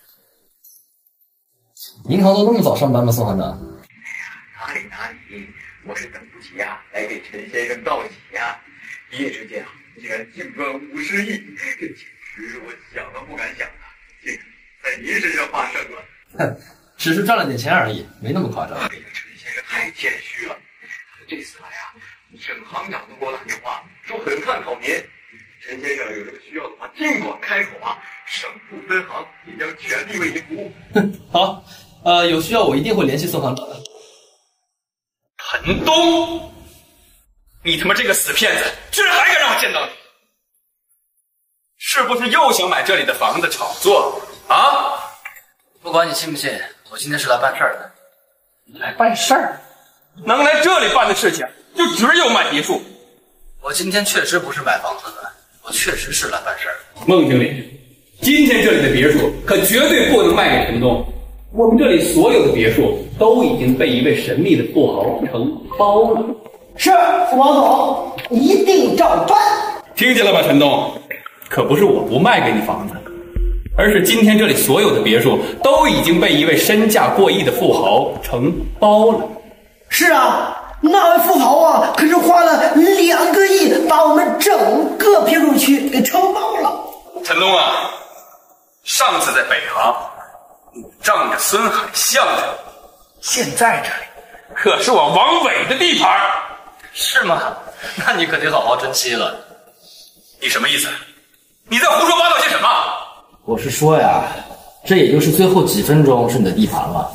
银行都那么早上班吗，宋行长？ 哪里哪里，我是等不及呀、啊，来给陈先生道喜呀、啊！一夜之间啊，竟然净赚五十亿，这简直是我想都不敢想的，竟然在您身上发生了。 哼，只是赚了点钱而已，没那么夸张。 哎呀，陈先生太谦虚了。这次来啊，沈行长都给我打电话说很看好您。陈先生有这个需要的话，尽管开口啊，省部分行也将全力为您服务。 好，呃，有需要我一定会联系宋行长的。 陈东，你他妈这个死骗子，居然还敢让我见到你！是不是又想买这里的房子炒作啊？ 不管你信不信，我今天是来办事儿的。 你来办事儿？能来这里办的事情，就只有买别墅。 我今天确实不是买房子的，我确实是来办事儿的。 孟经理，今天这里的别墅可绝对不能卖给陈东。我们这里所有的别墅都已经被一位神秘的富豪承包了。 是，王总，一定照办。 听见了吧，陈东？可不是我不卖给你房子，而是今天这里所有的别墅都已经被一位身价过亿的富豪承包了。 是啊，那位富豪啊，可是花了两个亿把我们整个别墅区给承包了。 陈东啊，上次在北航，你仗着孙海相声，现在这里可是我王伟的地盘， 是吗？那你可得好好珍惜了。 你什么意思？你在胡说八道些什么？ 我是说呀，这也就是最后几分钟是你的地盘了。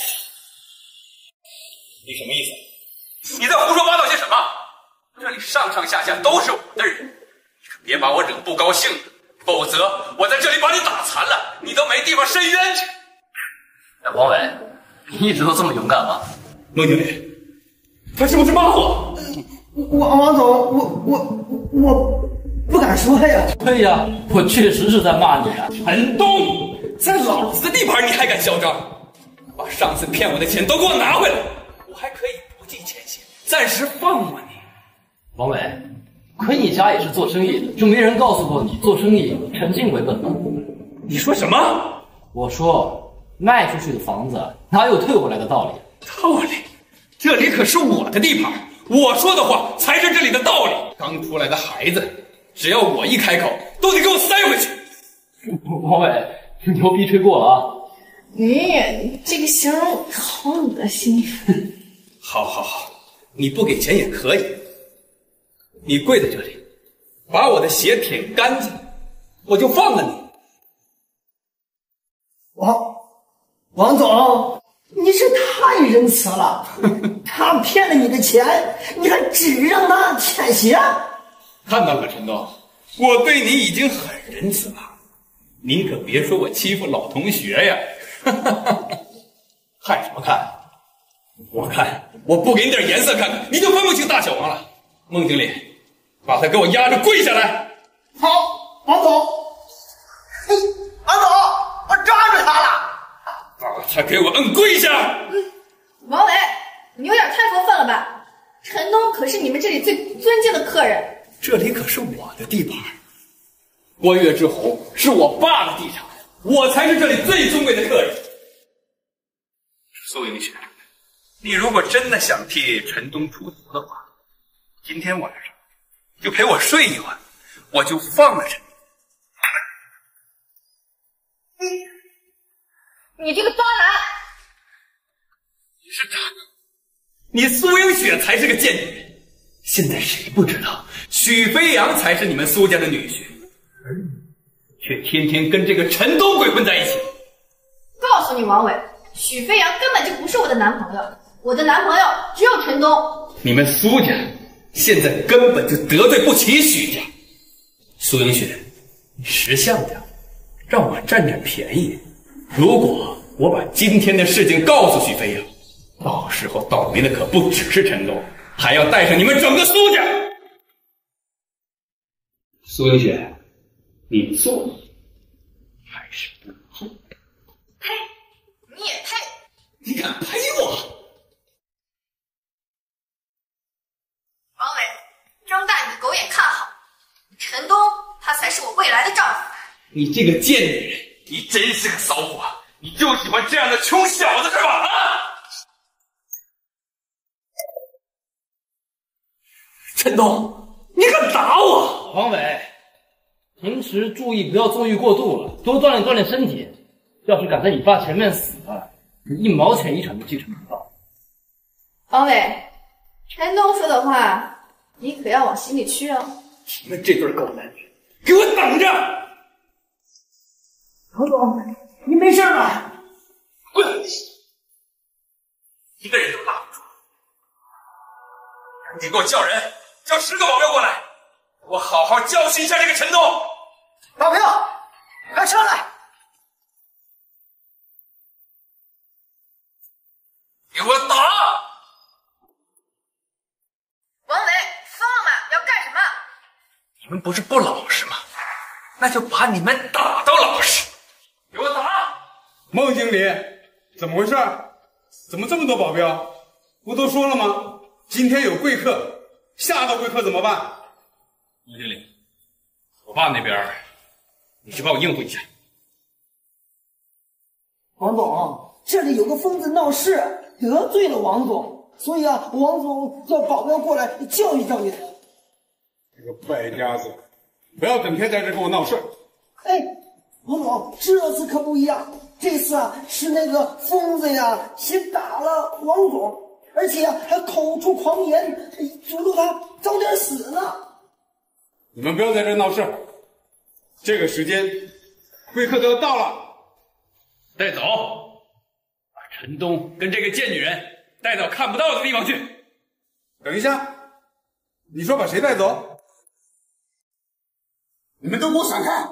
你什么意思？你在胡说八道些什么？这里上上下下都是我的人，你可别把我惹不高兴了，否则我在这里把你打残了，你都没地方伸冤去。 哎，王伟，你一直都这么勇敢吗？ 孟经理，他是不是骂我？ 王王总，我我我不敢说呀。 对呀，我确实是在骂你啊。 陈东，在老子的地盘你还敢嚣张？把上次骗我的钱都给我拿回来，我还可以不计前嫌，暂时放过你。 王伟，亏你家也是做生意的，就没人告诉过你做生意诚信为本吗？ 你说什么？ 我说卖出去的房子哪有退回来的道理？ 道理？这里可是我的地盘，我说的话才是这里的道理。刚出来的孩子，只要我一开口，都得给我塞回去。 王伟，牛逼吹过了啊！ 哎，这个形容好恶心。 好好好，你不给钱也可以。你跪在这里，把我的鞋舔干净，我就放了你。 王王总，你是太仁慈了。他骗了你的钱，你还只让他舔鞋？ 看到了，陈东，我对你已经很仁慈了，你可别说我欺负老同学呀。看什么看？我看我不给你点颜色看看，你就分不清大小王了。孟经理，把他给我压着跪下来。 好，王总。嘿，王总，我抓住他了。 把他给我摁跪下。 王伟，你有点太过分了吧？陈东可是你们这里最尊敬的客人。 这里可是我的地盘，郭月之红是我爸的地产，我才是这里最尊贵的客人。苏英雪，你如果真的想替陈东出头的话，今天晚上就陪我睡一晚，我就放了陈东。 你你这个渣男！ 你是渣男，你苏英雪才是个贱女人。现在谁不知道许飞扬才是你们苏家的女婿，而你却天天跟这个陈东鬼混在一起。 告诉你王伟，许飞扬根本就不是我的男朋友，我的男朋友只有陈东。 你们苏家现在根本就得罪不起许家。苏英雪，你识相点，让我占占便宜。如果我把今天的事情告诉许飞扬，到时候倒霉的可不只是陈东，还要带上你们整个苏家。苏英雪，你做还是不做？ 呸！你也太…… 你敢呸我？ 王伟，睁大你的狗眼看好，他才是我未来的丈夫。 你这个贱女人，你真是个骚货！ 你就喜欢这样的穷小子是吧？啊！ 陈东，你敢打我！王伟，平时注意不要纵欲过度了，多锻炼锻炼身体。要是敢在你爸前面死了，你一毛钱遗产都继承不到。 王伟，陈东说的话，你可要往心里去哦。 你们这对狗男女，给我等着！ 王总，你没事吧？ 滚！一个人都拉不住，赶紧给我叫人，叫十个保镖过来，我好好教训一下这个陈东。 保镖，快上来！ 给我打！ 王伟，放嘛，要干什么？ 你们不是不老实吗？那就把你们打到老实。给我打！ 孟经理，怎么回事？怎么这么多保镖？不都说了吗？今天有贵客，下个贵客怎么办？ 孟经理，我爸那边，你去帮我应付一下。 王总，这里有个疯子闹事，得罪了王总，所以啊，王总叫保镖过来教育教育他。 这个败家子，不要整天在这给我闹事。 哎，王总，这次可不一样，这次啊是那个疯子呀，先打了王总，而且啊还口出狂言，诅咒他早点死呢。 你们不要在这闹事，这个时间，贵客都要到了。 带走，把陈东跟这个贱女人带到看不到的地方去。 等一下，你说把谁带走？你们都给我闪开！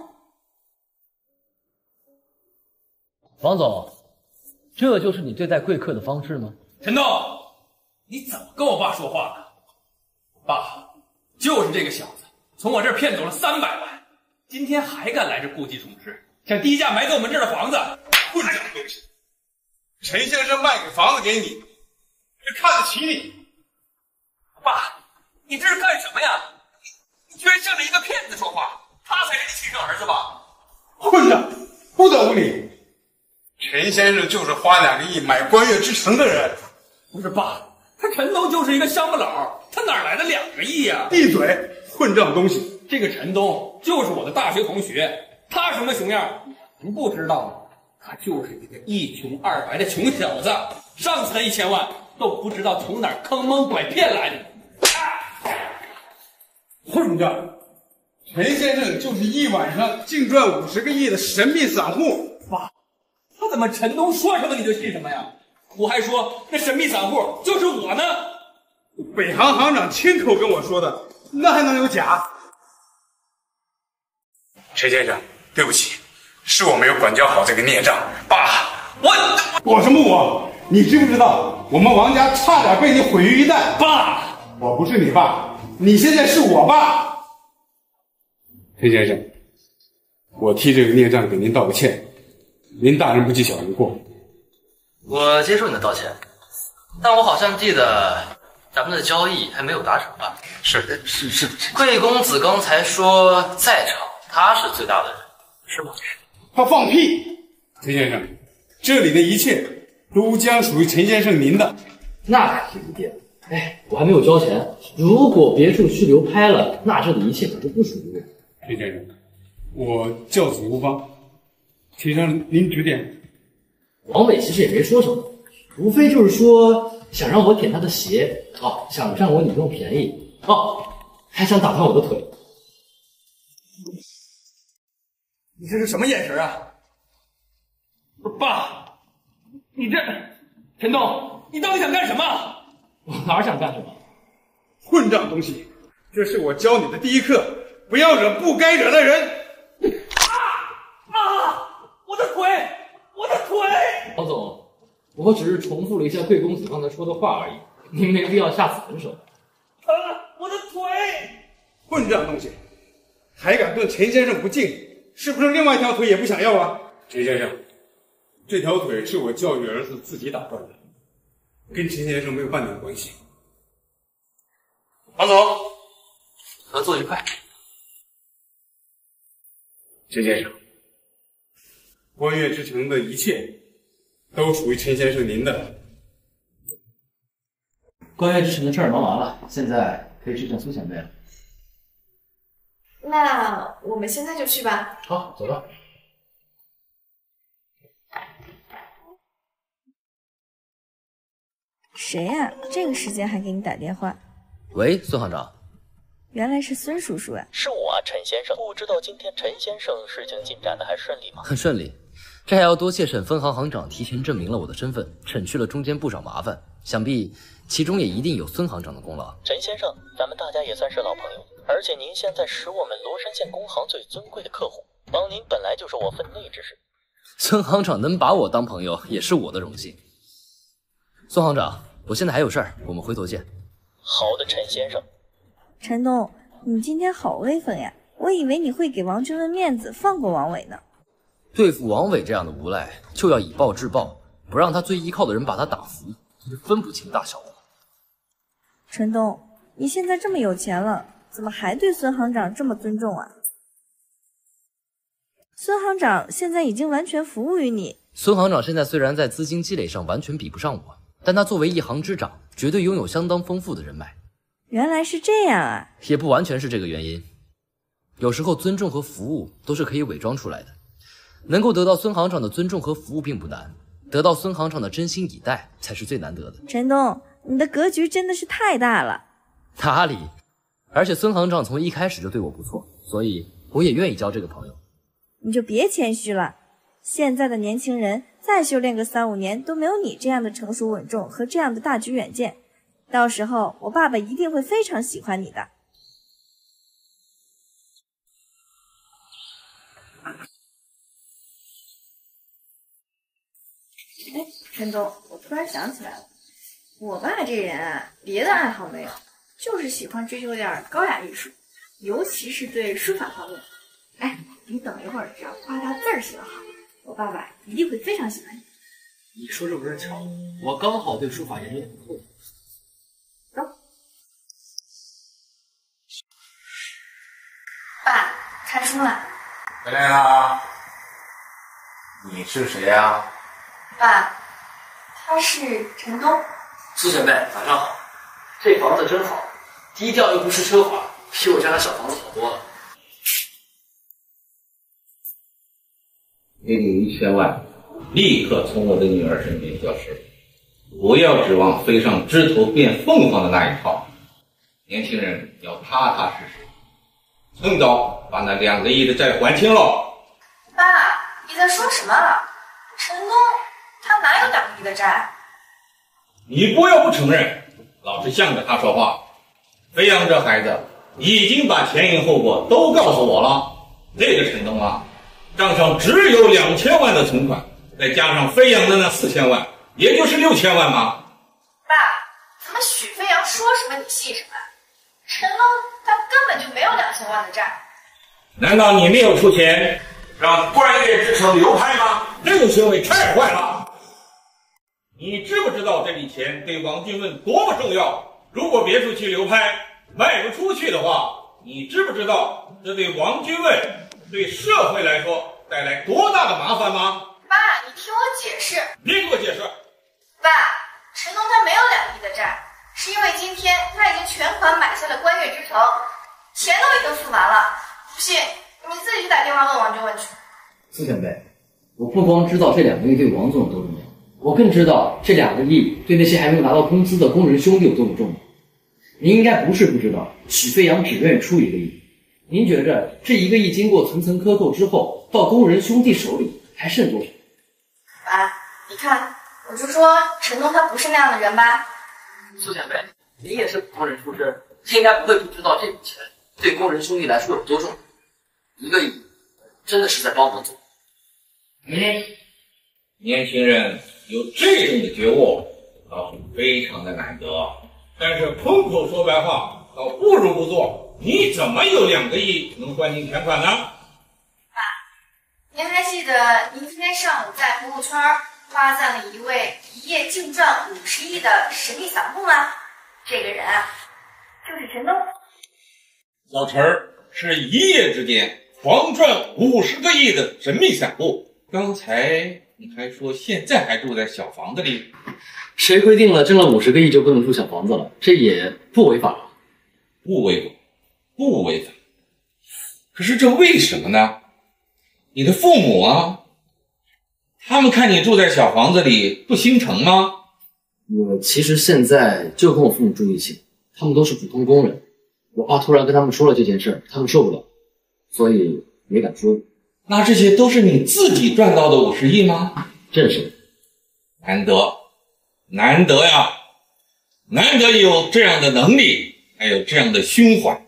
王总，这就是你对待贵客的方式吗？ 陈东，你怎么跟我爸说话呢？爸，就是这个小子从我这儿骗走了三百万，今天还敢来这故技重施，想低价买走我们这儿的房子。混账东西！陈先生卖给房子给你，是看得起你。爸，你这是干什么呀？你居然向着一个骗子说话，他才是你亲生儿子吧？ 混账，不得无礼！陈先生就是花两个亿买观悦之城的人。 不是爸，他陈东就是一个乡巴佬，他哪来的两个亿呀？ 闭嘴，混账东西！ 这个陈东就是我的大学同学，他什么熊样，您不知道吗？他就是一个一穷二白的穷小子，上次的一千万都不知道从哪儿坑蒙拐骗来的。啊、 混账！陈先生就是一晚上净赚五十个亿的神秘散户。 爸，他怎么陈东说什么你就信什么呀？我还说那神秘散户就是我呢。 北航行长亲口跟我说的，那还能有假？陈先生，对不起。是我没有管教好这个孽障，爸，我我什么我？你知不知道我们王家差点被你毁于一旦？ 爸， 我不是你爸，你现在是我爸。陈先生，我替这个孽障给您道个歉，您大人不计小人过。 我接受你的道歉，但我好像记得咱们的交易还没有达成吧？ 是是是， 贵公子刚才说在场他是最大的人，是吗？ 他放屁！陈先生，这里的一切都将属于陈先生您的。 那可不定。哎，我还没有交钱，如果别墅去流拍了，那这里一切可就不属于我。 陈先生，我教子无方，请让您指点。 王伟其实也没说什么，无非就是说想让我舔他的鞋，哦，想占我女朋友便宜，哦，还想打断我的腿。 你这是什么眼神啊？不是爸，你这陈东，你到底想干什么？ 我哪想干什么？ 混账东西！这是我教你的第一课，不要惹不该惹的人。 啊啊！我的腿，我的腿！ 老总，我只是重复了一下贵公子刚才说的话而已，您没必要下此狠手。 啊！我的腿！ 混账东西，还敢对陈先生不敬！是不是另外一条腿也不想要啊？陈先生，这条腿是我教育儿子自己打断的，跟陈先生没有半点关系。 王总， 合作愉快。 陈先生，观悦之城的一切都属于陈先生您的。 关月之城的事儿忙完了，现在可以去见苏前辈了。 那我们现在就去吧。 好，走吧。 谁呀、啊？这个时间还给你打电话？ 喂，孙行长。 原来是孙叔叔啊！ 是我啊，陈先生。不知道今天陈先生事情进展的还顺利吗？ 很顺利，这还要多谢沈分行行长提前证明了我的身份，省去了中间不少麻烦。想必其中也一定有孙行长的功劳。 陈先生，咱们大家也算是老朋友，而且您现在是我们罗山县工行最尊贵的客户，帮您本来就是我分内之事。 孙行长能把我当朋友，也是我的荣幸。孙行长，我现在还有事儿，我们回头见。 好的，陈先生。 陈东，你今天好威风呀！我以为你会给王君问面子，放过王伟呢。 对付王伟这样的无赖，就要以暴制暴，不让他最依靠的人把他打服，他就分不清大小了。 陈东，你现在这么有钱了，怎么还对孙行长这么尊重啊？孙行长现在已经完全服务于你。 孙行长现在虽然在资金积累上完全比不上我，但他作为一行之长，绝对拥有相当丰富的人脉。 原来是这样啊！ 也不完全是这个原因，有时候尊重和服务都是可以伪装出来的。能够得到孙行长的尊重和服务并不难，得到孙行长的真心以待才是最难得的。 陈东，你的格局真的是太大了。 哪里？而且孙行长从一开始就对我不错，所以我也愿意交这个朋友。 你就别谦虚了，现在的年轻人再修炼个三五年都没有你这样的成熟稳重和这样的大局远见。到时候我爸爸一定会非常喜欢你的。哎，陈东，我突然想起来了，我爸这人啊，别的爱好没有，就是喜欢追求点高雅艺术，尤其是对书法方面。哎，你等一会儿，只要画大字儿写得好，我爸爸一定会非常喜欢你。 你说这不是巧，我刚好对书法研究不透。 爸，看书了。 回来啦。你是谁呀、啊？ 爸，他是陈东。 苏前辈，晚上好。这房子真好，低调又不失奢华，比我家的小房子好多了。 给你一千万，立刻从我的女儿身边消失，不要指望飞上枝头变凤凰的那一套。年轻人要踏踏实实。趁早把那两个亿的债还清喽！ 爸，你在说什么？陈东他哪有两个亿的债？ 你不要不承认，老是向着他说话。飞扬这孩子已经把前因后果都告诉我了。这个陈东啊，账上只有两千万的存款，再加上飞扬的那四千万，也就是六千万嘛。 爸，怎么许飞扬说什么你信什么？陈东他根本就没有两千万的债。 难道你没有出钱让关月之城流拍吗？这种行为太坏了！你知不知道这笔钱对王俊问多么重要？如果别墅区流拍卖不出去的话，你知不知道这对王俊问、对社会来说带来多大的麻烦吗？ 爸，你听我解释。 别给我解释。 爸，陈东他没有两亿的债，是因为今天他已经全款买下了关月之城，钱都已经付完了。不信你自己去打电话问王俊问去。 苏前辈，我不光知道这两个亿对王总有多重要，我更知道这两个亿对那些还没有拿到工资的工人兄弟有多么重要。您应该不是不知道，许飞扬只愿意出一个亿。您觉着这一个亿经过层层克扣之后，到工人兄弟手里还剩多少？ 爸，你看，我就说陈东他不是那样的人吧。 苏前辈，您也是普通人出身，应该不会不知道这笔钱对工人兄弟来说有多重要。一个亿，真的是在帮忙做。 嗯，年轻人有这种的觉悟，倒是非常的难得。但是空口说白话，倒不如不做。你怎么有两个亿能还清全款呢？ 爸，您还记得您今天上午在朋友圈夸赞了一位一夜净赚五十亿的神秘散户吗？这个人啊，就是陈东。 老陈儿是一夜之间狂赚五十个亿的神秘散户。刚才你还说现在还住在小房子里？ 谁规定了挣了五十个亿就不能住小房子了？这也不违法。 不违法，不违法。可是这为什么呢？你的父母啊，他们看你住在小房子里不心疼吗？ 我其实现在就跟我父母住一起，他们都是普通工人。我爸突然跟他们说了这件事，他们受不了，所以没敢说。 那这些都是你自己赚到的五十亿吗？ 正是。 难得，难得呀，难得有这样的能力，还有这样的胸怀。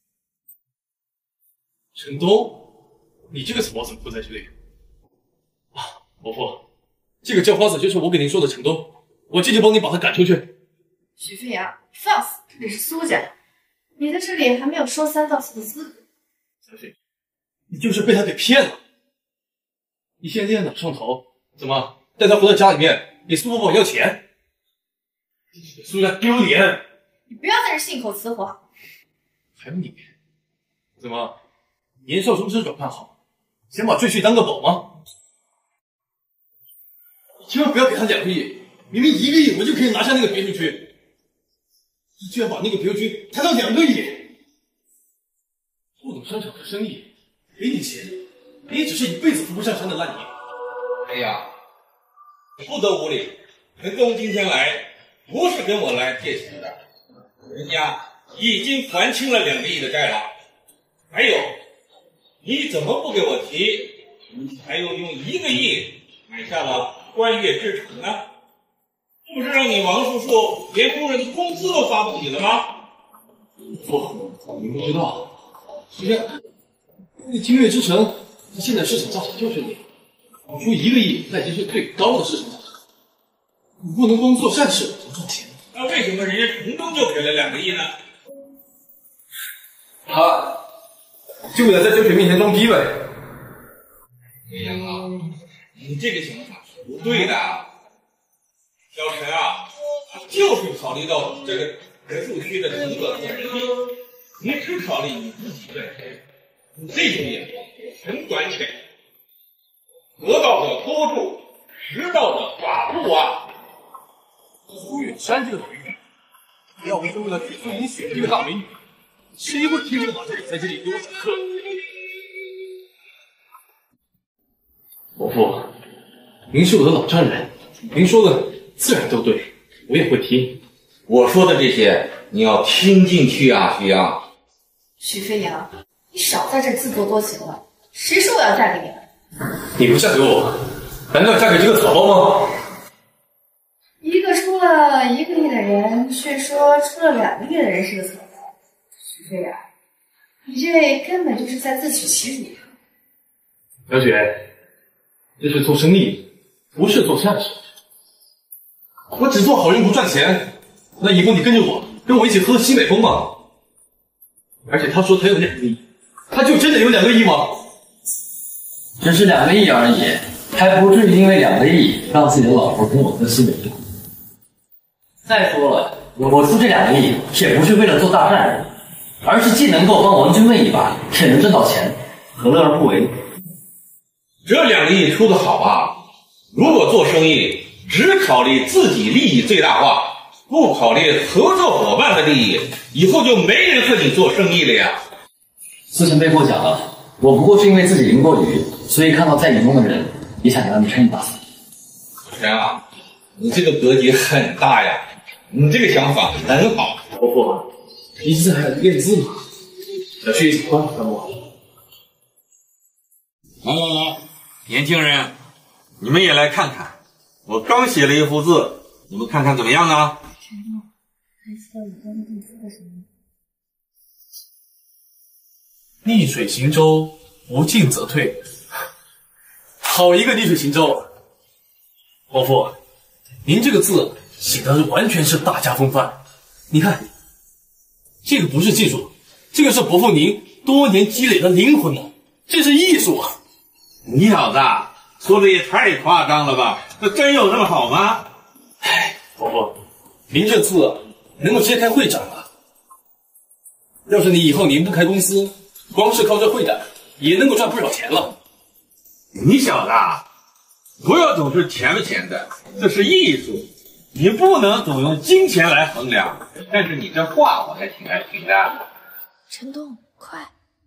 陈东，你这个草包怎么会在这里？啊，伯父，这个叫花子就是我给您说的陈东，我这就帮你把他赶出去。 许飞扬，放肆！这里是苏家，你在这里还没有说三道四的资格。 小飞，你就是被他给骗了。你现在哪上头？怎么带他回到家里面给苏伯伯要钱？给苏家丢脸！ 你不要在这信口雌黄。 还有你，怎么年少终身转换好，想把赘婿当个宝吗？你千万不要给他两个亿，明明一个亿我就可以拿下那个别墅区，你居然把那个别墅区抬到两个亿！不懂商场和生意，给你钱，你也只是一辈子扶不上山的烂泥。 哎呀，不得无礼！陈东今天来不是跟我来借钱的，人家已经还清了两个亿的债了。还有，你怎么不给我提？你还要用一个亿买下了观悦之城呢？这不是让你王叔叔连工人的工资都发不起了吗？ 不，你不知道，首先，那金悦之城，它现在市场价值就是你，你出一个亿，那已经是最高的市场价值。你不能光做善事不赚钱。 那为什么人家陈东就给了两个亿呢？ 他就为了在周雪面前装逼呗。 飞扬啊，你这个想法是不对的。小陈啊，他就是考虑到这个别墅区的成本和人力，你只考虑你自己赚钱，你这种眼光很短浅。得道者多助，失道者寡不啊。 苏远山这个美女，要不是为了娶苏银雪这个大美女，谁会听这个马大姐在这里给我讲课？伯父，您是我的老丈人，您说的自然都对，我也会听。 我说的这些你要听进去啊，徐阳。 许飞扬，你少在这自作多情了。谁说我要嫁给你了？ 你不嫁给我，难道嫁给这个草包吗？ 一个出了一个亿的人，却说出了两个亿的人是个草包。许飞扬，你这根本就是在自取其辱。 小雪，这是做生意，不是做善事。我只做好人不赚钱，那以后你跟着我，跟我一起喝西北风吗？而且他说他有两个亿，他就真的有两个亿吗？ 只是两个亿而已，还不至于因为两个亿让自己的老婆跟我喝西北风。再说了，我出这两个亿也不是为了做大善人，而是既能够帮王君问一把，也能挣到钱，何乐而不为？ 这两个亿出的好啊！如果做生意只考虑自己利益最大化，不考虑合作伙伴的利益，以后就没人和你做生意了呀。 苏前辈过奖了，我不过是因为自己淋过雨，所以看到在雨中的人，也想给他们撑一把伞。 小陈啊，你这个格局很大呀，你这个想法很好。 伯父，你现在还练字吗？小旭喜欢看我。 来来来，年轻人，你们也来看看，我刚写了一幅字，你们看看怎么样啊？ 陈诺，还记得我刚刚跟你说的什么？ 逆水行舟，不进则退。好一个逆水行舟！伯父，您这个字写的完全是大家风范。你看，这个不是技术，这个是伯父您多年积累的灵魂呢，这是艺术啊！ 你小子说的也太夸张了吧？这真有这么好吗？ 唉，伯父，您这字能够直接开会展啊！要是你以后您不开公司，光是靠这会展也能够赚不少钱了。 你小子不要总是钱不钱的，这是艺术，你不能总用金钱来衡量。但是你这话我还挺爱听的。 陈东，快！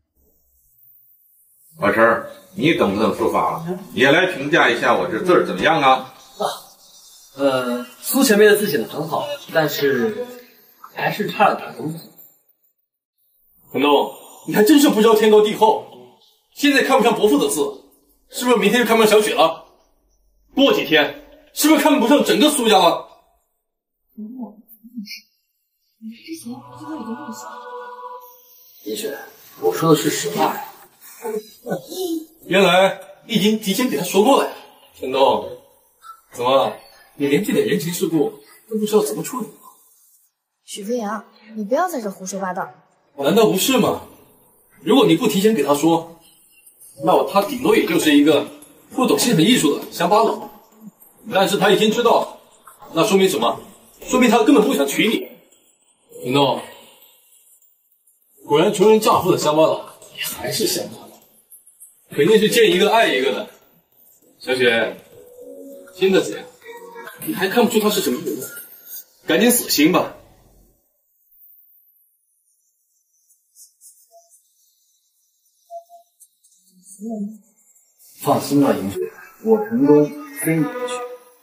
老陈，你懂不懂书法了？也来评价一下我这字儿怎么样啊？ 啊，呃，苏前辈的字写的很好，但是还是差了点东西。 陈东，你还真是不知道天高地厚。现在看不上伯父的字，是不是明天就看不上小雪了？过几天是不是看不上整个苏家了？ 你之前就都已经这么想。 林雪，我说的是实话呀。 原来你已经提前给他说过了呀，陈东。怎么，你连这点人情世故都不知道怎么处理吗？ 许飞扬，你不要在这胡说八道。 难道不是吗？如果你不提前给他说，那我他顶多也就是一个不懂现代艺术的乡巴佬。但是他已经知道，那说明什么？说明他根本不想娶你。陈东，果然穷人乍富的乡巴佬也还是乡巴佬，肯定是见一个爱一个的。小雪，真的怎样？你还看不出他是什么人？赶紧死心吧。 放心吧，银雪，我陈东非你不娶。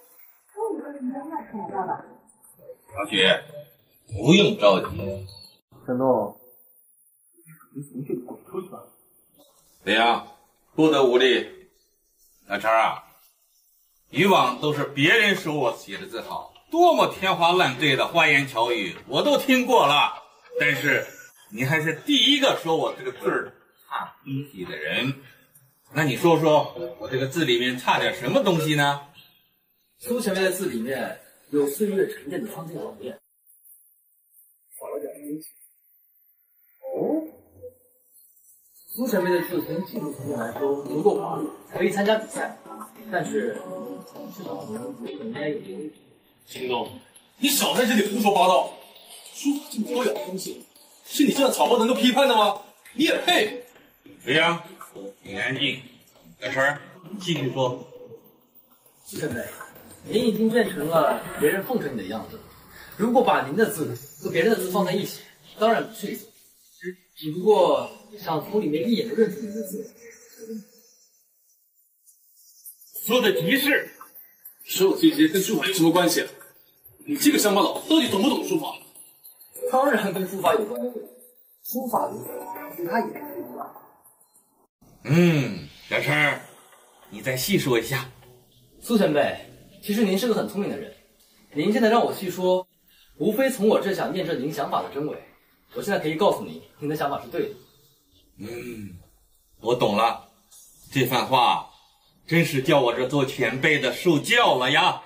小雪，不用着急。 陈东， 你从这里滚出去吧。 怎样？不得无礼。小陈啊，以往都是别人说我写的字好，多么天花乱坠的花言巧语，我都听过了。但是你还是第一个说我这个字儿差东西的人。那你说说我这个字里面差点什么东西呢？ 苏前辈的字里面有岁月沉淀的苍劲老练，少了点英气。哦，苏前辈的字从技术层面来说足够华丽，可以参加比赛，但是至少不应该有优势。 秦东，你少在这里胡说八道！书法这么高雅的东西，是你这样草包能够批判的吗？你也配？ 飞扬，你安静。小陈，继续说。 苏前辈，您已经变成了别人奉承你的样子。如果把您的字和别人的字放在一起，当然不是一种，只只不过想从里面一眼就认出您的字。 说的极是。 说我这些跟书法有什么关系？你这个乡巴佬到底懂不懂书法？ 当然跟书法有关系。书法如何，其他也是书法。 嗯，小陈，你再细说一下。 苏前辈，其实您是个很聪明的人，您现在让我细说，无非从我这想验证您想法的真伪。我现在可以告诉你，您的想法是对的。 嗯，我懂了，这番话真是叫我这做前辈的受教了呀。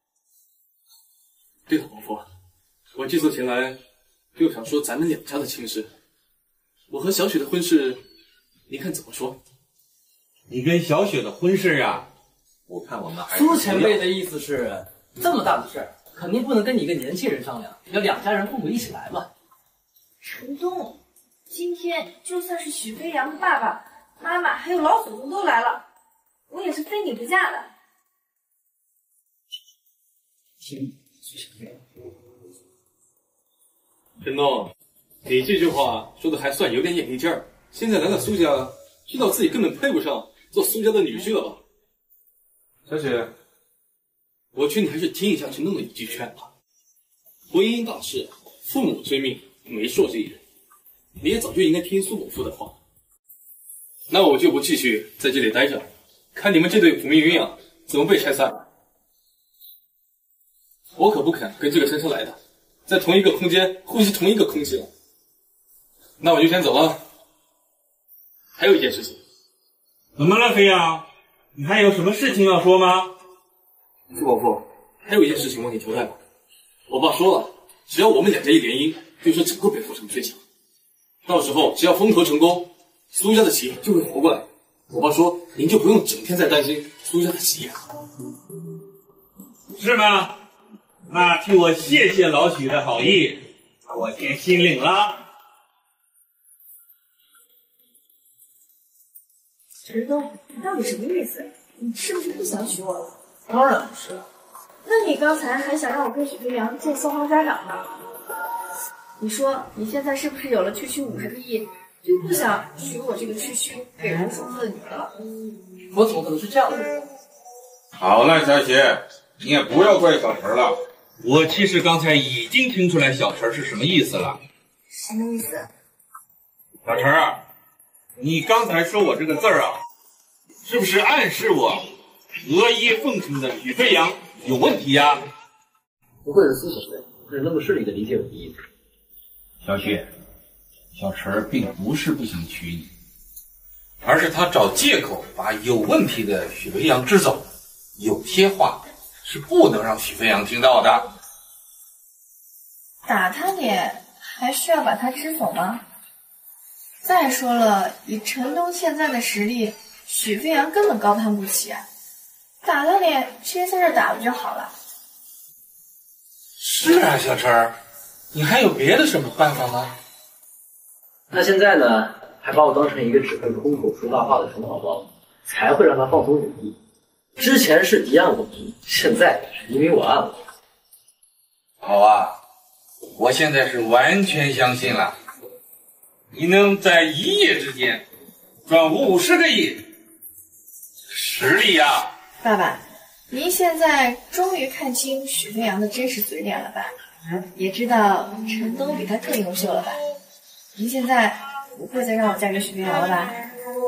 对了，伯父，我这次前来就想说咱们两家的亲事。我和小雪的婚事，您看怎么说？ 你跟小雪的婚事啊，我看我们还是苏前辈的意思是，这么大的事儿，肯定不能跟你一个年轻人商量，要两家人父母一起来嘛。 陈东，今天就算是许飞扬的爸爸妈妈还有老祖宗都来了，我也是非你不嫁的。 听苏前辈。 陈东，你这句话说的还算有点眼力劲儿。现在来到苏家，知道自己根本配不上做苏家的女婿了吧？小雪，我劝你还是听一下陈东的一句劝吧。婚姻大事，父母之命，媒妁之言。你也早就应该听苏伯父的话。那我就不继续在这里待着，看你们这对苦命鸳鸯怎么被拆散了。我可不肯跟这个姗姗来的在同一个空间呼吸同一个空气了。那我就先走了。还有一件事情。 怎么了，飞扬？你还有什么事情要说吗？ 苏伯父，还有一件事情望你交代吧。我爸说了，只要我们两家一联姻，就是整个北府城最强。到时候只要风头成功，苏家的企业就会活过来。我爸说，您就不用整天在担心苏家的企业了。 是吗？那替我谢谢老许的好意，我先心领了。 陈东，你到底什么意思？ 你是不是不想娶我了？ 当然不是。 那你刚才还想让我跟许飞扬见双方家长呢？你说你现在是不是有了区区五十个亿，就不想娶我这个区区北湖首富的女儿了？ 我怎么可能是这样的人？ 好了，小雪，你也不要怪小陈了。我其实刚才已经听出来小陈是什么意思了。 什么意思？ 小陈啊，你刚才说我这个字儿啊，是不是暗示我阿谀奉承的许飞扬有问题呀、啊？ 不会是思想对，是那么顺利的理解我的意思。 小雪，小陈并不是不想娶你，而是他找借口把有问题的许飞扬支走。有些话是不能让许飞扬听到的。 打他脸还需要把他支走吗？再说了，以陈东现在的实力，许飞扬根本高攀不起啊！打他脸，直接在这打不就好了？ 是啊，小陈，你还有别的什么办法吗？ 那现在呢，还把我当成一个只会空口说大话的蠢宝宝，才会让他放松警惕。之前是敌暗我明，现在是你明我暗了。 好啊，我现在是完全相信了，你能在一夜之间赚五十个亿，实力啊！ 爸爸，您现在终于看清许飞扬的真实嘴脸了吧？也知道陈东比他更优秀了吧？您现在不会再让我嫁给许飞扬了吧？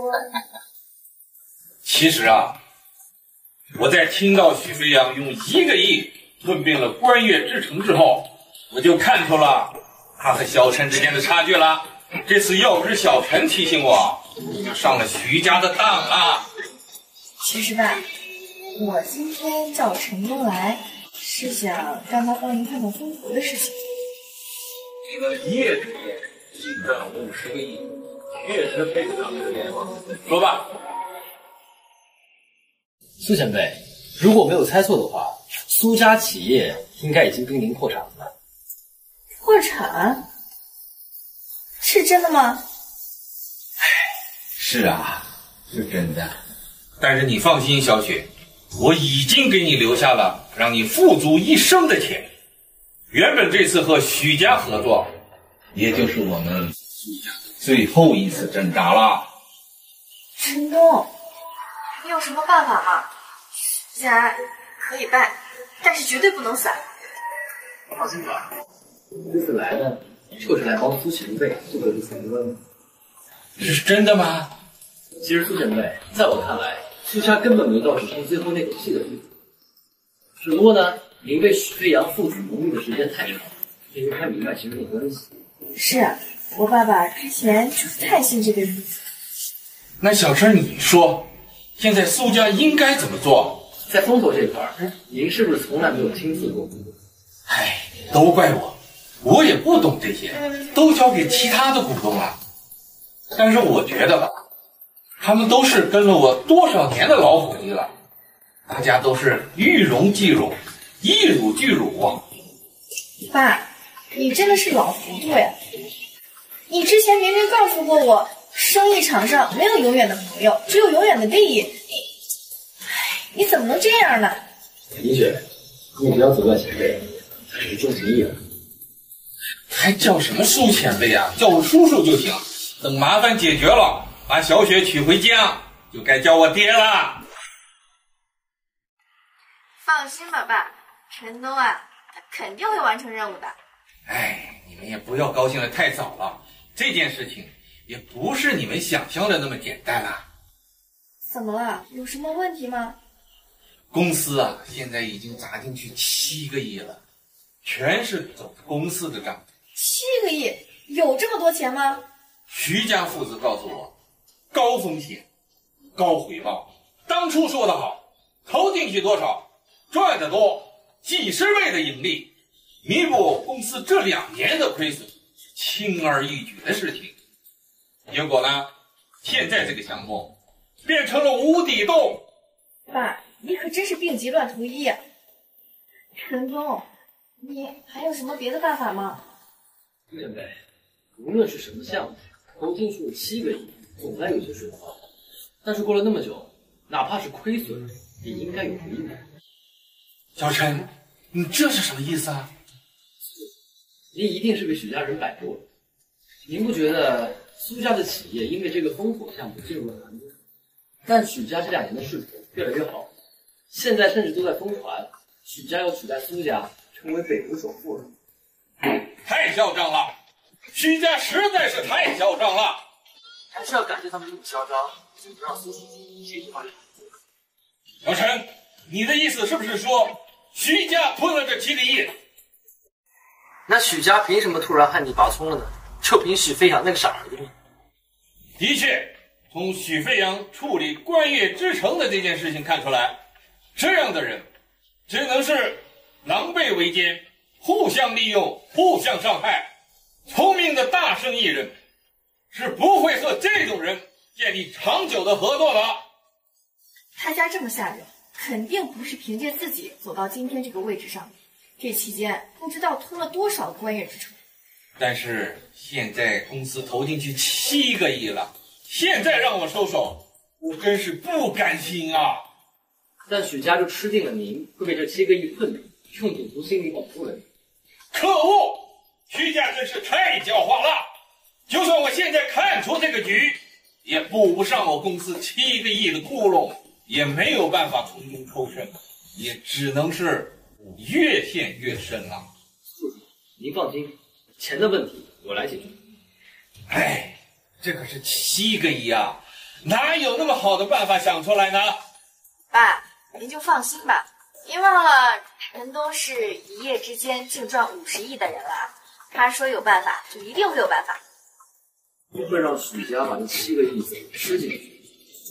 其实啊，我在听到许飞扬用一个亿吞并了关越之城之后，我就看出了他和小陈之间的差距了。这次要不是小陈提醒我，我就上了徐家的当了。 其实吧，我今天叫陈东来，是想让他帮您看看风湖的事情。 你们一夜之间净赚五十个亿，确实配得上这个联盟。说吧。 苏前辈，如果没有猜错的话，苏家企业应该已经濒临破产了。 破产？是真的吗？ 是啊，是真的。但是你放心，小雪，我已经给你留下了让你富足一生的钱。原本这次和许家合作，也就是我们苏家的最后一次挣扎了。 陈东，你有什么办法吗？许家可以办，但是绝对不能散。 放心吧，这次来呢，就是来帮苏前辈度过这次难关。 这是真的吗？ 其实苏前辈，在我看来，苏家根本没到手上最后那口气的地步。只不过呢，您被许飞扬父子蒙蔽的时间太长，没人看明白其中的关系。 是啊，我爸爸之前就是太信这对父子。 那小陈，你说，现在苏家应该怎么做？ 在风投这块，您是不是从来没有亲自过？ 唉，都怪我，我也不懂这些，都交给其他的股东了。但是我觉得吧，他们都是跟了我多少年的老伙计了，大家都是一荣俱荣，一辱俱辱啊。 爸，你真的是老糊涂呀！你之前明明告诉过我，生意场上没有永远的朋友，只有永远的利益。唉，你怎么能这样呢？ 林雪，你不要责怪前辈，他只是重情义了。 还叫什么苏前辈啊？叫我叔叔就行。等麻烦解决了，把小雪娶回家，就该叫我爹了。 放心吧，爸，陈东啊，他肯定会完成任务的。 哎，你们也不要高兴得太早了，这件事情也不是你们想象的那么简单啊。 怎么了？有什么问题吗？ 公司啊，现在已经砸进去七个亿了，全是走公司的账。 七个亿，有这么多钱吗？ 徐家父子告诉我，高风险，高回报。当初说得好，投进去多少，赚得多，几十倍的盈利，弥补公司这两年的亏损，轻而易举的事情。结果呢，现在这个项目变成了无底洞。 爸，你可真是病急乱投医呀！陈东，你还有什么别的办法吗？ 前辈，无论是什么项目，投进去七个亿，总该有些水花。但是过了那么久， 哪怕是亏损，也应该有回报。 小陈，你这是什么意思啊？ 您一定是被许家人摆布了。您不觉得苏家的企业因为这个烽火项目进入了寒冬？但许家这两年的势头越来越好，现在甚至都在疯传，许家要取代苏家成为北湖首富了。 太嚣张了！许家实在是太嚣张了。 还是要感谢他们这么嚣张，就不让苏书记这句话里。 小陈，你的意思是不是说徐家吞了这七个亿？ 那许家凭什么突然旱地拔葱了呢？就凭许飞扬那个傻儿子吗？ 的确，从许飞扬处理关业之城的这件事情看出来，这样的人只能是狼狈为奸，互相利用，互相伤害。聪明的大生意人是不会和这种人建立长久的合作的。 他家这么吓人，肯定不是凭借自己走到今天这个位置上。这期间不知道吞了多少官业之城。 但是现在公司投进去七个亿了，现在让我收手，我真是不甘心啊！ 但许家就吃定了您会被这七个亿困住，用赌徒心理保护了你。 可恶！徐家真是太狡猾了！就算我现在看出这个局，也补不上我公司七个亿的窟窿，也没有办法从中抽身，也只能是越陷越深了。 叔叔，您放心，钱的问题我来解决。 哎，这可是七个亿啊，哪有那么好的办法想出来呢？ 爸，您就放心吧，您忘了陈东是一夜之间净赚五十亿的人了。他说有办法，就一定会有办法。 不会让许家把这七个亿吃进去。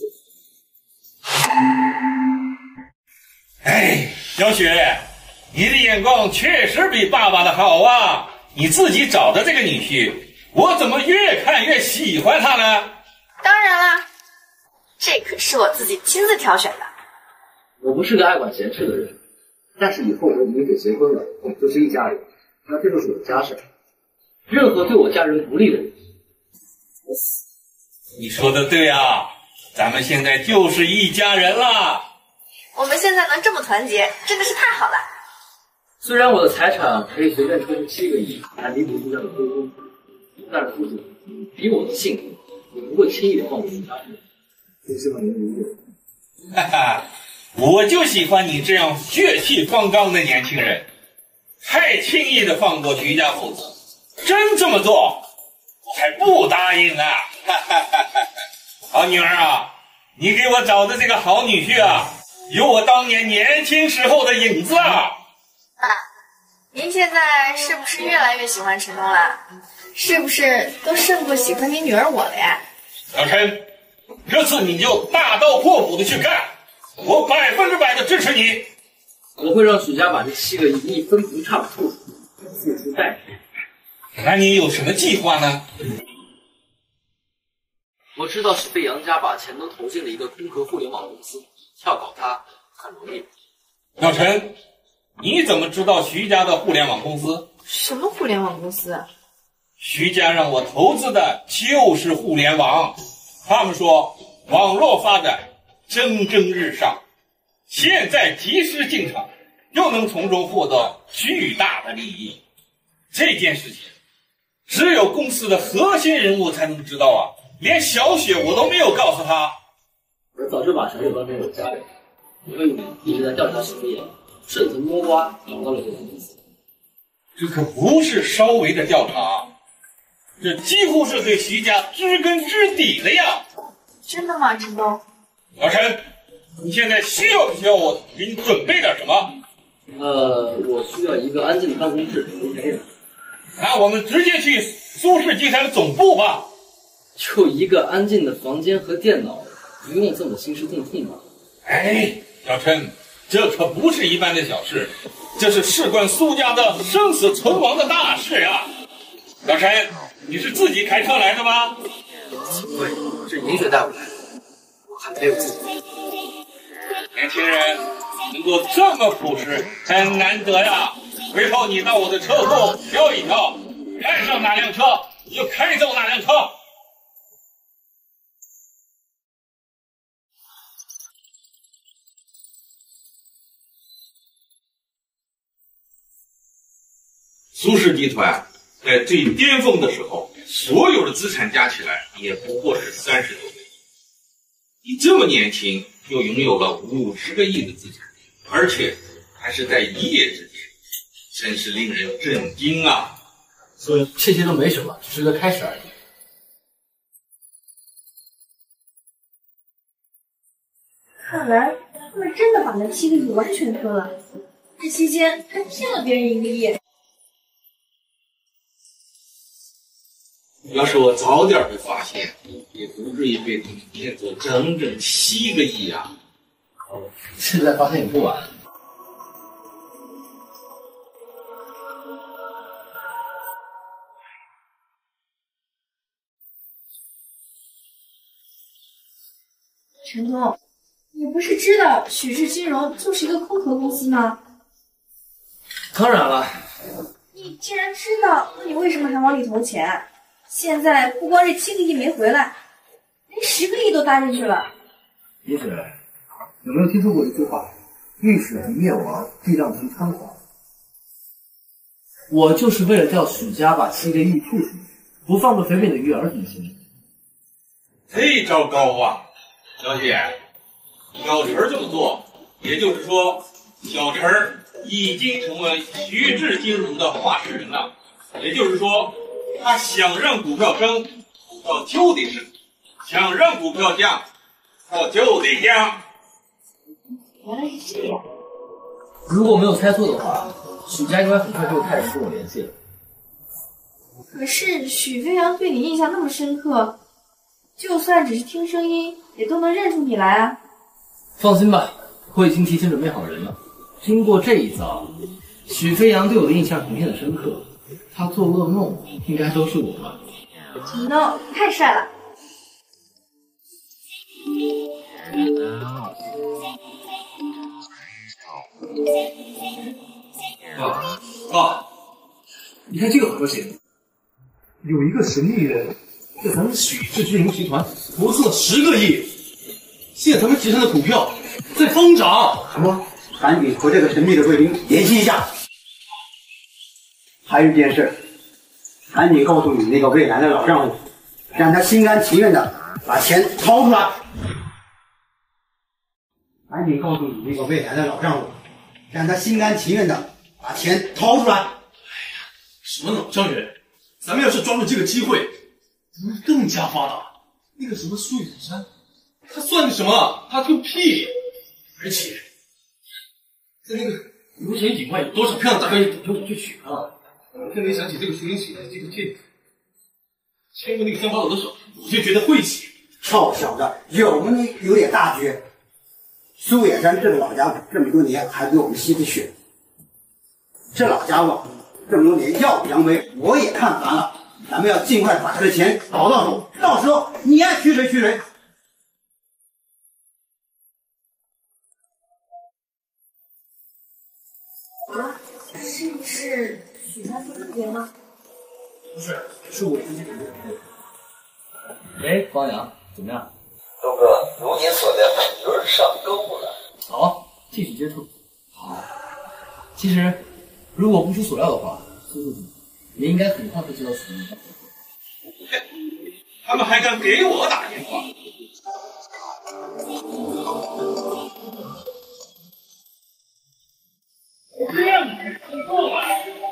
哎，小雪，你的眼光确实比爸爸的好啊！你自己找的这个女婿，我怎么越看越喜欢他呢？ 当然啦，这可是我自己亲自挑选的。 我不是个爱管闲事的人，但是以后我与你姐结婚了，我们就是一家人。那这就是我的家事，任何对我家人不利的人，我死。 你说的对啊，咱们现在就是一家人了。 我们现在能这么团结，真的是太好了。 虽然我的财产可以随便抽出七个亿来弥补这样的亏空，但是叔叔，以我的性格，我不会轻易的放过徐家人。我希望您理解。 哈哈，我就喜欢你这样血气方刚的年轻人。太轻易的放过徐家父子，真这么做，我还不答应呢。好女儿啊，你给我找的这个好女婿啊，有我当年年轻时候的影子啊。 爸，您现在是不是越来越喜欢陈东了？是不是都胜过喜欢您女儿我了呀？ 小陈，这次你就大刀阔斧的去干，我百分之百的支持你。 我会让许家把这七个亿一分不差的付出，付出代价。 那你有什么计划呢？ 我知道许飞扬家把钱都投进了一个空壳互联网公司，要搞它很容易。 小陈，你怎么知道徐家的互联网公司？ 什么互联网公司？ 徐家让我投资的就是互联网，他们说网络发展蒸蒸日上。现在及时进场，又能从中获得巨大的利益。这件事情，只有公司的核心人物才能知道啊，连小雪我都没有告诉他。 我早就把小雪当成我家人，所以一直在调查许飞扬，顺藤摸瓜找到了这个公司。 这可不是稍微的调查，这几乎是对徐家知根知底的呀。 真的吗，陈东？ 老陈，你现在需要不需要我给你准备点什么？ 呃，我需要一个安静的办公室，没人。 那我们直接去苏氏集团的总部吧。 就一个安静的房间和电脑，不用这么兴师动众吧？ 哎，小陈，这可不是一般的小事，这是事关苏家的生死存亡的大事呀！老陈，你是自己开车来的吗？ 对，是银雪带我来的，我还没有自己。 年轻人能够这么朴实，很难得呀！回头你到我的车库挑一挑，看上哪辆车你就开走哪辆车。 苏氏集团在最巅峰的时候，所有的资产加起来也不过是三十多个亿。你这么年轻，就拥有了五十个亿的资产，而且还是在一夜之间，真是令人震惊啊！ 所以这些都没什么，只是个开始而已。 看来他们真的把那七个亿完全吞了，这期间还骗了别人一个亿。 要是我早点被发现，也不至于被他们骗走整整七个亿啊！ 现在发现也不晚。 陈东，你不是知道许氏金融就是一个空壳公司吗？ 当然了。 你既然知道，那你为什么还往里投钱？现在不光这七个亿没回来，连十个亿都搭进去了。 爷子，有没有听说过一句话？历史的灭亡必让人仓皇。 我就是为了叫许家把七个亿吐出去，不放过肥美的鱼儿，怎么行？ 这招高啊！小姐，小陈这么做，也就是说，小陈已经成为徐氏金融的话事人了。也就是说，他想让股票升，我就得升；想让股票降，我就得降。 原来是这样。 如果没有猜错的话，许家应该很快就开始跟我联系了。 可是许飞扬对你印象那么深刻，就算只是听声音，也都能认出你来啊。 放心吧，我已经提前准备好人了。经过这一遭，许飞扬对我的印象肯定很深刻，他做噩梦应该都是我吧。 陈东，太帅了！ 爸，爸，你看这个好消息，有一个神秘人在咱们许氏金融集团投资了十个亿，现在咱们集团的股票在疯涨。 什么？赶紧和这个神秘的贵宾联系一下。还有一件事，赶紧告诉你那个未来的老丈夫，让他心甘情愿的把钱掏出来。赶紧告诉你那个未来的老丈夫，让他心甘情愿的把钱掏出来。哎呀， 什么老丈人？咱们要是抓住这个机会，咱们更加发达。那个什么苏远山，他算个什么？他个屁！而且，在那个游贤井外有多少漂亮大哥也等着我去娶她了。我现在想起这个徐英喜的这个戒指，牵过那个乡巴佬的手，我就觉得晦气。 臭小子，有没有有点大局？苏远山这个老家伙这么多年还给我们吸着血，这老家伙这么多年耀武扬威，我也看烦了。咱们要尽快把这个钱搞到手，到时候你爱娶谁娶谁。 啊，是不是许家做特别吗？ 不是，是我自己准备的。哎，方阳，怎么样？ 东哥，如你所料，有点上钩了。 好，继续接触。好。其实，如果不出所料的话，苏叔叔，你应该很快会知道什么。 他们还敢给我打电话？这样你够了。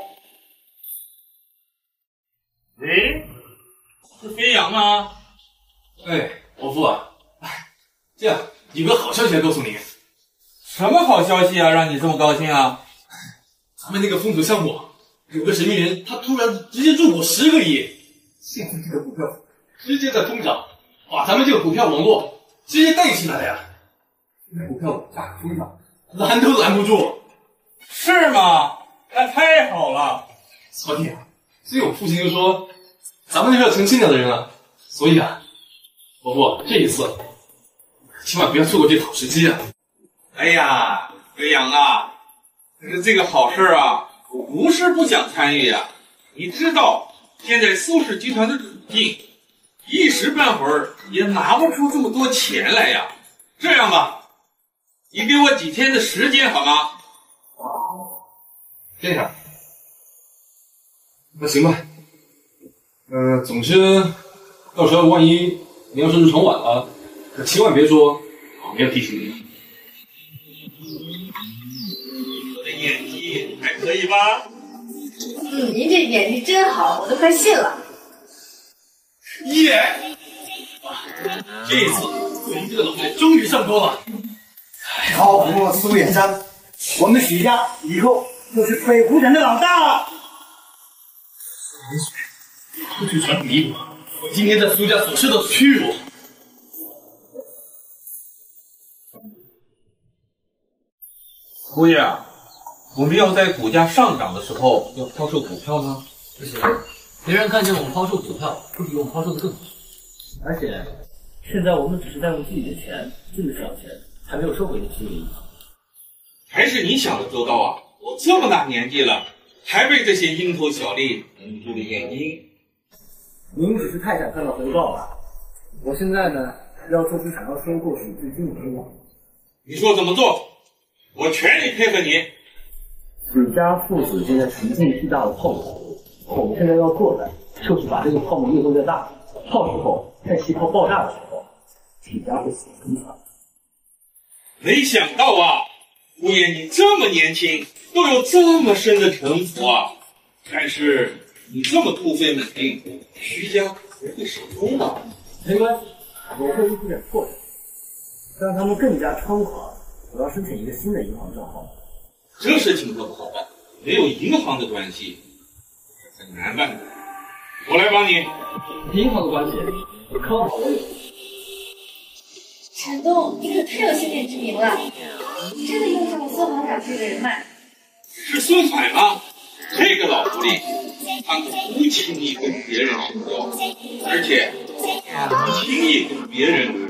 喂，是飞扬吗？ 哎，伯父啊，这样有个好消息要告诉你。 什么好消息啊，让你这么高兴啊？ 咱们那个风投项目，有个神秘人，他突然直接入股十个亿，现在这个股票直接在疯涨，把咱们这个股票网络直接带起来了呀！现在股票价格疯涨，拦都拦不住。 是吗？那太好了。 老弟，所以我父亲就说，咱们是要成亲家的人了，所以啊，伯父这一次千万不要错过这个好时机啊！ 哎呀，飞扬啊，可是这个好事啊，我不是不想参与啊。你知道现在苏氏集团的处境，一时半会儿也拿不出这么多钱来呀。这样吧，你给我几天的时间好吗？ 这样， 那行吧。呃，总之，到时候万一你要是日程晚了，可千万别说我没有提醒你。 我的演技还可以吧？ 嗯，您这演技真好，我都快信了。 耶！这次我们这个老太终于上钩了。 靠谱苏远山，我们许家以后就是北湖城的老大了。 出去传弥补我今天在苏家所受的屈辱。 姑爷，我们要在股价上涨的时候要抛售股票吗？ 不行，别人看见我们抛售股票，会比我们抛售的更好。而且，现在我们只是在用自己的钱进的小钱，还没有收回的机会。 还是你想的周到啊！我这么大年纪了，还被这些蝇头小利蒙住了眼睛。 您只是太想看到回报了。我现在呢，要做出想要收购许最经理的网。 你说怎么做，我全力配合你。 许家父子现在沉浸巨大的泡沫，我们现在要做的就是把这个泡沫越做越大，到时候在气泡爆炸的时候，许家会死得更惨。 没想到啊，姑爷你这么年轻，都有这么深的城府啊！但是你这么突飞猛进，徐家不会手中的。 没关系，我会一出点破绽，让他们更加猖狂。我要申请一个新的银行账号。 这事情可不好办，没有银行的关系很难办的。我来帮你。 银行的关系，刚好我有。 陈东，你可太有先见之明了，真的用上了孙行长这个人脉。 是孙海吗？这个老狐狸，他可不轻易跟别人深交，而且不轻易跟别人。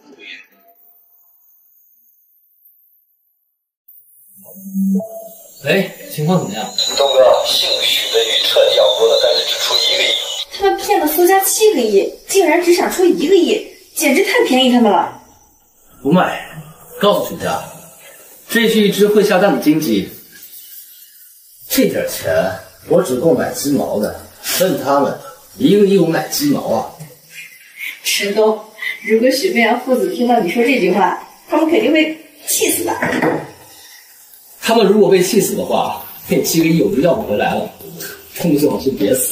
喂，情况怎么样？ 东哥，姓许的鱼彻底要锅了，但是只出一个亿。 他们骗了苏家七个亿，竟然只想出一个亿，简直太便宜他们了。 不卖，告诉许家，这是一只会下蛋的金鸡。这点钱我只够买鸡毛的，问他们一个亿我买鸡毛啊！ 陈东，如果许飞扬父子听到你说这句话，他们肯定会气死的。 他们如果被气死的话，那七个亿我就要不回来了。他们最好是别死。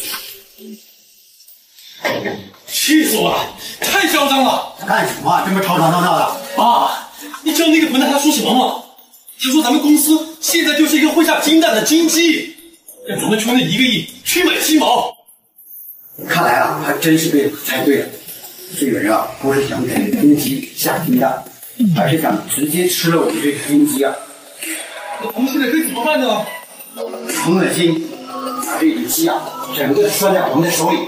气死我了！太嚣张了！ 干什么？这么吵吵闹闹的？ 爸，你知道那个混蛋他说什么吗？他说咱们公司现在就是一个会下金蛋的金鸡，让咱们出那一个亿去买鸡毛。 看来啊，还真是被猜对了。这个人啊，不是想给金鸡下金蛋，而是想直接吃了我们这个金鸡啊！ 那我们现在该怎么办呢？ 成了心，把这只鸡啊，整个拴在我们的手里。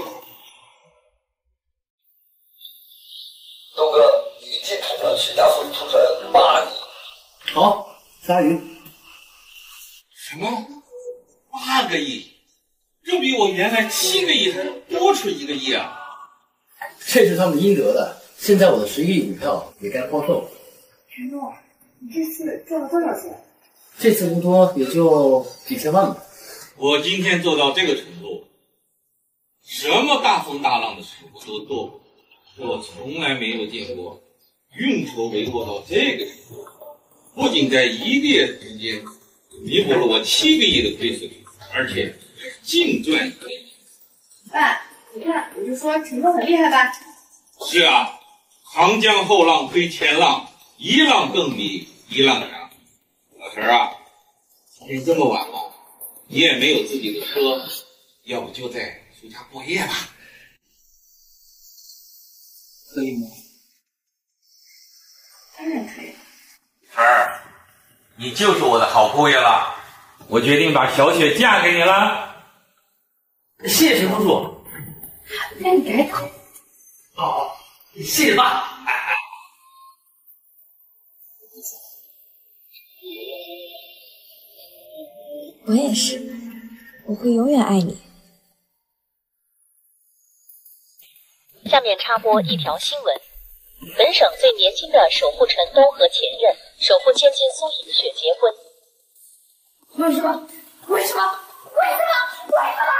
东哥，你进场让许家父子吐出来八个亿。 好，鲨鱼。 什么？八个亿？这比我原来七个亿还多出一个亿啊！ 这是他们应得的。现在我的十一亿股票也该抛售。 陈东，你这次赚了多少钱？ 这次不多，也就几千万吧。 我今天做到这个程度，什么大风大浪的事我都做过，我从来没有见过运筹帷幄到这个程度。不仅在一个月时间弥补了我七个亿的亏损，而且净赚一个亿。 爸，你看，我就说陈东很厉害吧？ 是啊，长江后浪推前浪，一浪更比一浪强。老陈啊，今天这么晚了，你也没有自己的车，要不就在苏家过夜吧？ 可以吗？ 当然可以。 陈儿，你就是我的好姑爷了，我决定把小雪嫁给你了。 谢谢叔叔。 那你该走。 好，谢谢爸。 我也是，我会永远爱你。 下面插播一条新闻：本省最年轻的守护陈东和前任守护千金苏银雪结婚。 为什么？为什么？为什么？为什么？